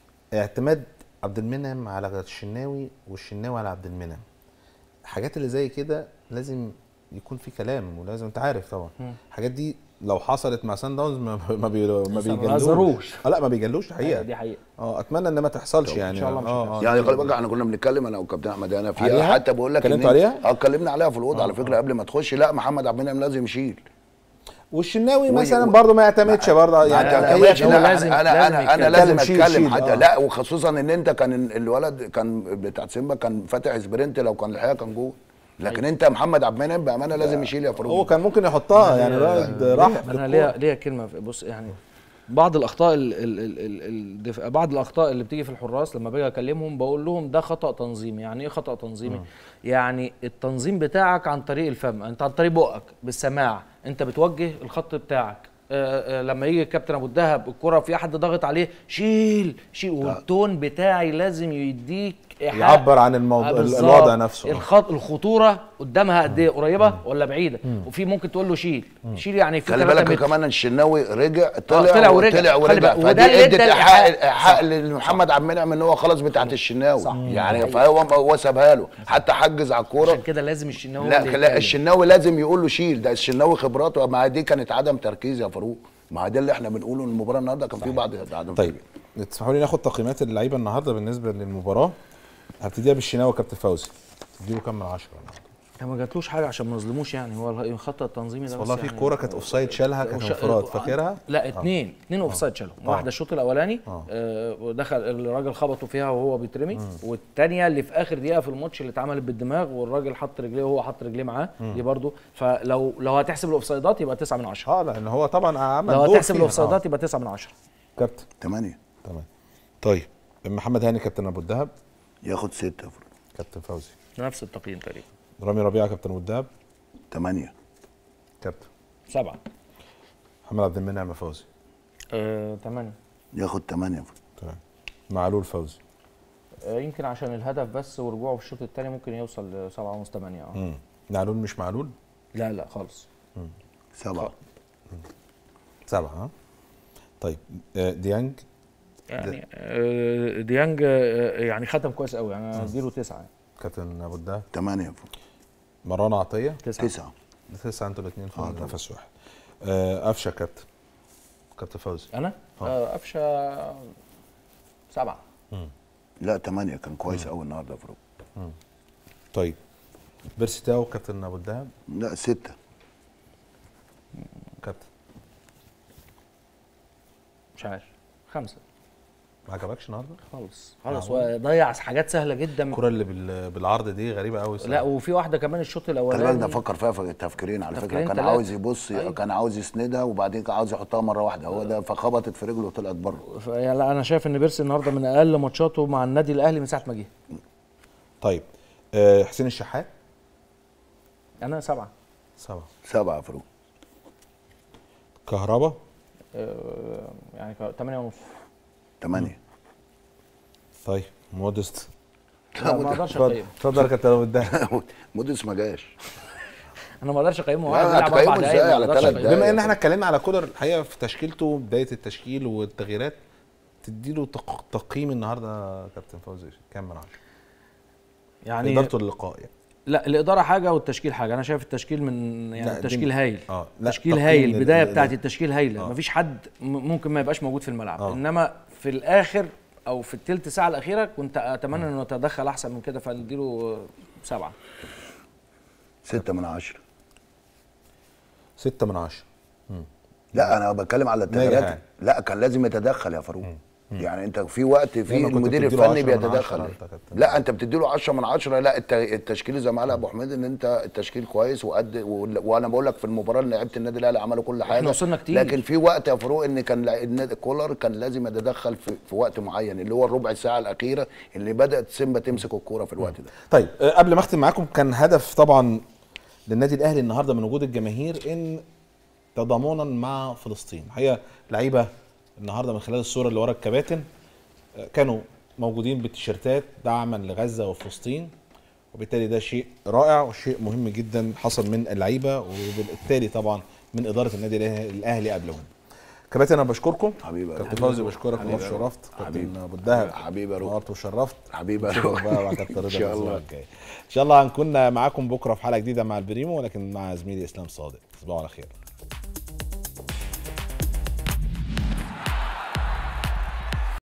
اعتماد عبد المنعم على الشناوي والشناوي على عبد المنعم. الحاجات اللي زي كده لازم يكون في كلام، ولازم انت عارف طبعا الحاجات دي لو حصلت مع سان داونز ما ما, بي ما بيجلوش هزروش. اه لا ما بيجلوش الحقيقه دي حقيقه. اه اتمنى ان ما تحصلش يعني ان شاء الله مش اه هتحصل. يعني خلي بالك احنا كنا بنتكلم انا وكابتن احمد انا فيها، عليها؟ حتى بقول لك اتكلمتوا عليها؟ اه اتكلمنا عليها في الاوضه على فكره قبل ما تخش. لا محمد عبد المنعم لازم يشيل، والشناوي و- مثلا و- برضه ما يعتمدش برضه يعني يعني لا هي ماشي. هو لا لازم- انا انا لازم انا, أنا يتكلم. لازم شيل- اتكلم شيل، حتى آه. لا، وخصوصا ان انت كان الولد كان بتاع سيمبا كان فاتح سبرنت، لو كان الحقيقه كان جول. لكن انت محمد عبد المنعم بامانه لازم يشيل يا فاروق. هو كان ممكن يحطها يعني الولد راح انا بالكورة. ليا ليا كلمه في- بص يعني بعض الاخطاء ال ال ال ال الدف... بعض الاخطاء اللي بتيجي في الحراس لما باجي اكلمهم بقول لهم ده خطا تنظيمي. يعني ايه خطا تنظيمي؟ يعني التنظيم بتاعك عن طريق الفم، انت عن طريق بقك بالسماع انت بتوجه الخط بتاعك. آه آه لما يجي الكابتن ابو الدهب الكره في حد ضاغط عليه شيل شيل، والتون بتاعي لازم يديك إيحاء. يعبر عن الموضوع آه بالظبط. الوضع نفسه. الخط الخطوره قدامها قد ايه، قريبه ولا بعيده؟ وفي ممكن تقول له شيل شيل يعني في خلي ثلاثة بالك متر. كمان الشناوي رجع طلع طلع ورجع. طلع خلي ورجع بالك، وده فدي اللي ادت ادى ايحاء الإيحاء. ايحاء لمحمد عبد المنعم ان هو خلاص بتاعت الشناوي يعني. فهو هو سابها له حتى حجز على الكوره. عشان كده لازم الشناوي لا اللي لا يتكلم. الشناوي لازم يقول له شيل، ده الشناوي خبراته. ما دي كانت عدم تركيز يا فاروق، ما ده اللي احنا بنقوله. المباراه النهارده كان في بعض عدم طيب تسمحوا لي ناخد تقييمات اللعيبه النهارده بالنسبه للمباراه. هبتديها بالشناوي كابتن فوزي، تديله كام من عشرة النهارده؟ ما جاتلوش حاجه عشان ما نظلموش يعني. هو الخط التنظيمي ده والله بس في يعني كوره كانت اوفسايد شالها كانت وش- انفراد فاكرها؟ لا اتنين اتنين اوفسايد شالهم. واحده الشوط الاولاني آه ودخل الراجل خبطه فيها وهو بيترمي، والثانيه اللي في اخر دقيقه في الماتش اللي اتعملت بالدماغ والراجل حط رجليه وهو حط رجليه معاه دي برده. فلو لو هتحسب الاوفسايدات يبقى تسعة من عشرة. اه لان هو طبعا عمل لو دور هتحسب فيها. الاوفسايدات يبقى تسعة من عشرة. كابتن ثمانية تمام. طيب محمد هاني كابتن ابو الدهب ياخد ستة يا فاروق. كابتن فوزي. نفس التقييم تقريبا. رامي ربيعه كابتن ابو الدهب ثمانية كابتن. سبعة. محمد عبد المنعم فوزي آه، ثمانية. ياخد ثمانية يا فاروق. تمام. معلول فوزي. آه، يمكن عشان الهدف بس ورجوعه في الشوط الثاني ممكن يوصل لسبعة ونص ثمانية. اه امم معلول مش معلول؟ لا لا خالص. سبعة. سبعه. ها طيب آه، ديانج يعني آه، ديانج آه، يعني ختم كويس قوي يعني انا اديله تسعة. كابتن ابو الدهب. ثمانية يا فاروق. مروان عطيه تسعة. تسعة. تسعه. انتوا الاثنين في نفس واحد. آه، قفشه كابتن كابتن فوزي. انا آه، قفشه سبعة. لا ثمانية كان كويس قوي النهارده يا فاروق. طيب بيرسي تاو كابتن ابو الدهب. لا ستة. كابتن مش عارف. خمسة. ما عجبكش النهارده؟ خالص خالص. ضيع حاجات سهلة جدا. الكره اللي بال- بالعرض دي غريبه قوي. لا وفي واحده كمان الشوط خلي بالك الاولاني. ده فكر فيها في تفكيرين على فكره. تفكيرين كان تلاتة. عاوز يبص أيوة. كان عاوز يسندها وبعدين كان عاوز يحطها مره واحده هو ده، فخبطت في رجله وطلعت بره. ف- يعني لا انا شايف ان بيرسي النهارده من اقل ماتشاته مع النادي الاهلي من ساعه ما جه. طيب آه، حسين الشحات انا سبعة. سبعه. سبعة يا فاروق. كهربا آه، يعني ثمانية ونص. ثمانية. طيب مودست. لا ما اقدرش اتفضل اقيمه. اتفضل يا كابتن ابو الدهب. موديس ما جاش. انا ما اقدرش اقيمه. لا، واحد بيلعب هتقيمه اربع ازاي دقايق ما على أقدرش تلات أقيمه. دقايق؟ بما ان احنا اتكلمنا على كولر الحقيقه في تشكيلته بدايه التشكيل والتغييرات، تديله تق- تقييم النهارده كابتن فوزي كام من عشرة؟ يعني ادارته اللقاء يعني. لا الاداره حاجه والتشكيل حاجه. انا شايف التشكيل من لا، يعني دي- التشكيل هايل. اه لا، تشكيل تقييم هايل. لل- البدايه لل- بتاعت التشكيل هايله. آه. مفيش حد م- ممكن ما يبقاش موجود في الملعب. آه. انما في الاخر او في الثلث ساعه الاخيره كنت اتمنى انه يتدخل احسن من كده فنديله سبعة. ستة من عشرة. ستة من عشرة. لا انا بتكلم على ناجح التغييرات. يعني. لا كان لازم يتدخل يا فاروق. يعني انت في وقت في دايما كنت المدير بتديله الفني عشرة من بيتدخل. عشرة أنت كابتن. لا انت بتديله عشرة من عشرة. لا الت- التشكيل زي ما قال ابو حميد ان انت التشكيل كويس وقد و- وانا بقول لك في المباراه اللي لعيبه النادي الاهلي عملوا كل حاجه. احنا وصلنا كتير. لكن في وقت يا فاروق ان كان لع- النادي كولر كان لازم يتدخل في, في وقت معين اللي هو الربع ساعه الاخيره اللي بدات سيمبا تمسك الكوره في الوقت ده. طيب آه، قبل ما اختم معاكم، كان هدف طبعا للنادي الاهلي النهارده من وجود الجماهير ان تضامنا مع فلسطين. الحقيقه لعيبه النهارده من خلال الصوره اللي ورا الكباتن آه، كانوا موجودين بالتيشيرتات دعما لغزه وفلسطين، وبالتالي ده شيء رائع وشيء مهم جدا حصل من اللعيبه وبالتالي طبعا من اداره النادي الأهلي- الاهلي قبلهم. كباتن انا بشكركم. حبيبي يا كابتن روح. فوزي بشكرك حبيبي يا ونور روح. شرفت. حبيبي. كابتن ابو الدهب حبيبي يا روح. نورت وشرفت. حبيبي يا نشوفك روح. بقى مع كابتن رضا إن شاء الأسبوع الله. الجاي. ان شاء الله هنكون معاكم بكره في حلقه جديده مع البريمو، ولكن مع زميلي اسلام صادق. تصبحوا على خير.